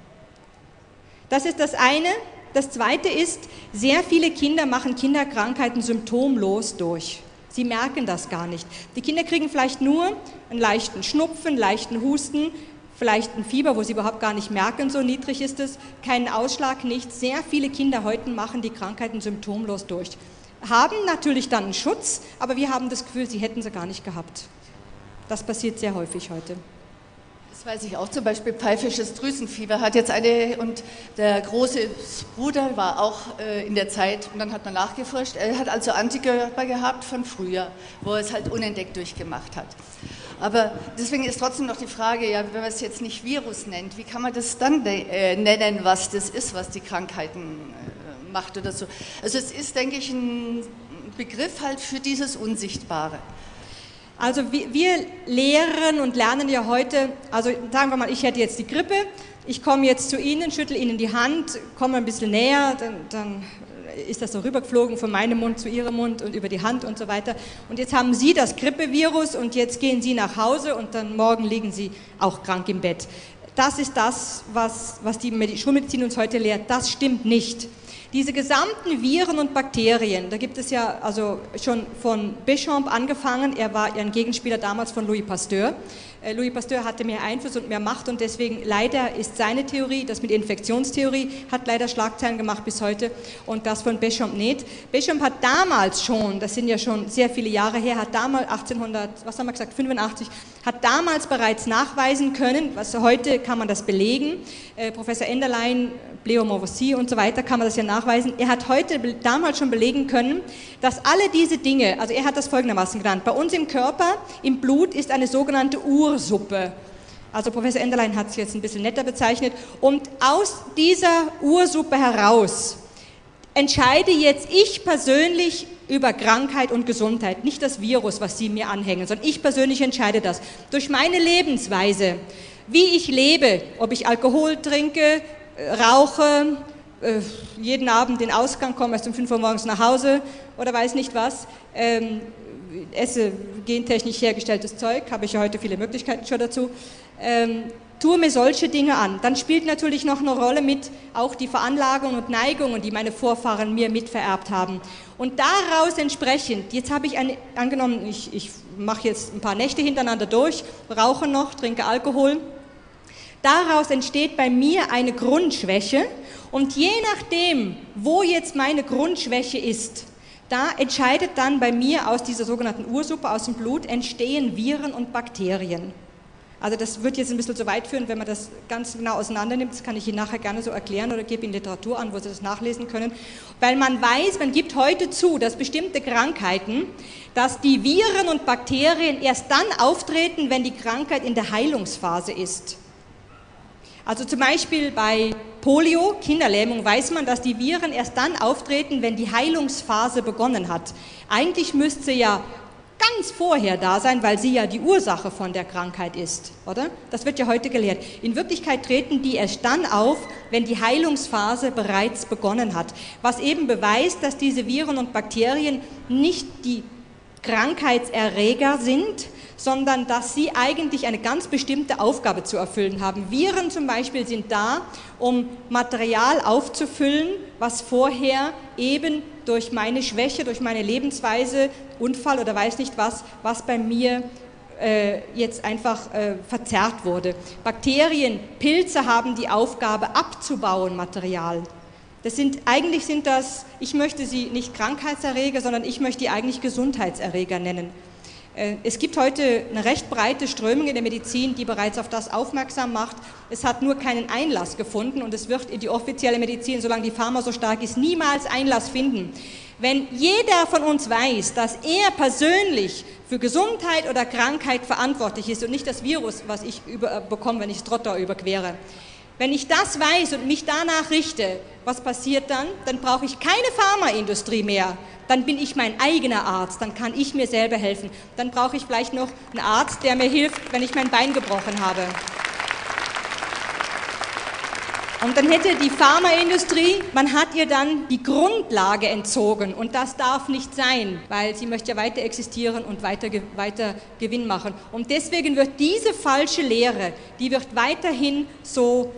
Das ist das eine. Das zweite ist, sehr viele Kinder machen Kinderkrankheiten symptomlos durch. Sie merken das gar nicht. Die Kinder kriegen vielleicht nur einen leichten Schnupfen, einen leichten Husten, vielleicht ein Fieber, wo sie überhaupt gar nicht merken, so niedrig ist es, keinen Ausschlag, nichts. Sehr viele Kinder heute machen die Krankheiten symptomlos durch. Haben natürlich dann einen Schutz, aber wir haben das Gefühl, sie hätten sie gar nicht gehabt. Das passiert sehr häufig heute. Das weiß ich auch, zum Beispiel pfeifisches Drüsenfieber hat jetzt eine, und der große Bruder war auch in der Zeit, und dann hat man nachgeforscht, er hat also Antikörper gehabt von früher, wo er es halt unentdeckt durchgemacht hat. Aber deswegen ist trotzdem noch die Frage, ja, wenn man es jetzt nicht Virus nennt, wie kann man das dann nennen, was das ist, was die Krankheiten macht oder so. Also es ist, denke ich, ein Begriff halt für dieses Unsichtbare. Also wir lehren und lernen ja heute, also sagen wir mal, ich hätte jetzt die Grippe, ich komme jetzt zu Ihnen, schüttle Ihnen die Hand, komme ein bisschen näher, dann ist das so rübergeflogen von meinem Mund zu Ihrem Mund und über die Hand und so weiter. Und jetzt haben Sie das Grippevirus und jetzt gehen Sie nach Hause und dann morgen liegen Sie auch krank im Bett. Das ist das, was die Schulmedizin uns heute lehrt. Das stimmt nicht. Diese gesamten Viren und Bakterien, da gibt es ja also schon von Béchamp angefangen, er war ja ein Gegenspieler damals von Louis Pasteur. Louis Pasteur hatte mehr Einfluss und mehr Macht und deswegen leider ist seine Theorie, das mit Infektionstheorie, hat leider Schlagzeilen gemacht bis heute und das von Béchamp nicht. Béchamp hat damals schon, das sind ja schon sehr viele Jahre her, hat damals 85, hat damals bereits nachweisen können, was heute kann man das belegen, Professor Enderlein, Leo Mauvoisin und so weiter kann man das ja nachweisen. Er hat damals schon belegen können, dass alle diese Dinge, also er hat das folgendermaßen genannt, bei uns im Körper, im Blut ist eine sogenannte Ursuppe. Also Professor Enderlein hat es jetzt ein bisschen netter bezeichnet. Und aus dieser Ursuppe heraus entscheide jetzt ich persönlich über Krankheit und Gesundheit, nicht das Virus, was Sie mir anhängen, sondern ich persönlich entscheide das. Durch meine Lebensweise, wie ich lebe, ob ich Alkohol trinke, rauche, jeden Abend den Ausgang, komme erst um 5 Uhr morgens nach Hause oder weiß nicht was, esse gentechnisch hergestelltes Zeug, habe ich ja heute viele Möglichkeiten schon dazu, tue mir solche Dinge an. Dann spielt natürlich noch eine Rolle mit auch die Veranlagungen und Neigungen, die meine Vorfahren mir mitvererbt haben. Und daraus entsprechend, jetzt habe ich angenommen, ich mache jetzt ein paar Nächte hintereinander durch, rauche noch, trinke Alkohol. Daraus entsteht bei mir eine Grundschwäche und je nachdem, wo jetzt meine Grundschwäche ist, da entscheidet dann bei mir aus dieser sogenannten Ursuppe, aus dem Blut, entstehen Viren und Bakterien. Also das wird jetzt ein bisschen zu weit führen, wenn man das ganz genau auseinander nimmt. Das kann ich Ihnen nachher gerne so erklären oder gebe Ihnen Literatur an, wo Sie das nachlesen können. Weil man weiß, man gibt heute zu, dass bestimmte Krankheiten, dass die Viren und Bakterien erst dann auftreten, wenn die Krankheit in der Heilungsphase ist. Also zum Beispiel bei Polio, Kinderlähmung, weiß man, dass die Viren erst dann auftreten, wenn die Heilungsphase begonnen hat. Eigentlich müsste sie ja ganz vorher da sein, weil sie ja die Ursache von der Krankheit ist, oder? Das wird ja heute gelehrt. In Wirklichkeit treten die erst dann auf, wenn die Heilungsphase bereits begonnen hat. Was eben beweist, dass diese Viren und Bakterien nicht die Krankheitserreger sind, sondern dass sie eigentlich eine ganz bestimmte Aufgabe zu erfüllen haben. Viren zum Beispiel sind da, um Material aufzufüllen, was vorher eben durch meine Schwäche, durch meine Lebensweise, Unfall oder weiß nicht was bei mir jetzt einfach verzerrt wurde. Bakterien, Pilze haben die Aufgabe abzubauen, Material. Eigentlich sind das, ich möchte sie nicht Krankheitserreger, sondern ich möchte die eigentlich Gesundheitserreger nennen. Es gibt heute eine recht breite Strömung in der Medizin, die bereits auf das aufmerksam macht. Es hat nur keinen Einlass gefunden und es wird in die offizielle Medizin, solange die Pharma so stark ist, niemals Einlass finden. Wenn jeder von uns weiß, dass er persönlich für Gesundheit oder Krankheit verantwortlich ist und nicht das Virus, was ich bekomme, wenn ich das Trottoir überquere. Wenn ich das weiß und mich danach richte, was passiert dann? Dann brauche ich keine Pharmaindustrie mehr. Dann bin ich mein eigener Arzt, dann kann ich mir selber helfen. Dann brauche ich vielleicht noch einen Arzt, der mir hilft, wenn ich mein Bein gebrochen habe. Und dann hätte die Pharmaindustrie, man hat ihr dann die Grundlage entzogen und das darf nicht sein, weil sie möchte ja weiter existieren und weiter Gewinn machen. Und deswegen wird diese falsche Lehre, die wird weiterhin so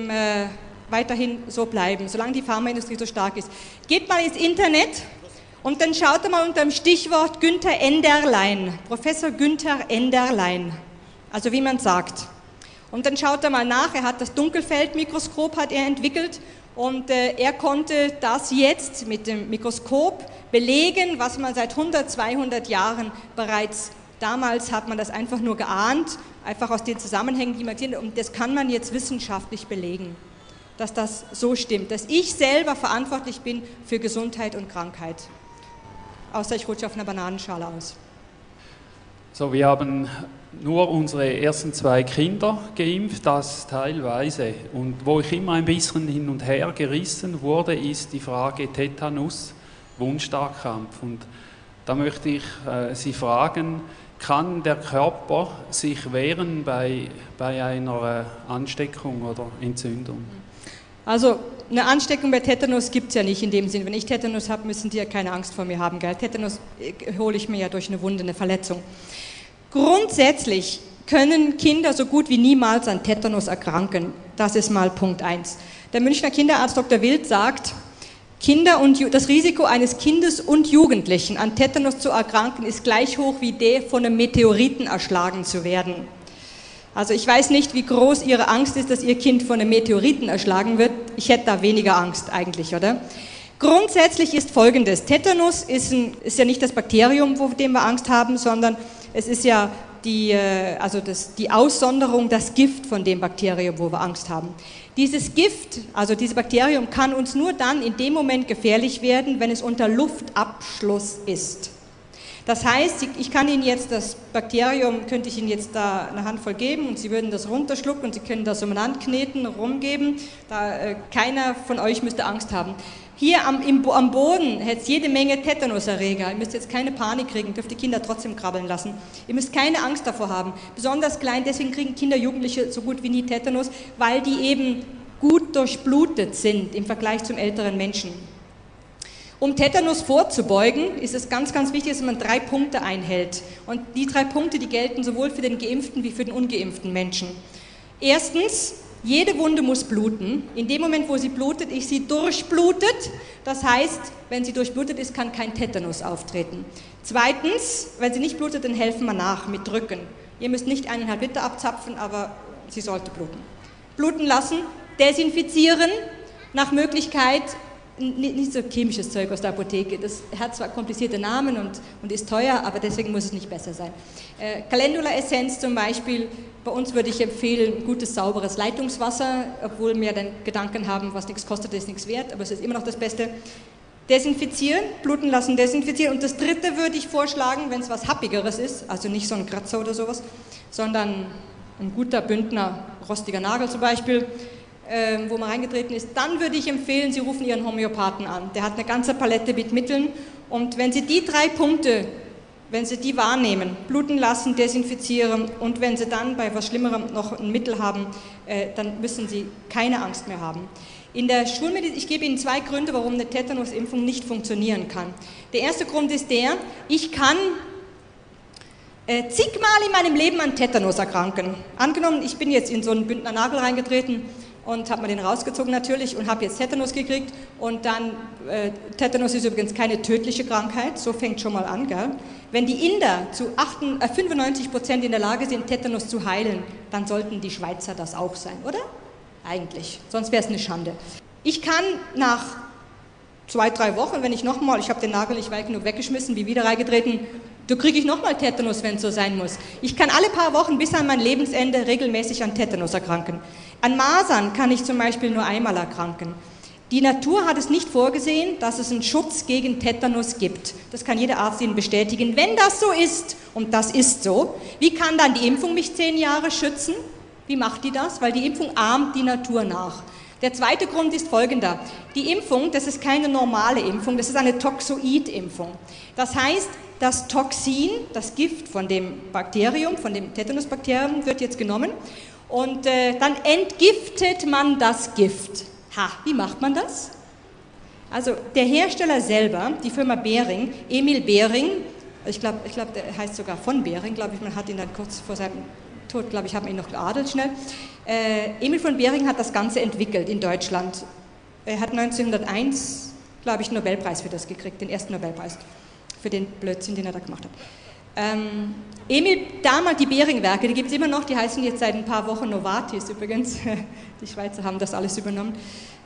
bleiben, solange die Pharmaindustrie so stark ist. Geht mal ins Internet und dann schaut mal unter dem Stichwort Günther Enderlein, Professor Günther Enderlein, also wie man sagt. Und dann schaut er mal nach, er hat das Dunkelfeldmikroskop hat er entwickelt und er konnte das jetzt mit dem Mikroskop belegen, was man seit 100, 200 Jahren bereits, damals hat man das einfach nur geahnt, einfach aus den Zusammenhängen, die man gesehen hat, und das kann man jetzt wissenschaftlich belegen, dass das so stimmt, dass ich selber verantwortlich bin für Gesundheit und Krankheit. Außer ich rutsche auf einer Bananenschale aus. So, wir haben nur unsere ersten 2 Kinder geimpft, das teilweise. Und wo ich immer ein bisschen hin und her gerissen wurde, ist die Frage Tetanus, Wundstarrkrampf. Und da möchte ich Sie fragen, kann der Körper sich wehren bei einer Ansteckung oder Entzündung? Also eine Ansteckung bei Tetanus gibt es ja nicht in dem Sinn. Wenn ich Tetanus habe, müssen die ja keine Angst vor mir haben. Gell? Tetanus hole ich mir ja durch eine Wunde, eine Verletzung. Grundsätzlich können Kinder so gut wie niemals an Tetanus erkranken. Das ist mal Punkt 1. Der Münchner Kinderarzt Dr. Wild sagt, das Risiko eines Kindes und Jugendlichen an Tetanus zu erkranken ist gleich hoch wie der von einem Meteoriten erschlagen zu werden. Also ich weiß nicht, wie groß Ihre Angst ist, dass Ihr Kind von einem Meteoriten erschlagen wird. Ich hätte da weniger Angst eigentlich, oder? Grundsätzlich ist Folgendes. Tetanus ist ja nicht das Bakterium, vor dem wir Angst haben, sondern es ist ja die Aussonderung, das Gift von dem Bakterium, wo wir Angst haben. Dieses Gift, also dieses Bakterium, kann uns nur dann in dem Moment gefährlich werden, wenn es unter Luftabschluss ist. Das heißt, ich kann Ihnen jetzt das Bakterium, könnte ich Ihnen jetzt da eine Handvoll geben und Sie würden das runterschlucken und Sie können das umeinander kneten, rumgeben. Keiner von euch müsste Angst haben. Hier am Boden hätte es jede Menge Tetanuserreger. Ihr müsst jetzt keine Panik kriegen, dürft die Kinder trotzdem krabbeln lassen. Ihr müsst keine Angst davor haben. Besonders klein, deswegen kriegen Kinder, Jugendliche so gut wie nie Tetanus, weil die eben gut durchblutet sind im Vergleich zum älteren Menschen. Um Tetanus vorzubeugen, ist es ganz, ganz wichtig, dass man 3 Punkte einhält. Und die 3 Punkte, die gelten sowohl für den geimpften wie für den ungeimpften Menschen. Erstens, jede Wunde muss bluten. In dem Moment, wo sie blutet, ist sie durchblutet. Das heißt, wenn sie durchblutet ist, kann kein Tetanus auftreten. Zweitens, wenn sie nicht blutet, dann helfen wir nach mit Drücken. Ihr müsst nicht 1,5 Liter abzapfen, aber sie sollte bluten. Bluten lassen, desinfizieren, nach Möglichkeit nicht so chemisches Zeug aus der Apotheke. Das hat zwar komplizierte Namen und ist teuer, aber deswegen muss es nicht besser sein. Calendula-Essenz zum Beispiel, bei uns würde ich empfehlen, gutes, sauberes Leitungswasser, obwohl wir dann Gedanken haben, was nichts kostet, ist nichts wert, aber es ist immer noch das Beste. Desinfizieren, bluten lassen, desinfizieren. Und das dritte würde ich vorschlagen, wenn es was Happigeres ist, also nicht so ein Kratzer oder sowas, sondern ein guter Bündner, rostiger Nagel zum Beispiel, wo man reingetreten ist, dann würde ich empfehlen, Sie rufen Ihren Homöopathen an. Der hat eine ganze Palette mit Mitteln und wenn Sie die 3 Punkte, wenn Sie die wahrnehmen, bluten lassen, desinfizieren und wenn Sie dann bei was Schlimmerem noch ein Mittel haben, dann müssen Sie keine Angst mehr haben. In der Schulmedizin, ich gebe Ihnen 2 Gründe, warum eine Tetanusimpfung nicht funktionieren kann. Der erste Grund ist der, ich kann zigmal in meinem Leben an Tetanus erkranken. Angenommen, ich bin jetzt in so einen Bündner Nagel reingetreten und habe mir den rausgezogen natürlich und habe jetzt Tetanus gekriegt und dann, Tetanus ist übrigens keine tödliche Krankheit, so fängt schon mal an, gell? Wenn die Inder zu 95% in der Lage sind, Tetanus zu heilen, dann sollten die Schweizer das auch sein, oder? Eigentlich, sonst wäre es eine Schande. Ich kann nach 2, 3 Wochen, wenn ich nochmal, ich habe den Nagel nicht weit genug weggeschmissen, wie wieder reingetreten, da kriege ich nochmal Tetanus, wenn es so sein muss. Ich kann alle paar Wochen bis an mein Lebensende regelmäßig an Tetanus erkranken. An Masern kann ich zum Beispiel nur einmal erkranken. Die Natur hat es nicht vorgesehen, dass es einen Schutz gegen Tetanus gibt. Das kann jeder Arzt Ihnen bestätigen. Wenn das so ist, und das ist so, wie kann dann die Impfung mich 10 Jahre schützen? Wie macht die das? Weil die Impfung ahmt die Natur nach. Der zweite Grund ist folgender. Die Impfung, das ist keine normale Impfung, das ist eine Toxoid-Impfung. Das heißt, das Toxin, das Gift von dem Bakterium, von dem Tetanusbakterium, wird jetzt genommen und dann entgiftet man das Gift. Ha, wie macht man das? Also der Hersteller selber, die Firma Behring, Emil Behring, ich glaube, der heißt sogar von Behring, glaube ich, man hat ihn dann kurz vor seinem Tod, glaube ich, haben ihn noch geadelt schnell. Emil von Behring hat das Ganze entwickelt in Deutschland. Er hat 1901, glaube ich, einen Nobelpreis für das gekriegt, den ersten Nobelpreis für den Blödsinn, den er da gemacht hat. Emil, damals die Behring-Werke, die gibt es immer noch, die heißen jetzt seit ein paar Wochen Novartis übrigens. Die Schweizer haben das alles übernommen.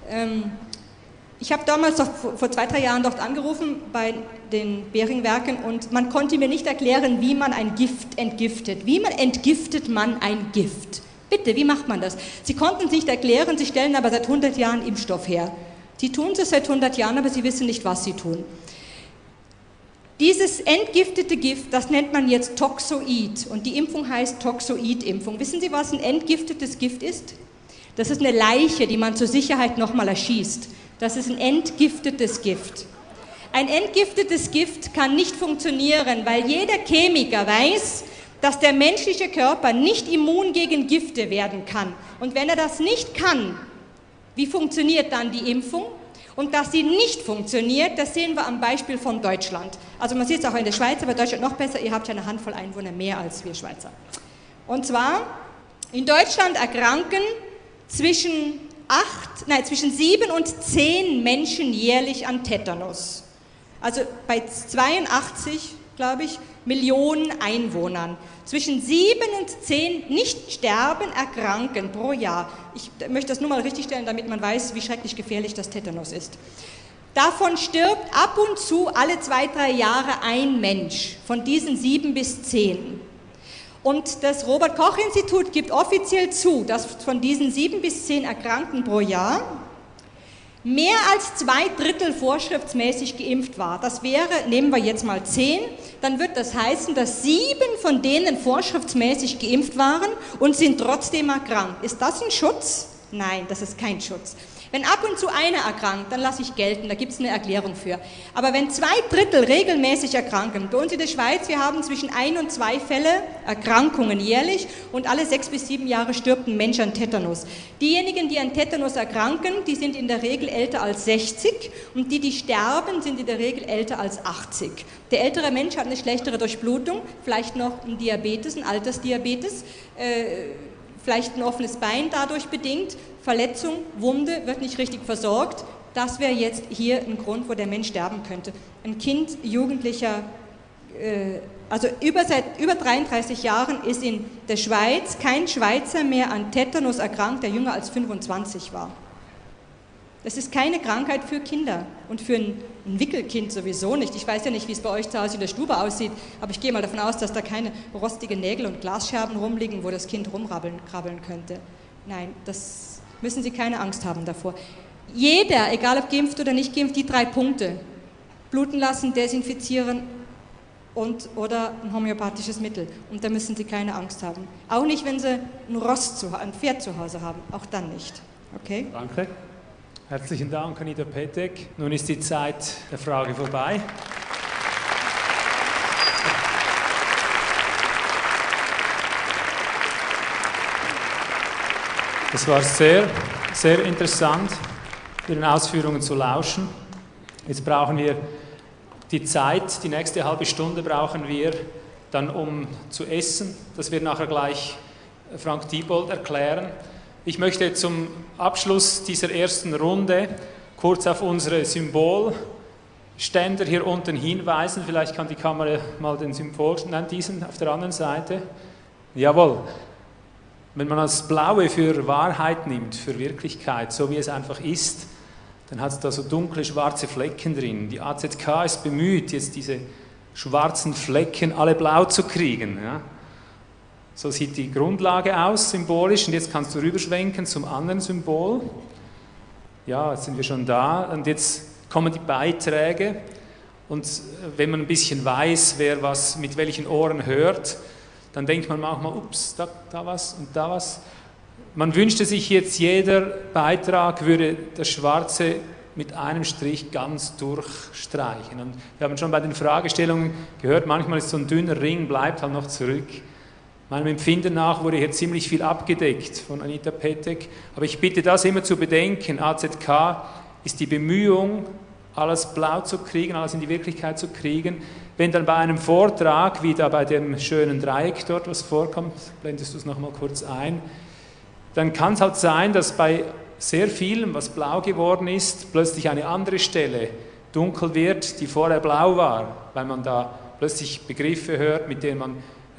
Ich habe damals vor 2, 3 Jahren dort angerufen bei den Behring-Werken und man konnte mir nicht erklären, wie man ein Gift entgiftet. Wie entgiftet man ein Gift? Bitte, wie macht man das? Sie konnten es nicht erklären, sie stellen aber seit 100 Jahren Impfstoff her. Sie tun es seit 100 Jahren, aber sie wissen nicht, was sie tun. Dieses entgiftete Gift, das nennt man jetzt Toxoid und die Impfung heißt Toxoid-Impfung. Wissen Sie, was ein entgiftetes Gift ist? Das ist eine Leiche, die man zur Sicherheit nochmal erschießt. Das ist ein entgiftetes Gift. Ein entgiftetes Gift kann nicht funktionieren, weil jeder Chemiker weiß, dass der menschliche Körper nicht immun gegen Gifte werden kann. Und wenn er das nicht kann, wie funktioniert dann die Impfung? Und dass sie nicht funktioniert, das sehen wir am Beispiel von Deutschland. Also man sieht es auch in der Schweiz, aber Deutschland noch besser, ihr habt ja eine Handvoll Einwohner mehr als wir Schweizer. Und zwar, in Deutschland erkranken zwischen 7 und 10 Menschen jährlich an Tetanus. Also bei 82, glaube ich, Millionen Einwohnern. Zwischen 7 und 10 nicht sterben, erkranken pro Jahr. Ich möchte das nur mal richtigstellen, damit man weiß, wie schrecklich gefährlich das Tetanus ist. Davon stirbt ab und zu alle 2, 3 Jahre ein Mensch, von diesen 7 bis 10. Und das Robert-Koch-Institut gibt offiziell zu, dass von diesen 7 bis 10 Erkrankten pro Jahr mehr als 2/3 vorschriftsmäßig geimpft war. Das wäre, nehmen wir jetzt mal 10, dann wird das heißen, dass 7 von denen vorschriftsmäßig geimpft waren und sind trotzdem erkrankt. Ist das ein Schutz? Nein, das ist kein Schutz. Wenn ab und zu einer erkrankt, dann lasse ich gelten, da gibt es eine Erklärung für. Aber wenn 2/3 regelmäßig erkranken, bei uns in der Schweiz, wir haben zwischen 1 und 2 Fälle Erkrankungen jährlich und alle 6 bis 7 Jahre stirbt ein Mensch an Tetanus. Diejenigen, die an Tetanus erkranken, die sind in der Regel älter als 60 und die sterben, sind in der Regel älter als 80. Der ältere Mensch hat eine schlechtere Durchblutung, vielleicht noch ein Diabetes, ein Altersdiabetes, vielleicht ein offenes Bein dadurch bedingt, Verletzung, Wunde, wird nicht richtig versorgt. Das wäre jetzt hier ein Grund, wo der Mensch sterben könnte. Ein Kind, Jugendlicher, also seit über 33 Jahren ist in der Schweiz kein Schweizer mehr an Tetanus erkrankt, der jünger als 25 war. Das ist keine Krankheit für Kinder und für ein Wickelkind sowieso nicht. Ich weiß ja nicht, wie es bei euch zu Hause in der Stube aussieht, aber ich gehe mal davon aus, dass da keine rostigen Nägel und Glasscherben rumliegen, wo das Kind rumkrabbeln könnte. Nein, das müssen Sie keine Angst haben davor. Jeder, egal ob geimpft oder nicht geimpft, die 3 Punkte: bluten lassen, desinfizieren oder ein homöopathisches Mittel. Und da müssen Sie keine Angst haben. Auch nicht, wenn Sie ein Pferd zu Hause haben. Auch dann nicht. Okay? Danke. Herzlichen Dank, Anita Petek. Nun ist die Zeit der Frage vorbei. Es war sehr, sehr interessant, Ihren Ausführungen zu lauschen. Jetzt brauchen wir die Zeit, die nächste halbe Stunde brauchen wir dann, um zu essen. Das wird nachher gleich Frank Diebold erklären. Ich möchte zum Abschluss dieser ersten Runde kurz auf unsere Symbolständer hier unten hinweisen. Vielleicht kann die Kamera mal den Symbol, nein, diesen auf der anderen Seite. Jawohl. Wenn man das Blaue für Wahrheit nimmt, für Wirklichkeit, so wie es einfach ist, dann hat es da so dunkle, schwarze Flecken drin. Die AZK ist bemüht, jetzt diese schwarzen Flecken alle blau zu kriegen. Ja? So sieht die Grundlage aus, symbolisch. Und jetzt kannst du rüberschwenken zum anderen Symbol. Ja, jetzt sind wir schon da. Und jetzt kommen die Beiträge. Und wenn man ein bisschen weiß, wer was mit welchen Ohren hört, dann denkt man manchmal, ups, da was und da was. Man wünschte sich jetzt, jeder Beitrag würde das Schwarze mit einem Strich ganz durchstreichen. Und wir haben schon bei den Fragestellungen gehört, manchmal ist so ein dünner Ring, bleibt halt noch zurück. Meinem Empfinden nach wurde hier ziemlich viel abgedeckt von Anita Petek. Aber ich bitte das immer zu bedenken. AZK ist die Bemühung, alles blau zu kriegen, alles in die Wirklichkeit zu kriegen. Wenn dann bei einem Vortrag, wie da bei dem schönen Dreieck dort was vorkommt, blendest du es nochmal kurz ein, dann kann es halt sein, dass bei sehr vielem, was blau geworden ist, plötzlich eine andere Stelle dunkel wird, die vorher blau war, weil man da plötzlich Begriffe hört, mit denen man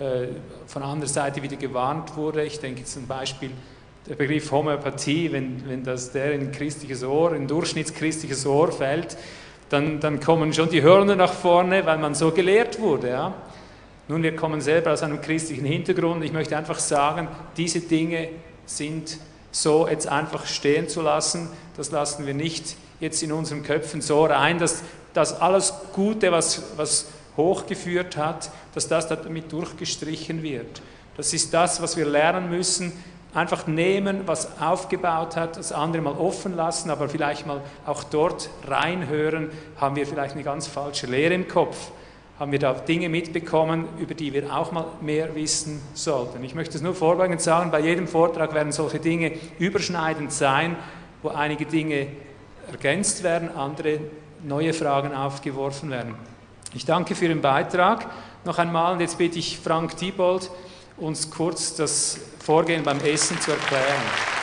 von der anderen Seite wieder gewarnt wurde. Ich denke zum Beispiel der Begriff Homöopathie, wenn der in ein christliches Ohr, ein durchschnittschristliches Ohr fällt, dann kommen schon die Hörner nach vorne, weil man so gelehrt wurde. Ja? Nun, wir kommen selber aus einem christlichen Hintergrund. Ich möchte einfach sagen, diese Dinge sind so jetzt einfach stehen zu lassen. Das lassen wir nicht jetzt in unseren Köpfen so rein, dass das alles Gute, was hochgeführt hat, dass das damit durchgestrichen wird. Das ist das, was wir lernen müssen. Einfach nehmen, was aufgebaut hat, das andere mal offen lassen, aber vielleicht mal auch dort reinhören. Haben wir vielleicht eine ganz falsche Lehre im Kopf? Haben wir da Dinge mitbekommen, über die wir auch mal mehr wissen sollten? Ich möchte es nur vorbeugend sagen, bei jedem Vortrag werden solche Dinge überschneidend sein, wo einige Dinge ergänzt werden, andere neue Fragen aufgeworfen werden. Ich danke für den Beitrag noch einmal und jetzt bitte ich Frank Diebold, uns kurz das Vorgehen beim Essen zu erklären.